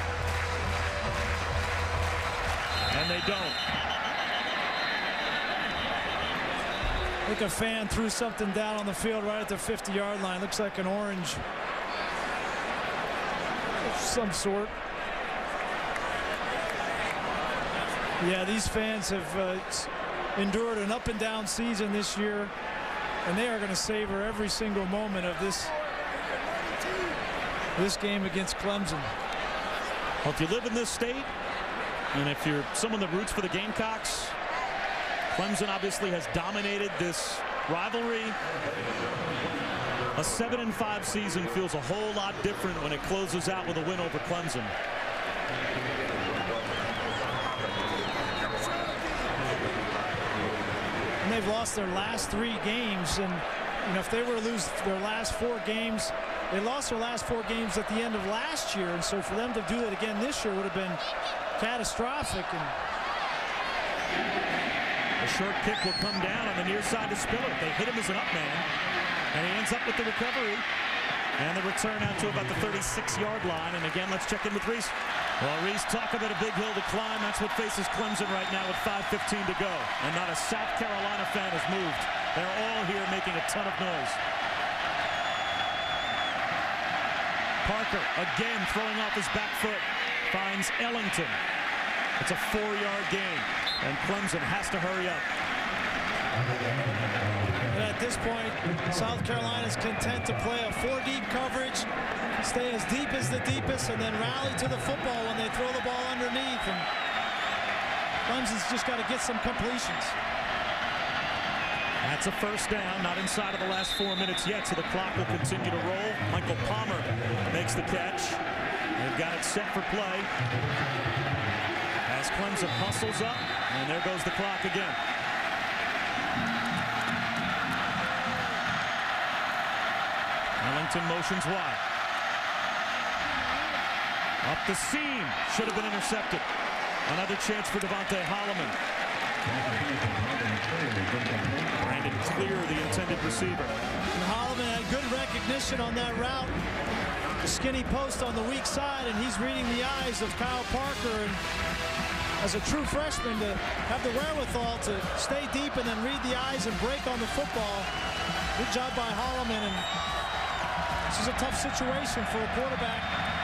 And they don't. I think a fan threw something down on the field right at the fifty yard line. Looks like an orange of some sort. Yeah, these fans have uh, endured an up and down season this year, and they are going to savor every single moment of this this game against Clemson. Well, if you live in this state, and if you're someone that roots for the Gamecocks, Clemson obviously has dominated this rivalry. A seven and five season feels a whole lot different when it closes out with a win over Clemson. And they've lost their last three games, and you know, if they were to lose their last four games, they lost their last four games at the end of last year, and so for them to do it again this year would have been catastrophic. And a short kick will come down on the near side to Spiller. They hit him as an up man, and he ends up with the recovery and the return out to about the thirty-six yard line. And again, let's check in with Reese. Well, Reese, talk about a big hill to climb. That's what faces Clemson right now with five fifteen to go, and not a South Carolina fan has moved. They're all here making a ton of noise. Parker again throwing off his back foot, finds Ellington. It's a four yard gain, and Clemson has to hurry up. And at this point, South Carolina's content to play a four deep coverage, stay as deep as the deepest, and then rally to the football when they throw the ball underneath. And Clemson's just got to get some completions. That's a first down, not inside of the last four minutes yet, so the clock will continue to roll. Michael Palmer makes the catch. They've got it set for play as Clemson hustles up, and there goes the clock again. Ellington motions wide. Up the seam, should have been intercepted. Another chance for Devontae Holloman. Brandon Clear, the intended receiver. And Holloman had good recognition on that route. The skinny post on the weak side, and he's reading the eyes of Kyle Parker. And as a true freshman, to have the wherewithal to stay deep and then read the eyes and break on the football. Good job by Holloman. And this is a tough situation for a quarterback.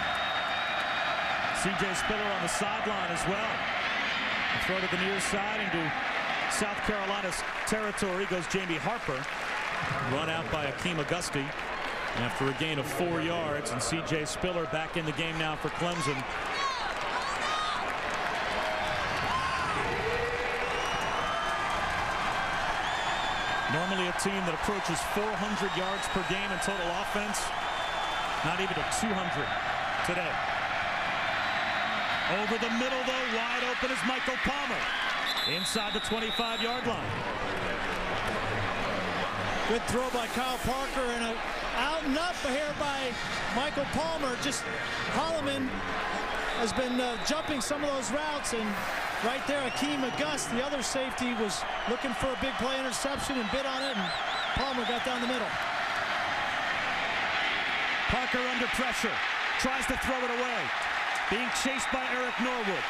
C J Spiller on the sideline as well. The throw to the near side into South Carolina's territory goes Jamie Harper. Run out by Akeem Auguste after a gain of four yards, and C J Spiller back in the game now for Clemson. Normally a team that approaches four hundred yards per game in total offense. Not even at two hundred today. Over the middle, though, wide open is Michael Palmer. Inside the twenty-five yard line. Good throw by Kyle Parker, and a out and up here by Michael Palmer. Just Holloman has been uh, jumping some of those routes, and right there, Akeem Auguste, the other safety, was looking for a big play interception and bit on it, and Palmer got down the middle. Parker under pressure, tries to throw it away. Being chased by Eric Norwood.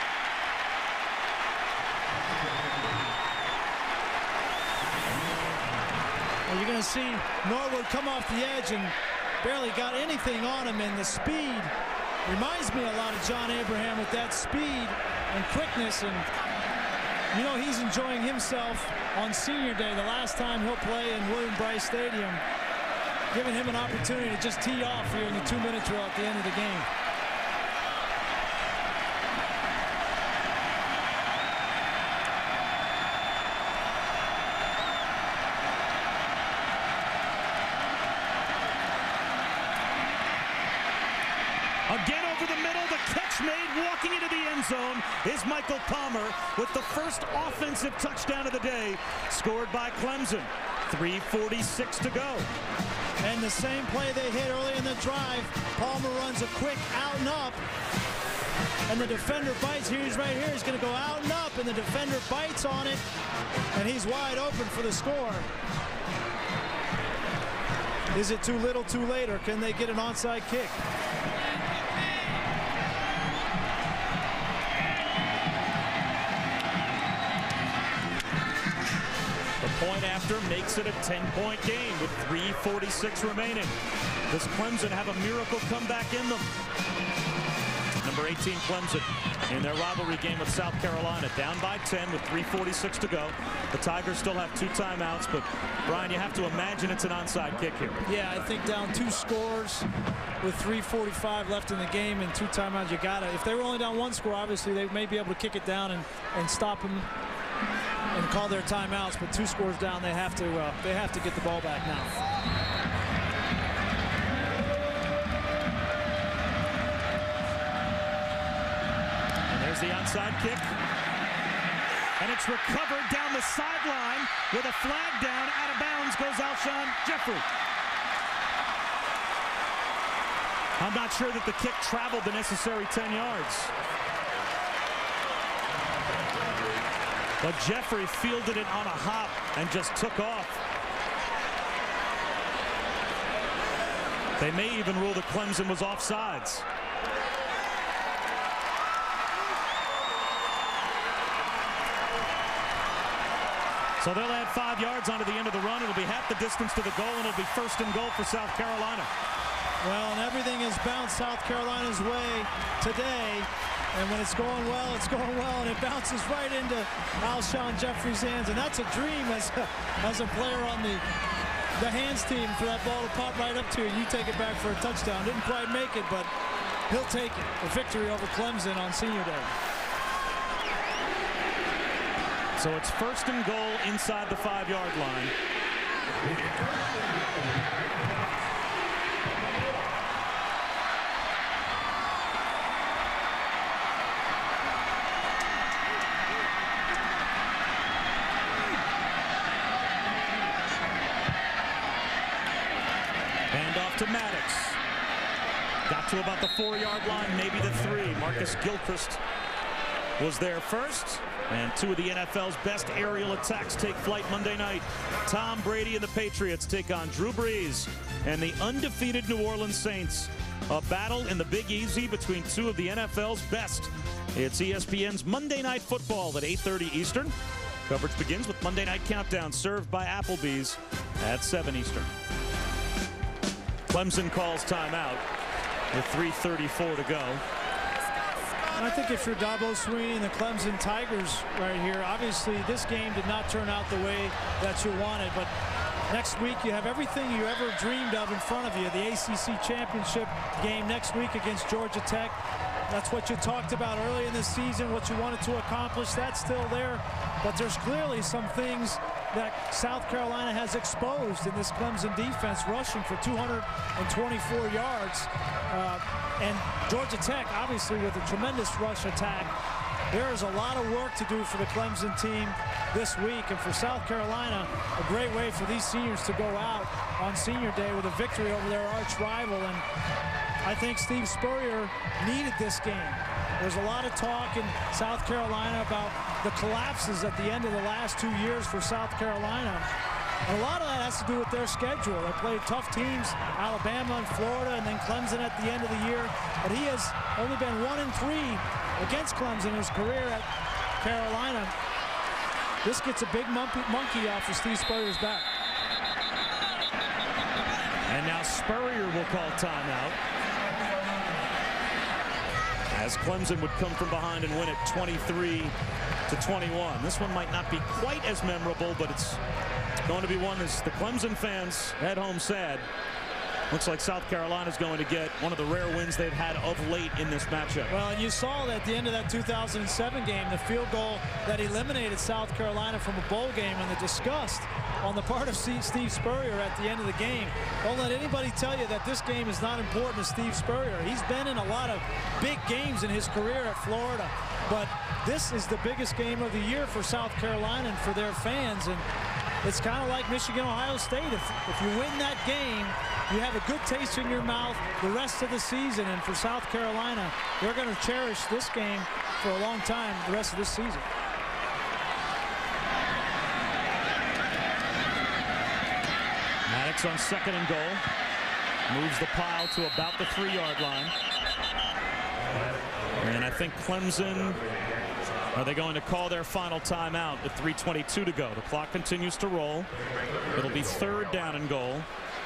Well, you're going to see Norwood come off the edge and barely got anything on him, and the speed reminds me a lot of John Abraham with that speed and quickness, and you know he's enjoying himself on senior day, the last time he'll play in Williams-Brice Stadium, giving him an opportunity to just tee off here in the two-minute drill at the end of the game. Again over the middle, the catch made, walking into the end zone is Michael Palmer with the first offensive touchdown of the day, scored by Clemson. three forty-six to go. And the same play they hit early in the drive, Palmer runs a quick out and up, and the defender bites. Here he's right here, he's going to go out and up, and the defender bites on it, and he's wide open for the score. Is it too little, too late, or can they get an onside kick? The point after makes it a ten-point game with three forty-six remaining. Does Clemson have a miracle comeback in them? Number eighteen, Clemson, in their rivalry game with South Carolina, down by ten with three forty-six to go. The Tigers still have two timeouts, but Brian, you have to imagine it's an onside kick here. Yeah, I think down two scores with three forty-five left in the game and two timeouts, you got it. If they were only down one score, obviously they may be able to kick it down and and stop them and call their timeouts. But two scores down, they have to uh, they have to get the ball back now. The onside kick, and it's recovered down the sideline with a flag down. Out of bounds goes Alshon Jeffrey. I'm not sure that the kick traveled the necessary ten yards, but Jeffrey fielded it on a hop and just took off. They may even rule that Clemson was offsides. So they'll add five yards onto the end of the run. It'll be half the distance to the goal, and it'll be first and goal for South Carolina. Well, and everything has bounced South Carolina's way today. And when it's going well, it's going well, and it bounces right into Alshon Jeffrey's hands. And that's a dream as a, as a player on the, the hands team for that ball to pop right up to you. You take it back for a touchdown. Didn't quite make it, but he'll take it. A victory over Clemson on Senior Day. So it's first and goal inside the five-yard line. Hand off to Maddox. Got to about the four-yard line, maybe the three. Marcus Gilchrist was there first. And two of the N F L's best aerial attacks take flight Monday night. Tom Brady and the Patriots take on Drew Brees and the undefeated New Orleans Saints. A battle in the Big Easy between two of the N F L's best. It's E S P N's Monday Night Football at eight thirty Eastern. Coverage begins with Monday Night Countdown, served by Applebee's at seven Eastern. Clemson calls timeout with three thirty-four to go. I think if you're Dabo Swinney and the Clemson Tigers right here, obviously this game did not turn out the way that you wanted, but next week you have everything you ever dreamed of in front of you. The A C C championship game next week against Georgia Tech. That's what you talked about early in the season, what you wanted to accomplish. That's still there, but there's clearly some things that South Carolina has exposed in this Clemson defense, rushing for two hundred twenty-four yards. Uh, and Georgia Tech, obviously, with a tremendous rush attack. There is a lot of work to do for the Clemson team this week. And for South Carolina, a great way for these seniors to go out on Senior Day with a victory over their arch rival. And I think Steve Spurrier needed this game. There's a lot of talk in South Carolina about the collapses at the end of the last two years for South Carolina. And a lot of that has to do with their schedule. They played tough teams, Alabama and Florida, and then Clemson at the end of the year. But he has only been one and three against Clemson in his career at Carolina. This gets a big monkey, monkey off of Steve Spurrier's back. And now Spurrier will call timeout, as Clemson would come from behind and win it twenty-three to twenty-one. This one might not be quite as memorable, but it's going to be one as the Clemson fans head home sad. Looks like South Carolina's going to get one of the rare wins they've had of late in this matchup. Well, and you saw that at the end of that two thousand seven game, the field goal that eliminated South Carolina from a bowl game, and the disgust on the part of Steve Spurrier at the end of the game. Don't let anybody tell you that this game is not important to Steve Spurrier. He's been in a lot of big games in his career at Florida, but this is the biggest game of the year for South Carolina and for their fans. And it's kind of like Michigan, Ohio State. If, if you win that game, you have a good taste in your mouth the rest of the season. And for South Carolina, they're going to cherish this game for a long time the rest of this season. Maddox on second and goal. Moves the pile to about the three-yard line. And I think Clemson Are they going to call their final timeout with three twenty-two to go? The clock continues to roll. It'll be third down and goal.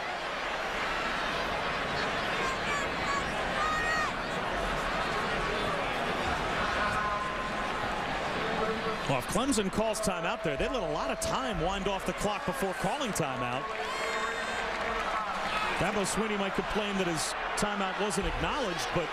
Well, if Clemson calls timeout there, they let a lot of time wind off the clock before calling timeout. Dabo Swinney might complain that his timeout wasn't acknowledged, but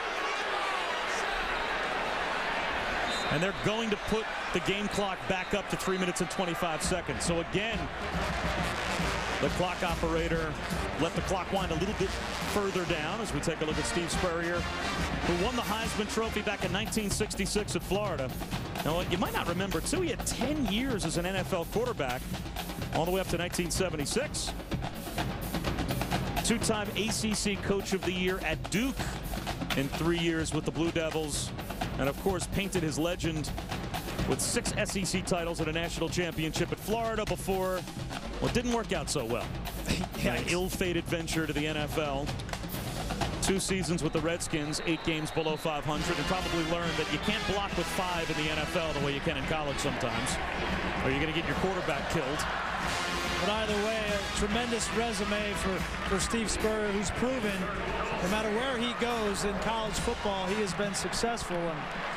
and they're going to put the game clock back up to three minutes and twenty-five seconds. So again, the clock operator let the clock wind a little bit further down as we take a look at Steve Spurrier, who won the Heisman Trophy back in nineteen sixty-six at Florida. Now, you might not remember, too, he had ten years as an N F L quarterback, all the way up to nineteen seventy-six. Two-time A C C Coach of the Year at Duke in three years with the Blue Devils. And, of course, painted his legend with six S E C titles and a national championship at Florida before, well, it didn't work out so well. An ill-fated venture to the N F L. Two seasons with the Redskins, eight games below five hundred, and probably learned that you can't block with five in the N F L the way you can in college sometimes, or you're going to get your quarterback killed. But either way, a tremendous resume for, for Steve Spurrier, who's proven no matter where he goes in college football, he has been successful. And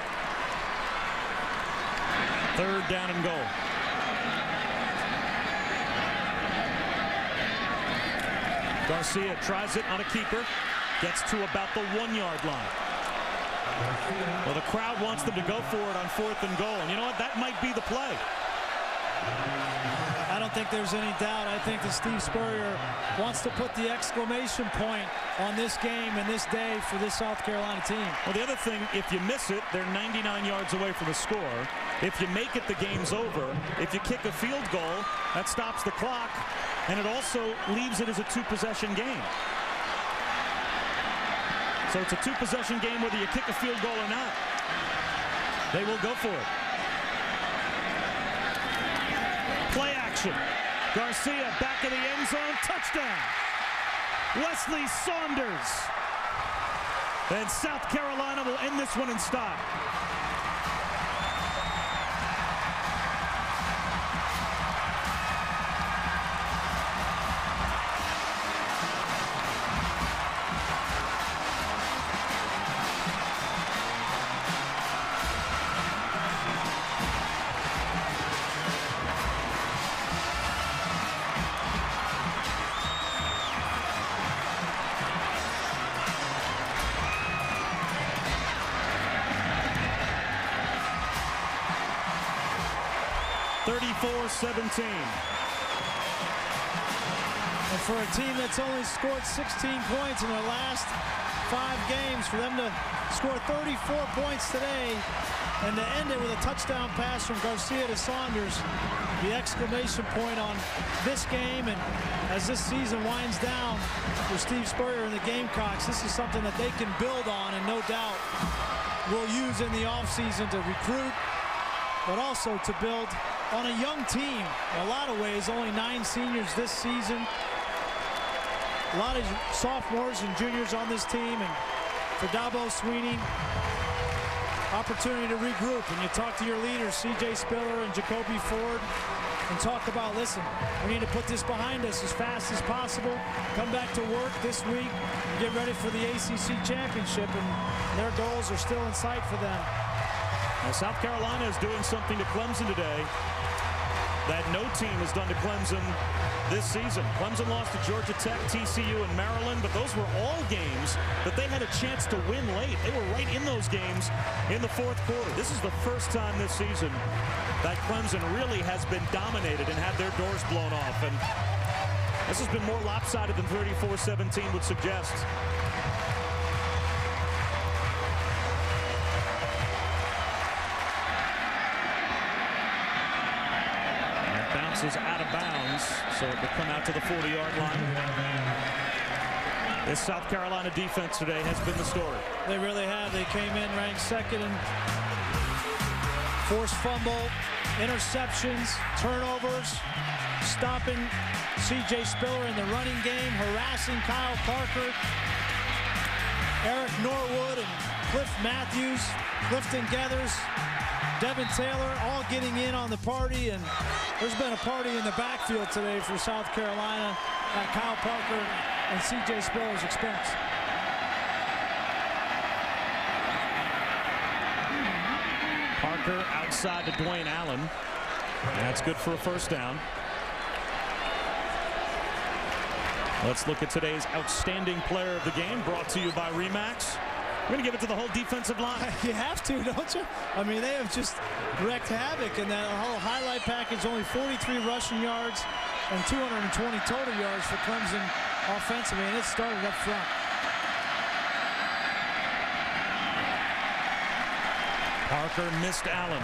third down and goal. Garcia tries it on a keeper. Gets to about the one-yard line. Well, the crowd wants them to go for it on fourth and goal. And you know what? That might be the play. I don't think there's any doubt. I think that Steve Spurrier wants to put the exclamation point on this game and this day for this South Carolina team. Well, the other thing, if you miss it, they're ninety-nine yards away from a score. If you make it, the game's over. If you kick a field goal, that stops the clock, and it also leaves it as a two-possession game. So it's a two-possession game whether you kick a field goal or not. They will go for it. Play action. Garcia back in the end zone. Touchdown. Wesley Saunders. And South Carolina will end this one in style. thirty-four seventeen. And for a team that's only scored sixteen points in their last five games, for them to score thirty-four points today and to end it with a touchdown pass from Garcia to Saunders, the exclamation point on this game. And as this season winds down for Steve Spurrier and the Gamecocks, this is something that they can build on and no doubt will use in the offseason to recruit, but also to build on a young team. In a lot of ways, only nine seniors this season. A lot of sophomores and juniors on this team. And for Dabo Swinney, opportunity to regroup. And you talk to your leaders, C J Spiller and Jacoby Ford, and talk about, listen, we need to put this behind us as fast as possible. Come back to work this week and get ready for the A C C championship. And their goals are still in sight for them. Now, South Carolina is doing something to Clemson today that no team has done to Clemson this season. Clemson lost to Georgia Tech, T C U, and Maryland, but those were all games that they had a chance to win late. They were right in those games in the fourth quarter. This is the first time this season that Clemson really has been dominated and had their doors blown off. And this has been more lopsided than thirty-four seventeen would suggest. Bounces out of bounds, so it will come out to the forty-yard line. This South Carolina defense today has been the story. They really have. They came in ranked second in forced fumble, interceptions, turnovers, stopping C J Spiller in the running game, harassing Kyle Parker, Eric Norwood, and Cliff Matthews, Clifton Geathers, Devin Taylor all getting in on the party, and there's been a party in the backfield today for South Carolina at Kyle Parker and C J Spiller's expense. Parker outside to Dwayne Allen. That's good for a first down. Let's look at today's outstanding player of the game, brought to you by Remax. We're going to give it to the whole defensive line. You have to, don't you? I mean, they have just wreaked havoc in that whole highlight package. Only forty-three rushing yards and two hundred twenty total yards for Clemson offensively, and it started up front. Parker missed Allen.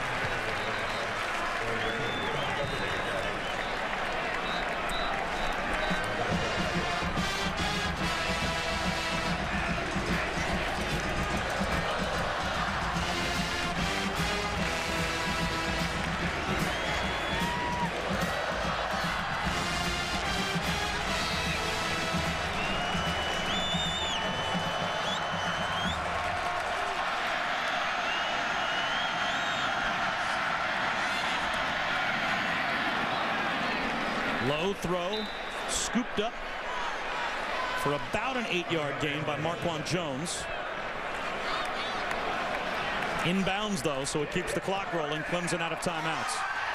Low throw, scooped up for about an eight-yard gain by Marquand Jones. Inbounds, though, so it keeps the clock rolling. Clemson out of timeouts.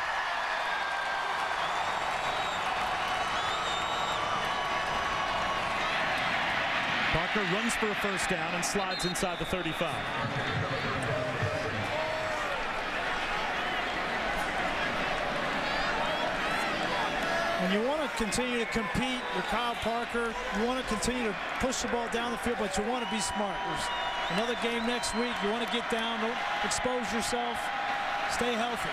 Parker runs for a first down and slides inside the thirty-five. And you want to continue to compete with Kyle Parker. You want to continue to push the ball down the field, but you want to be smart. There's another game next week. You want to get down, don't expose yourself, stay healthy.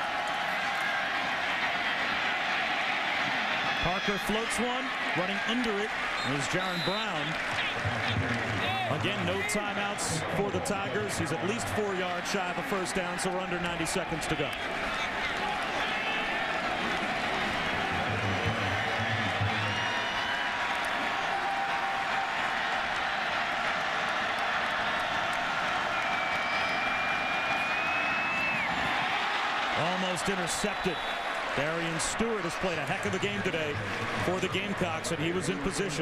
Parker floats one, running under it is Jaron Brown. Again, no timeouts for the Tigers. He's at least four yards shy of a first down, so we're under ninety seconds to go. Almost intercepted. Darian Stewart has played a heck of a game today for the Gamecocks, and he was in position.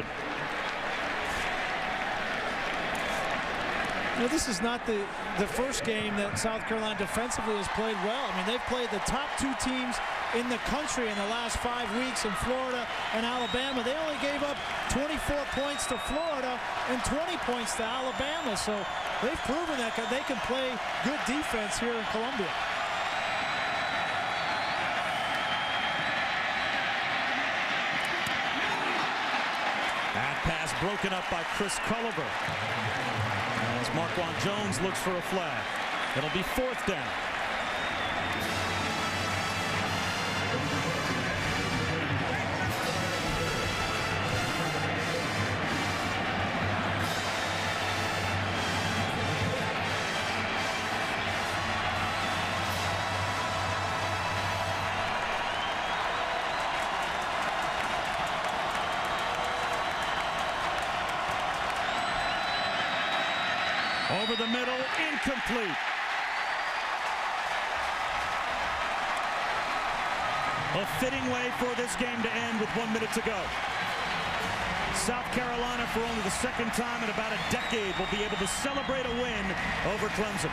You know, this is not the, the first game that South Carolina defensively has played well. I mean, they've played the top two teams in the country in the last five weeks in Florida and Alabama. They only gave up twenty-four points to Florida and twenty points to Alabama. So they've proven that they can play good defense here in Columbia. That pass broken up by Chris Culliver. As Marquand Jones looks for a flag. It'll be fourth down. Over the middle, incomplete. A fitting way for this game to end with one minute to go. South Carolina, for only the second time in about a decade, will be able to celebrate a win over Clemson.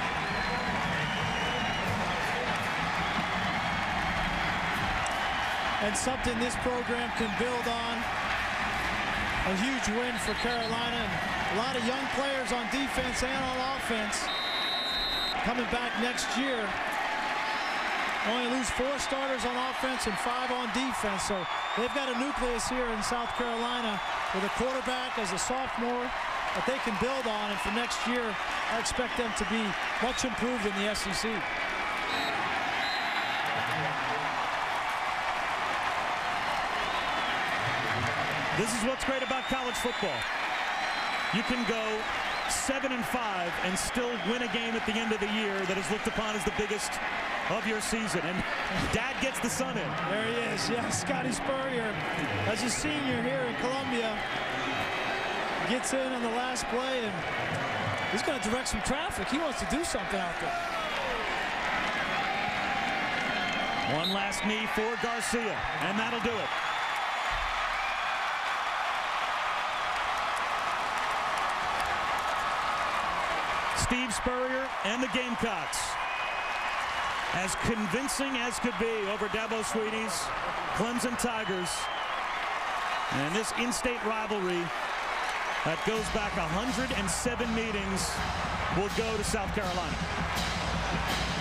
And something this program can build on. A huge win for Carolina. And a lot of young players on defense and on offense coming back next year. Only lose four starters on offense and five on defense. So they've got a nucleus here in South Carolina with a quarterback as a sophomore that they can build on. And for next year, I expect them to be much improved in the S E C. This is what's great about college football. You can go seven and five and still win a game at the end of the year that is looked upon as the biggest of your season. And Dad gets the son in. There he is. Yeah, Scotty Spurrier, as a senior here in Columbia, gets in on the last play, and he's going to direct some traffic. He wants to do something out there. One last knee for Garcia, and that'll do it. Steve Spurrier and the Gamecocks, as convincing as could be over Dabo Swinney's Clemson Tigers. And this in-state rivalry that goes back one hundred seven meetings will go to South Carolina.